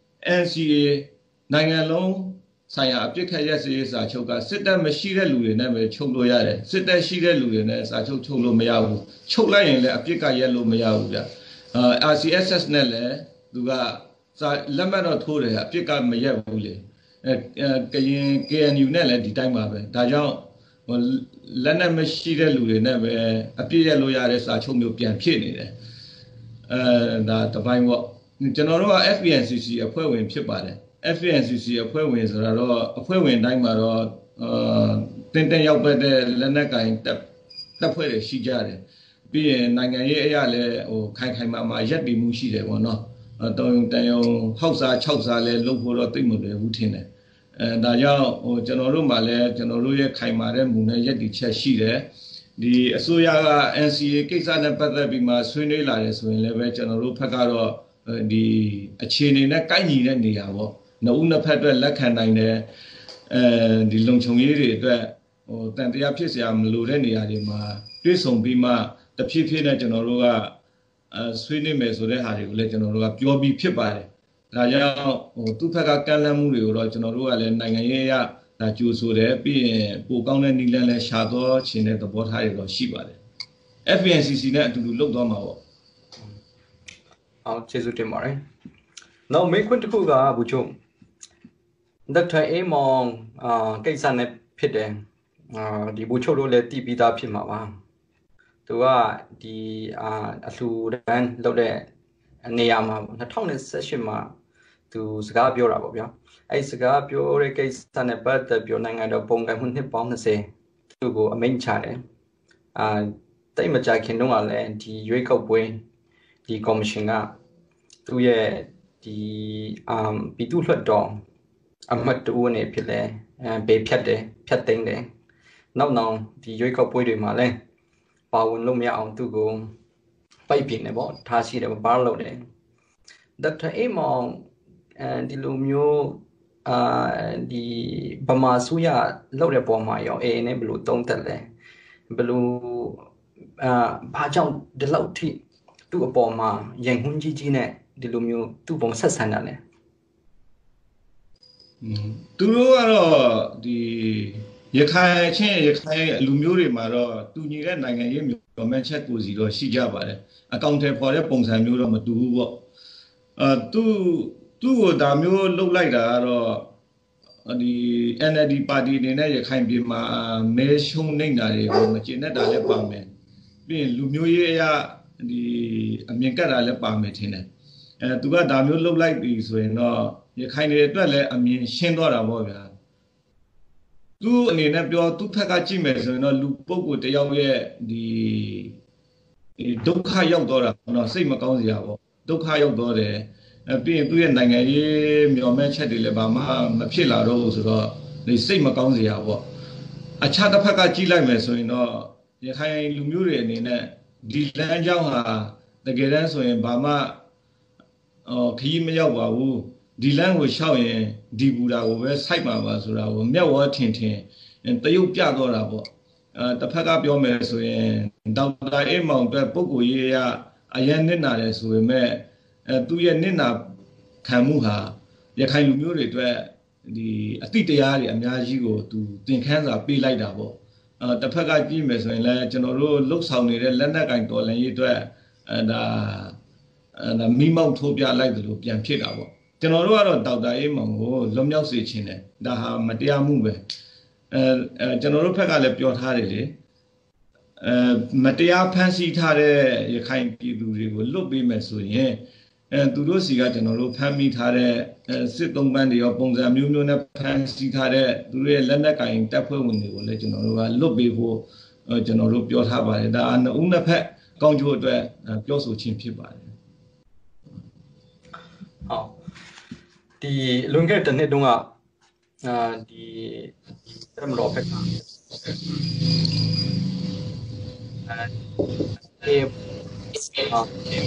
N C A နိုင်ငံလုံးဆိုင်ရာအပြစ်ခတ်ရက်စရေးစာချုပ်ကစစ်တပ်မရှိတဲ့လူတွေနဲ့ပဲချုပ်လို့ရတယ်စစ်တပ်ရှိတဲ့လူတွေနဲ့စာချုပ်ချုပ်လို့မရဘူးချုပ်လိုက်ရင်လည်းအပြစ်ကရက်လို့မရဘူးဗျအာ R C S S နဲ့လည်းသူကလက်မှတ်တော့ထိုးတယ်အပြစ်ကမရက်ဘူးလေအဲကရင် K N U နဲ့လည်းဒီတိုင်းပါပဲဒါကြောင့်လက်နက်မရှိတဲ့လူတွေနဲ့ပဲအပြစ်ရက်လို့ရတဲ့စာချုပ်မျိုးပြန်ဖြစ်နေတယ်အဲဒါတပိုင်းပေါ့ကျွန်တော်တို့က F P N C C အဖွဲ့ဝင်ဖြစ်ပါတယ် F P N C C အဖွဲ့ဝင်ဆိုတာတော့အဖွဲ့ဝင်တိုင်းမှာတော့အာတင်းတင်းရောက်ပတ်တဲ့လက်နက်ကင်တပ်တပ်ဖွဲ့တွေရှိကြတယ်ပြီးရင်နိုင်ငံရေးအရာလည်းဟိုခိုင်ခိုင်မာမာရက်တည်မှုရှိတယ်ပေါ့နော်တောင်တန်ယုံဟောက်စား၆စားလည်းလုပ်ဖို့တော့သိမလွယ်ဘူးထင်တယ်အဲဒါကြောင့်ဟိုကျွန်တော်တို့မှလည်းကျွန်တော်တို့ရဲ့ခိုင်မာတဲ့မူနဲ့ရက်တည်ချက်ရှိတယ်ဒီအစိုးရက N C A ကိစ္စနဲ့ပတ်သက်ပြီးမှဆွေးနွေးလာတယ်ဆိုရင်လည်းပဲကျွန်တော်တို့ဖက်ကတော့ဒီအခြေအနေနဲ့ကိုက်ညီတဲ့နေရာပေါ့နှစ်ဦးနှစ်ဖက်အတွက်လက်ခံနိုင်တယ်အဲဒီလုံခြုံရေးတွေအတွက်ဟိုတန်တရားဖြစ်เสียမလိုတဲ့နေရာတွေမှာတွဲဆုံပြီးမှတဖြည်းဖြည်းနဲ့ကျွန်တော်တို့ကအဲဆွေးနွေးမယ်ဆိုတဲ့ဟာတွေကိုလည်းကျွန်တော်တို့ကပြောပြီးဖြစ်ပါတယ်ဒါကြောင့်ဟိုသူ့ဖက်ကကန့်လန့်မှုတွေကိုတော့ကျွန်တော်တို့ကလည်းနိုင်ငံရေးအရဒါကြိုးဆိုတယ်ပြီးရင်ပိုကောင်းတဲ့နည်းလမ်းလည်းရှာတော့ခြင်းတဲ့သဘောထားတွေတော့ရှိပါတယ် F P N C C နဲ့အတူတူလုပ်သွားမှာပေါ့အောင်ကျေးဇူးတင်ပါတယ်နောက်မေးခွန်းတစ်ခုကဘူချုံဒေါက်တာအေမောင်အာကိစ္စနဲ့ဖြစ်တယ်အာဒီဘူချုံတို့လည်းတည်ပြီးသားဖြစ်မှာပါသူကဒီအာအလှူဒန်းလုပ်တဲ့နေရာမှာ၂၀၁၈မှာသူစကားပြောတာပေါ့ဗျာအဲ့စကားပြောတဲ့ကိစ္စနဲ့ပတ်သက်ပြောနိုင်ငံတော်ပုံကံမှုနှစ်ပေါင်း၂၀သူ့ကိုအမိန့်ချတယ်အာတိတ်မကြခင်တော့လည်းဒီရွေးကောက်ပွဲဒီကော်မရှင်ကသူ့ရဲ့ဒီအမ်ပြည်သူ့လွှတ်တော်အမတ်တူအနေဖြစ်လဲအဲဘေးဖြတ်တယ်ဖြတ်သိမ်းတယ်နောက်နောက်ဒီရွေးကောက်ပွဲတွေမှာလဲပါဝင်လို့မရအောင်သူ့ကိုပိုက်ပြင်းနေပေါ့ထားရှိတယ်ဘာလို့လဲဒေါက်တာအေမောင်အဲဒီလိုမျိုးအာဒီဗမာဆူရလောက်တဲ့ပုံမှာရောအေနဲ့ဘယ်လိုတုံးတက်လဲဘယ်လိုအာဘာကြောင့်ဒီလောက်ထိသူ့အပေါ်မှာရင်ခွန်းကြီးကြီးနဲ့ဒီလိုမျိုးသူ့ပုံဆက်ဆံတာလဲသူတို့ကတော့ဒီရခိုင်ချင်းရခိုင်လူမျိုးတွေမှာတော့တူညီတဲ့နိုင်ငံရေးမျိုးမှန်ချက်ကိုစီတော့ရှိကြပါတယ်အကောင့်ထဲပေါ်တဲ့ပုံစံမျိုးတော့မတူဘူးပေါ့အဲသူသူ့ကိုဒါမျိုးလှုပ်လိုက်တာကတော့ဒီ N L D ပါတီအနေနဲ့ရခိုင်ပြည်မှာမဲရှုံးနေတာတွေကိုမကျေနပ်တာလည်းပါမယ်ပြီးရင်လူမျိုးရေးအရာဒီအမြင်ကတ်တာလည်းပါမယ်ထင်တယ်အဲသူကဒါမျိုးလှုပ်လိုက်ပြီဆိုရင်တော့ရခိုင်တွေအတွက်လည်းအမြင်ရှင်းသွားတာပေါ့ဗျာသူအနေနဲ့ပြောသူ့ဖက်ကကြည့်မယ်ဆိုရင်တော့လူပုဂ္ဂိုလ်တယောက်ရဲ့ဒီဒုက္ခရောက်တော့တာတော့စိတ်မကောင်းစရာပေါ့ဒုက္ခရောက်တော့တယ်အဲပြီးရင်သူ့ရဲ့နိုင်ငံရေးမျှော်မှန်းချက်တွေလည်းဘာမှမဖြစ်လာတော့ဘူးဆိုတော့ဒီစိတ်မကောင်းစရာပေါ့အခြားတစ်ဖက်ကကြည့်လိုက်မယ်ဆိုရင်တော့ရခိုင်လူမျိုးတွေအနေနဲ့ဒီလမ်းကြောင်းဟာတကယ်တမ်းဆိုရင်ဘာမှအော်ခရီးမရောက်ပါဘူးဒီလမ်းကိုရှောက်ရင်ဒီဘူတာကိုပဲစိုက်ပါပါဆိုတာကိုမျက်ဝါးထင်ထင်တရုတ်ပြတော့တာပေါ့အဲတစ်ဖက်ကပြောမယ်ဆိုရင်ဒေါက်တာအေးမောင်အတွက်ပုဂ္ဂိုလ်ရေးရအရင်နစ်နာတယ်ဆိုပေမဲ့အဲသူ့ရဲ့နစ်နာခံမှုဟာရခိုင်လူမျိုးတွေအတွက်ဒီအတိတရားတွေအများကြီးကိုသူသင်ခန်းစာပေးလိုက်တာပေါ့အဲတစ်ဖက်ကကြည့်မယ်ဆိုရင်လည်းကျွန်တော်တို့လှုပ်ဆောင်နေတဲ့လက်နက်ကင်တော်လှန်ရေးအတွက်အဲဒါအဲဒါမိမောက်ထိုးပြလိုက်တယ်လို့ပြန်ဖြစ်တာပေါ့ကျွန်တော်တို့ကတော့ဒေါက်တာအေးမောင်ကိုလွန်မြောက်စေချင်တယ်ဒါဟာမတရားမှုပဲအဲအဲကျွန်တော်တို့ဖက်ကလည်းပြောထားတယ်လေမတရားဖန်ဆီးထားတဲ့ရခိုင်ပြည်သူတွေကိုလွတ်ပေးမယ်ဆိုရင်အဲသူတို့စီကကျွန်တော်တို့ဖမ်းမိထားတဲ့စစ်သုံးပန်းတွေရောပုံစံမျိုးမျိုးနဲ့ဖမ်းဆီးထားတဲ့သူတို့ရဲ့လက်နက်ကင်တပ်ဖွဲ့ဝင်တွေကိုလည်းကျွန်တော်တို့ကလွတ်ပေးဖို့ကျွန်တော်တို့ပြောထားပါတယ်ဒါအနဦးနှစ်ဖက်ကောင်းကျိုးအတွက်ပြောဆိုခြင်းဖြစ်ပါတယ်ဟုတ်ဒီလွန်ခဲ့တဲ့နှစ်တုန်းကအာဒီတမတော်ဖက်ကအဲဒီအာ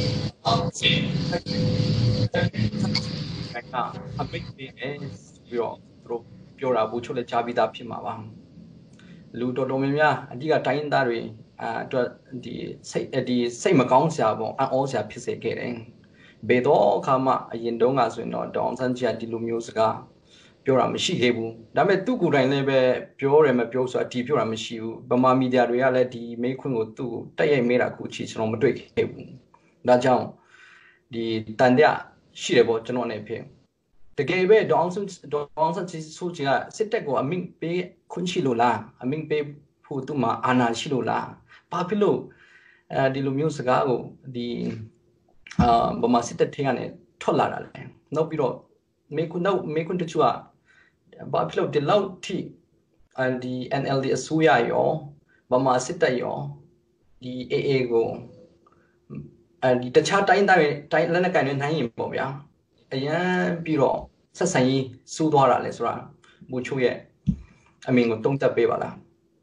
အပိတ်ပြီးနေပြီးတော့သူတို့ပြောတာဘူးချုပ်လက်ချပြီးသားဖြစ်မှာပါလူတော်တော်များများအဓိကတိုင်းသားတွေအာအတွက်ဒီစိတ်ဒီစိတ်မကောင်းစရာပေါ့အံ့ဩစရာဖြစ်စေခဲ့တယ်ဘေတော့အခါမှအရင်တုန်းကဆိုရင်တော့ဒေါအောင်ဆန်းကြီးကဒီလိုမျိုးစကားပြောတာမရှိခဲ့ဘူးဒါပေမဲ့သူ့ကိုယ်တိုင်လည်းပဲပြောတယ်မပြောဆိုအတီးပြောတာမရှိဘူးဗမာမီဒီယာတွေကလည်းဒီမိခွန်းကိုသူ့တက်ရိုက်မေးတာခုချီကျွန်တော်မတွေ့ခဲ့ဘူးဒါကြောင့်ဒီတန်တဲ့ရှိတယ်ပေါ့ကျွန်တော်အနေဖြင့်တကယ်ပဲဒေါအောင်ဆန်းဒေါအောင်ဆန်းကြီးဆိုချင်ကစစ်တပ်ကိုအမိန့်ပေးခွင့်ရှိလို့လားအမိန့်ပေးဖို့သူ့မှာအာဏာရှိလို့လားဘာဖြစ်လို့အဲဒီလိုမျိုးစကားကိုဒီအာဗမာစစ်တပ်ထဲကနေထွက်လာတာလဲနောက်ပြီးတော့မေကွန်းတော့မေကွန်းတချို့ကဘာဖြစ်လို့ဒီလောက်ထိဒီ N L D အစိုးရရောဗမာစစ်တပ်ရောဒီ A A ကိုအဲဒီတခြားတိုင်းတိုင်းတိုင်းလက်နက်ကိုင်တွေနိုင်ရင်ပေါ့ဗျာအရန်ပြီးတော့ဆက်ဆံရေးစူးသွားတာလဲဆိုတာဘူချိုရဲ့အမင်ကိုတုံးတက်ပေးပါလား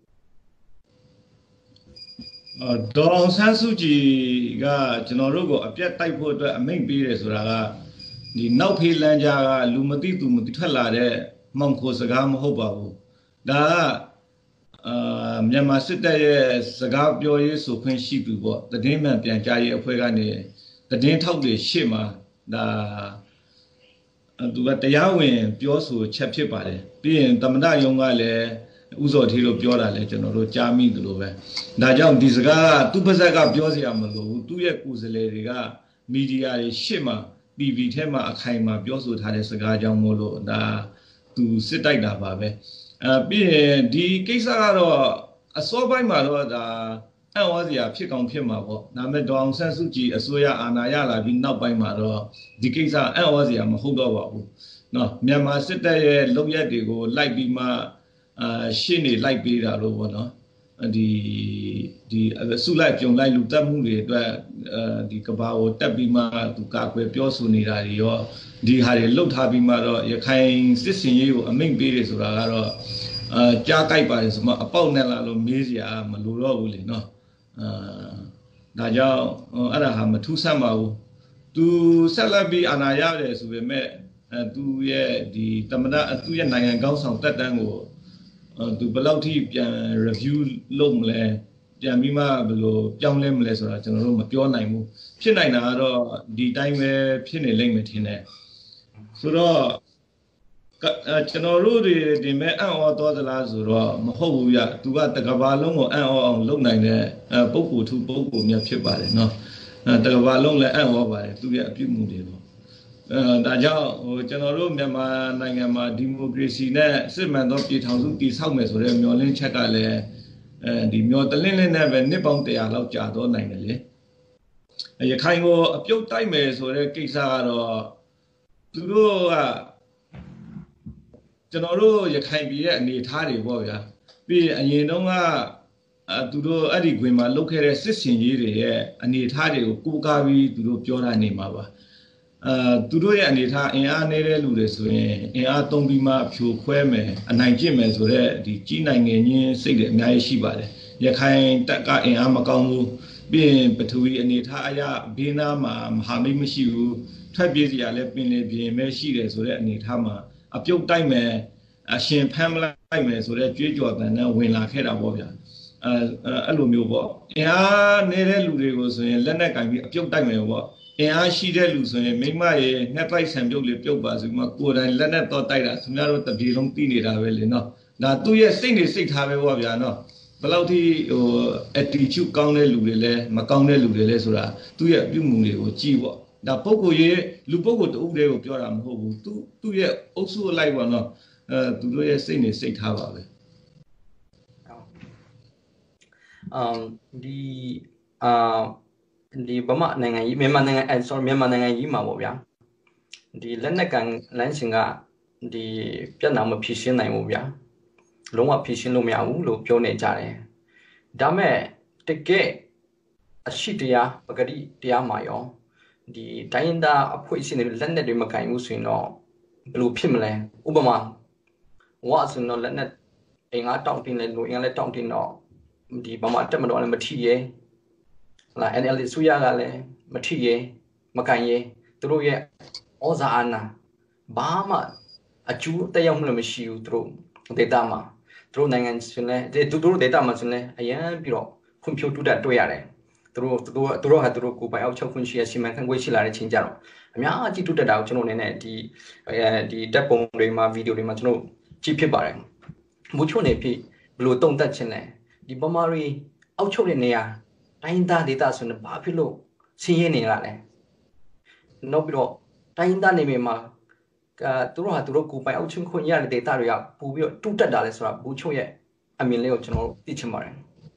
ဒေါအောင်ဆန်းစုကြည်ကကျွန်တော်တို့ကိုအပြတ်တိုက်ဖို့အတွက်အမိန့်ပေးတယ်ဆိုတာကဒီနောက်ဖေးလန်းကြားကလူမသိသူမသိထွက်လာတဲ့မှောင်ခိုစကားမဟုတ်ပါဘူးဒါကအာမြန်မာစစ်တပ်ရဲ့စကားပြောရေးဆိုခွင့်ရှိသူပေါ့တည်င်းမှန်ပြန်ကြားရေးအဖွဲ့ကနေတည်င်းထောက်တွေရှေ့မှာဒါသူကတရားဝင်ပြောဆိုချက်ဖြစ်ပါတယ်ပြီးရင်သမ္မတယုံကလည်းဥစော်ထေးလို့ပြောတာလဲကျွန်တော်တို့ကြားမိသလိုပဲဒါကြောင့်ဒီစကားကသူ့ပါဇက်ကပြောစရာမလိုဘူးသူ့ရဲ့ကိုယ်စားလှယ်တွေကမီဒီယာတွေရှေ့မှာ P V ထဲမှာအခိုင်အမာပြောဆိုထားတဲ့စကားကြောင့်မို့လို့ဒါသူစစ်တိုက်တာပါပဲအဲပြီးရင်ဒီကိစ္စကတော့အစောပိုင်းမှာတော့ဒါအံ့ဩစရာဖြစ်ကောင်းဖြစ်မှာပေါ့ဒါပေမဲ့ဒေါအောင်ဆန်းစုကြည်အစိုးရအာဏာရလာပြီးနောက်ပိုင်းမှာတော့ဒီကိစ္စအံ့ဩစရာမဟုတ်တော့ပါဘူးနော်မြန်မာစစ်တပ်ရဲ့လုပ်ရက်တွေကိုလိုက်ပြီးမှအာရှင်းနေလိုက်ပေးတာလို့ပေါ့နော်ဒီဒီဆုလိုက်ပြုံလိုက်လူတက်မှုတွေအတွက်အဲဒီကဘာကိုတက်ပြီးမှသူကာကွယ်ပြောဆိုနေတာတွေရောဒီဟာတွေလှုပ်ထားပြီးမှတော့ရခိုင်စစ်စင်ရေးကိုအမိန့်ပေးတယ်ဆိုတာကတော့အာကြားကြိုက်ပါတယ်ဆိုမှအပေါက်နဲ့လာလို့မေးစရာမလိုတော့ဘူးလေနော်အာဒါကြောင့်အဲ့ဒါဟာမထူးဆန်းပါဘူးသူဆက်လက်ပြီးအာဏာရတယ်ဆိုပေမဲ့အဲသူရဲ့ဒီတမနာသူရဲ့နိုင်ငံကောင်းဆောင်တက်တန်းကိုသူဘယ်လောက်ထိပြန် review လုပ်မလဲပြန်ပြီးမှဘယ်လိုပြောင်းလဲမလဲဆိုတာကျွန်တော်တို့မပြောနိုင်ဘူးဖြစ်နိုင်တာကတော့ဒီတိုင်းပဲဖြစ်နေလိမ့်မယ်ထင်တယ်ဆိုတော့ကျွန်တော်တို့တွေဒီမဲ့အံ့ဩတော်သလားဆိုတော့မဟုတ်ဘူးဗျသူကတကဘာလုံးကိုအံ့ဩအောင်လုပ်နိုင်တဲ့ပုံကိုထူပုံကိုမြတ်ဖြစ်ပါတယ်နော်တကဘာလုံးလည်းအံ့ဩပါတယ်သူရဲ့အပြုမှုတွေတော့အဲဒါကြောင့်ဟိုကျွန်တော်တို့မြန်မာနိုင်ငံမှာဒီမိုကရေစီနဲ့စစ်မှန်သောပြည်ထောင်စုတည်ဆောက်မယ်ဆိုတဲ့မျှော်လင့်ချက်ကလည်းအဲဒီမျှော်တလင့်လင့်နဲ့ပဲနှစ်ပေါင်းတရာလောက်ကြာတော့နိုင်တယ်လေရခိုင်ကိုအပြုတ်တိုက်မယ်ဆိုတဲ့ကိစ္စကတော့သူတို့ကကျွန်တော်တို့ရခိုင်ပြည်ရဲ့အနေအထားတွေပေါ့ဗျာပြီးရင်အရင်တုန်းကအဲသူတို့အဲ့ဒီခွင်မှာလုပ်ခဲ့တဲ့စစ်စင်ရေးတွေရဲ့အနေအထားတွေကိုကိုးကားပြီးသူတို့ပြောတာနေမှာပါအဲသူတို့ရဲ့အနေထားအင်အားနေတဲ့လူတွေဆိုရင်အင်အားသုံးပြီးမှဖြိုခွဲမယ်အနိုင်ကျင့်မယ်ဆိုတော့ဒီကြီးနိုင်ငံချင်းစိတ်တွေအများကြီးရှိပါတယ်ရခိုင်တပ်ကအင်အားမကောင်းဘူးပြီးရင်ပထဝီအနေထားအရဘေးနားမှာမဟာမိတ်မရှိဘူးထွက်ပြေးစရာလည်းပင်လေပြင်ပဲရှိတယ်ဆိုတဲ့အနေထားမှာအပြုတ်တိုက်မယ်အရှင်ဖမ်းမလိုက်မယ်ဆိုတဲ့ကြွေးကြော်တန်နဲ့ဝင်လာခဲ့တာပေါ့ဗျာအဲအဲ့လိုမျိုးပေါ့အင်အားနေတဲ့လူတွေကိုဆိုရင်လက်နက်ကင်ပြီးအပြုတ်တိုက်မယ်ပေါ့အင်အားရှိတဲ့လူဆိုရင်မိမရေငှက်ပိုက်ဆံပြုတ်လေးပြုတ်ပါဆိုမှကိုယ်တိုင်လက်နဲ့တော့တိုက်တာသူများတို့တပြေလုံးတီးနေတာပဲလေနော်ဒါသူ့ရဲ့စိတ်နေစိတ်ထားပဲပေါ့ဗျာနော်ဘယ်လောက်ထိဟို attitude ကောင်းတဲ့လူတွေလဲမကောင်းတဲ့လူတွေလဲဆိုတာသူ့ရဲ့အပြုမှုတွေကိုကြည့်ပေါ့ဒါပုဂ္ဂိုလ်ရဲ့လူပုဂ္ဂိုလ်တူတွေကိုပြောတာမဟုတ်ဘူးသူသူ့ရဲ့အုပ်စုအလိုက်ပေါ့နော်အဲသူတို့ရဲ့စိတ်နေစိတ်ထားပါပဲ um the uh the Bama Nanga Mema Nanga and sorry Mema Nanga Yima Wobia. The Lenakan Lansinga the Pianama Pishin Namovia. Loma Pishin Lumia Ulu Pione Jare. Dame the gay a shitia Bagadi Diamayo. The Dainda a poison in Leonard Makai Musino Blue Pimle Ubama was no Leonard in our talking and doing a talking no. The Bama Tamadon Matie la N L Suyagale Matie Makanye through ye Ozana Bama a Jew the young Mishu through the Dama through Nangan Sune they do the Dama Sune a young bureau compute to that doyare through through through had to go by out of Funshi as she can wish Larry Chinjaro. I mean, I did that out on the the Depon Rema video Rematno G P Barren. Muchone P Blue Tongue Dutchene. The Bomari Aucholinea, Ainda de Das on the Papilo, Sieni Lale. Nobilo, Tainda Nemema, Turoha Turoku by Auchun Konya de Taria, Pubio, two dollars or Buchoye, I mean Leo General Teacher.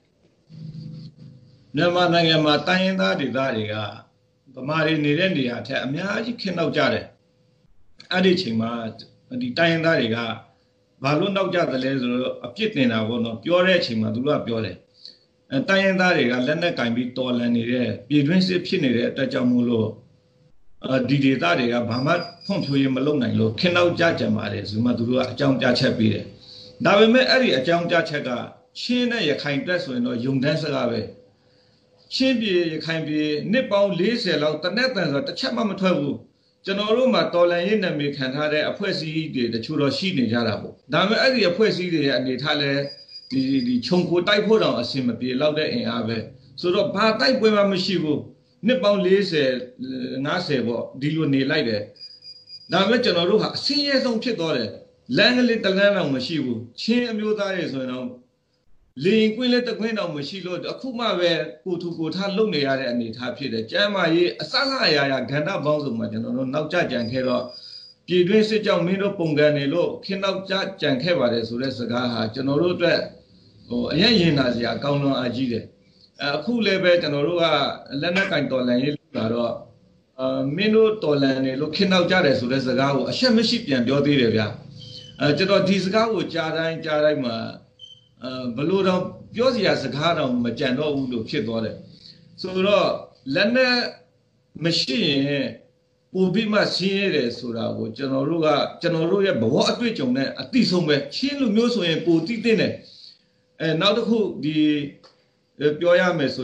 Never Nangama Tainda de Daria, Bomari Nirendia, Tamia, cannot jare. Adichima, the Tainda. Balloon out the laser, a pitney, I will not pure etching, Madula Pure. And Tayandari, Lenda can be tall and near, be drinks a pinny at Tajamulo. Didi Dari, a Bamat, Pompuy Malone, low, cannot judge a maris, Madura, Jam Jachapire. Now we met Eddie a Jam Jachaga, China, a kind dress when no young dancer away. Chimby, a kind be Nippon, Lisa, out the net and the Chapman Travel. General Tolan enemy can have a poesy, the Churo Shini Jarabo. Now, as a poesy and the Tale, the Chonko Taipo, a sim be louder in Ave. So the part type with a machivo, Nippon Lace, Nasebo, do you need like that? Now, General, see years on Chitore, Langley the land on Machivo, Chin Mutaris, you know. Ling Queen let the Queen of Machilo, a Kuma where go to go to Lumia and it happy the Jama, a Sangaya, Ganda Bonzo, no judge and Kero. P. Dwayne John Mino Ponganelo, cannot judge and Keva, so that's a gaha, General Dre, or Yan Nazia, Kauno Agide. A cool level, General Lena Cantolan, Mino Tolan, looking out Jare, so that's a gaho, a shamanship and Dodivia. General Disgao, Jara and Jarama. Balloon, Yosia Sakara, Majano, Udo, Kidore. So, Lena machine will be my senior, Sura, General General, but what which on that, at least somewhere, Chilu Muso and Puti dinner. And now the who the Pioya Meso,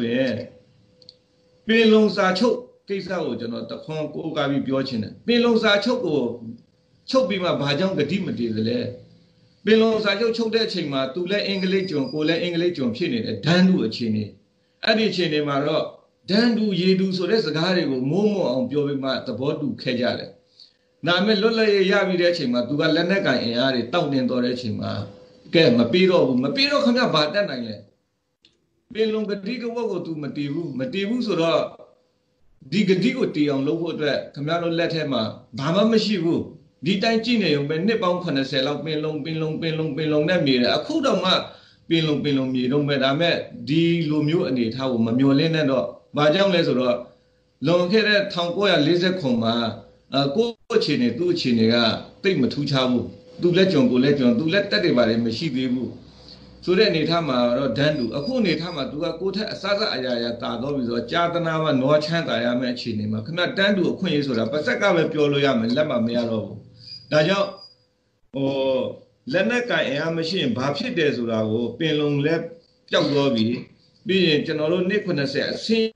Pilons are choke, Kisa, General, the Hong Kong Gabi Biochin. Pilons are choke, choke be my Bajang, the demon did the lair. Belongs I don't show that chima to let English on Cola English on Chini, Dandu a Chini. Adi Chini Maro, Dandu Yedu, so that's a guy with Momo on Bioma, the Bodu Kajale. Now, Melola Yavi Rechima, to Galanaka and Ari, Town in Dorechima. Get Mapiro, Mapiro come up at that night. Belong the Digo Wogo to Mativu, Mativu so Diga Digoti on Logo Drag, Camaro let him a Bama Mashivu. The time China, when Nippon can sell out Pilong, Pilong, Pilong, Pilong, that mean a cool dog, Pilong, Pilong, me, don't bet I met D. Lumu and it, how Mamulin and all. Bajang Lesor, long headed Tangoya Lizard Coma, a go chine, do chine, take my two chavu, do let you go, let you do let everybody machine. So then it hama or dandu, a cool need hama do a good Sasa Ayaya Tado with a Jardana, no chance I am a chinema, cannot dandu a queen, so but Saka Pioloyam and Lama Mearo. Now, oh, Lenaka and machine, Babsi Desura, Pilong left, Jagobi, being General Nicholas said, see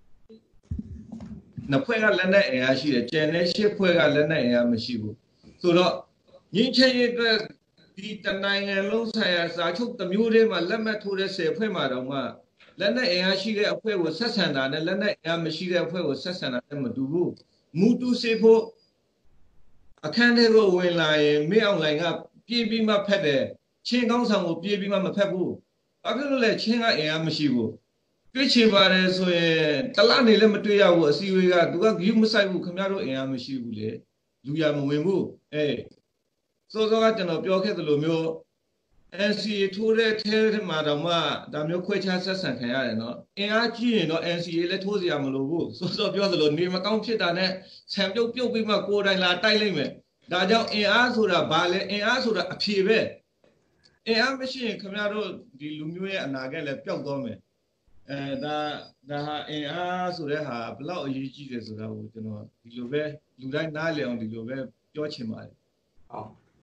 Napuega Lena and Ashi, Generation Puega Lena and Machibu. So, you change the nine and long size, I took the museum and Lema to the say, Pema, Lena and Ashi, a way with Sassana, and Lena and Machine, a way with Sassana and Madubu. Mutu Sepo. I can't go when I may online up, be my pet. Ching on some will be my pebble. I will let Ching I am Shibu. Pitching by so Talani Lematuya was see we got you must I will come out and am Shibu. Do you have a wimbo? Eh. So the Latin of your Catalumio N C A ထိုးတဲ့ထဲမှာတော့မှဒါမျိုးခွဲခြားဆက်ဆံခံရတယ်နော်အင်အားကြီးရင်တော့ N C A လည်းထိုးစရာမလိုဘူးစောစောပြောသလိုနေမကောင်းဖြစ်တာနဲ့ဆံပြုတ်ပြုတ်ပြီးမှကိုယ်တိုင်လာတိုက်လိုက်မယ်ဒါကြောင့်အင်အားဆိုတာဘာလဲအင်အားဆိုတာအဖြေပဲအင်အားမရှိရင်ခင်ဗျားတို့ဒီလူမျိုးရဲ့အနာဂတ်လည်းပျောက်သွားမယ်အဲဒါဒါဟာအင်အားဆိုတဲ့ဟာဘယ်လောက်အရေးကြီးတယ်ဆိုတာကိုကျွန်တော်ဒီလိုပဲလူတိုင်းနားလည်အောင်ဒီလိုပဲပြောချင်ပါတယ်好。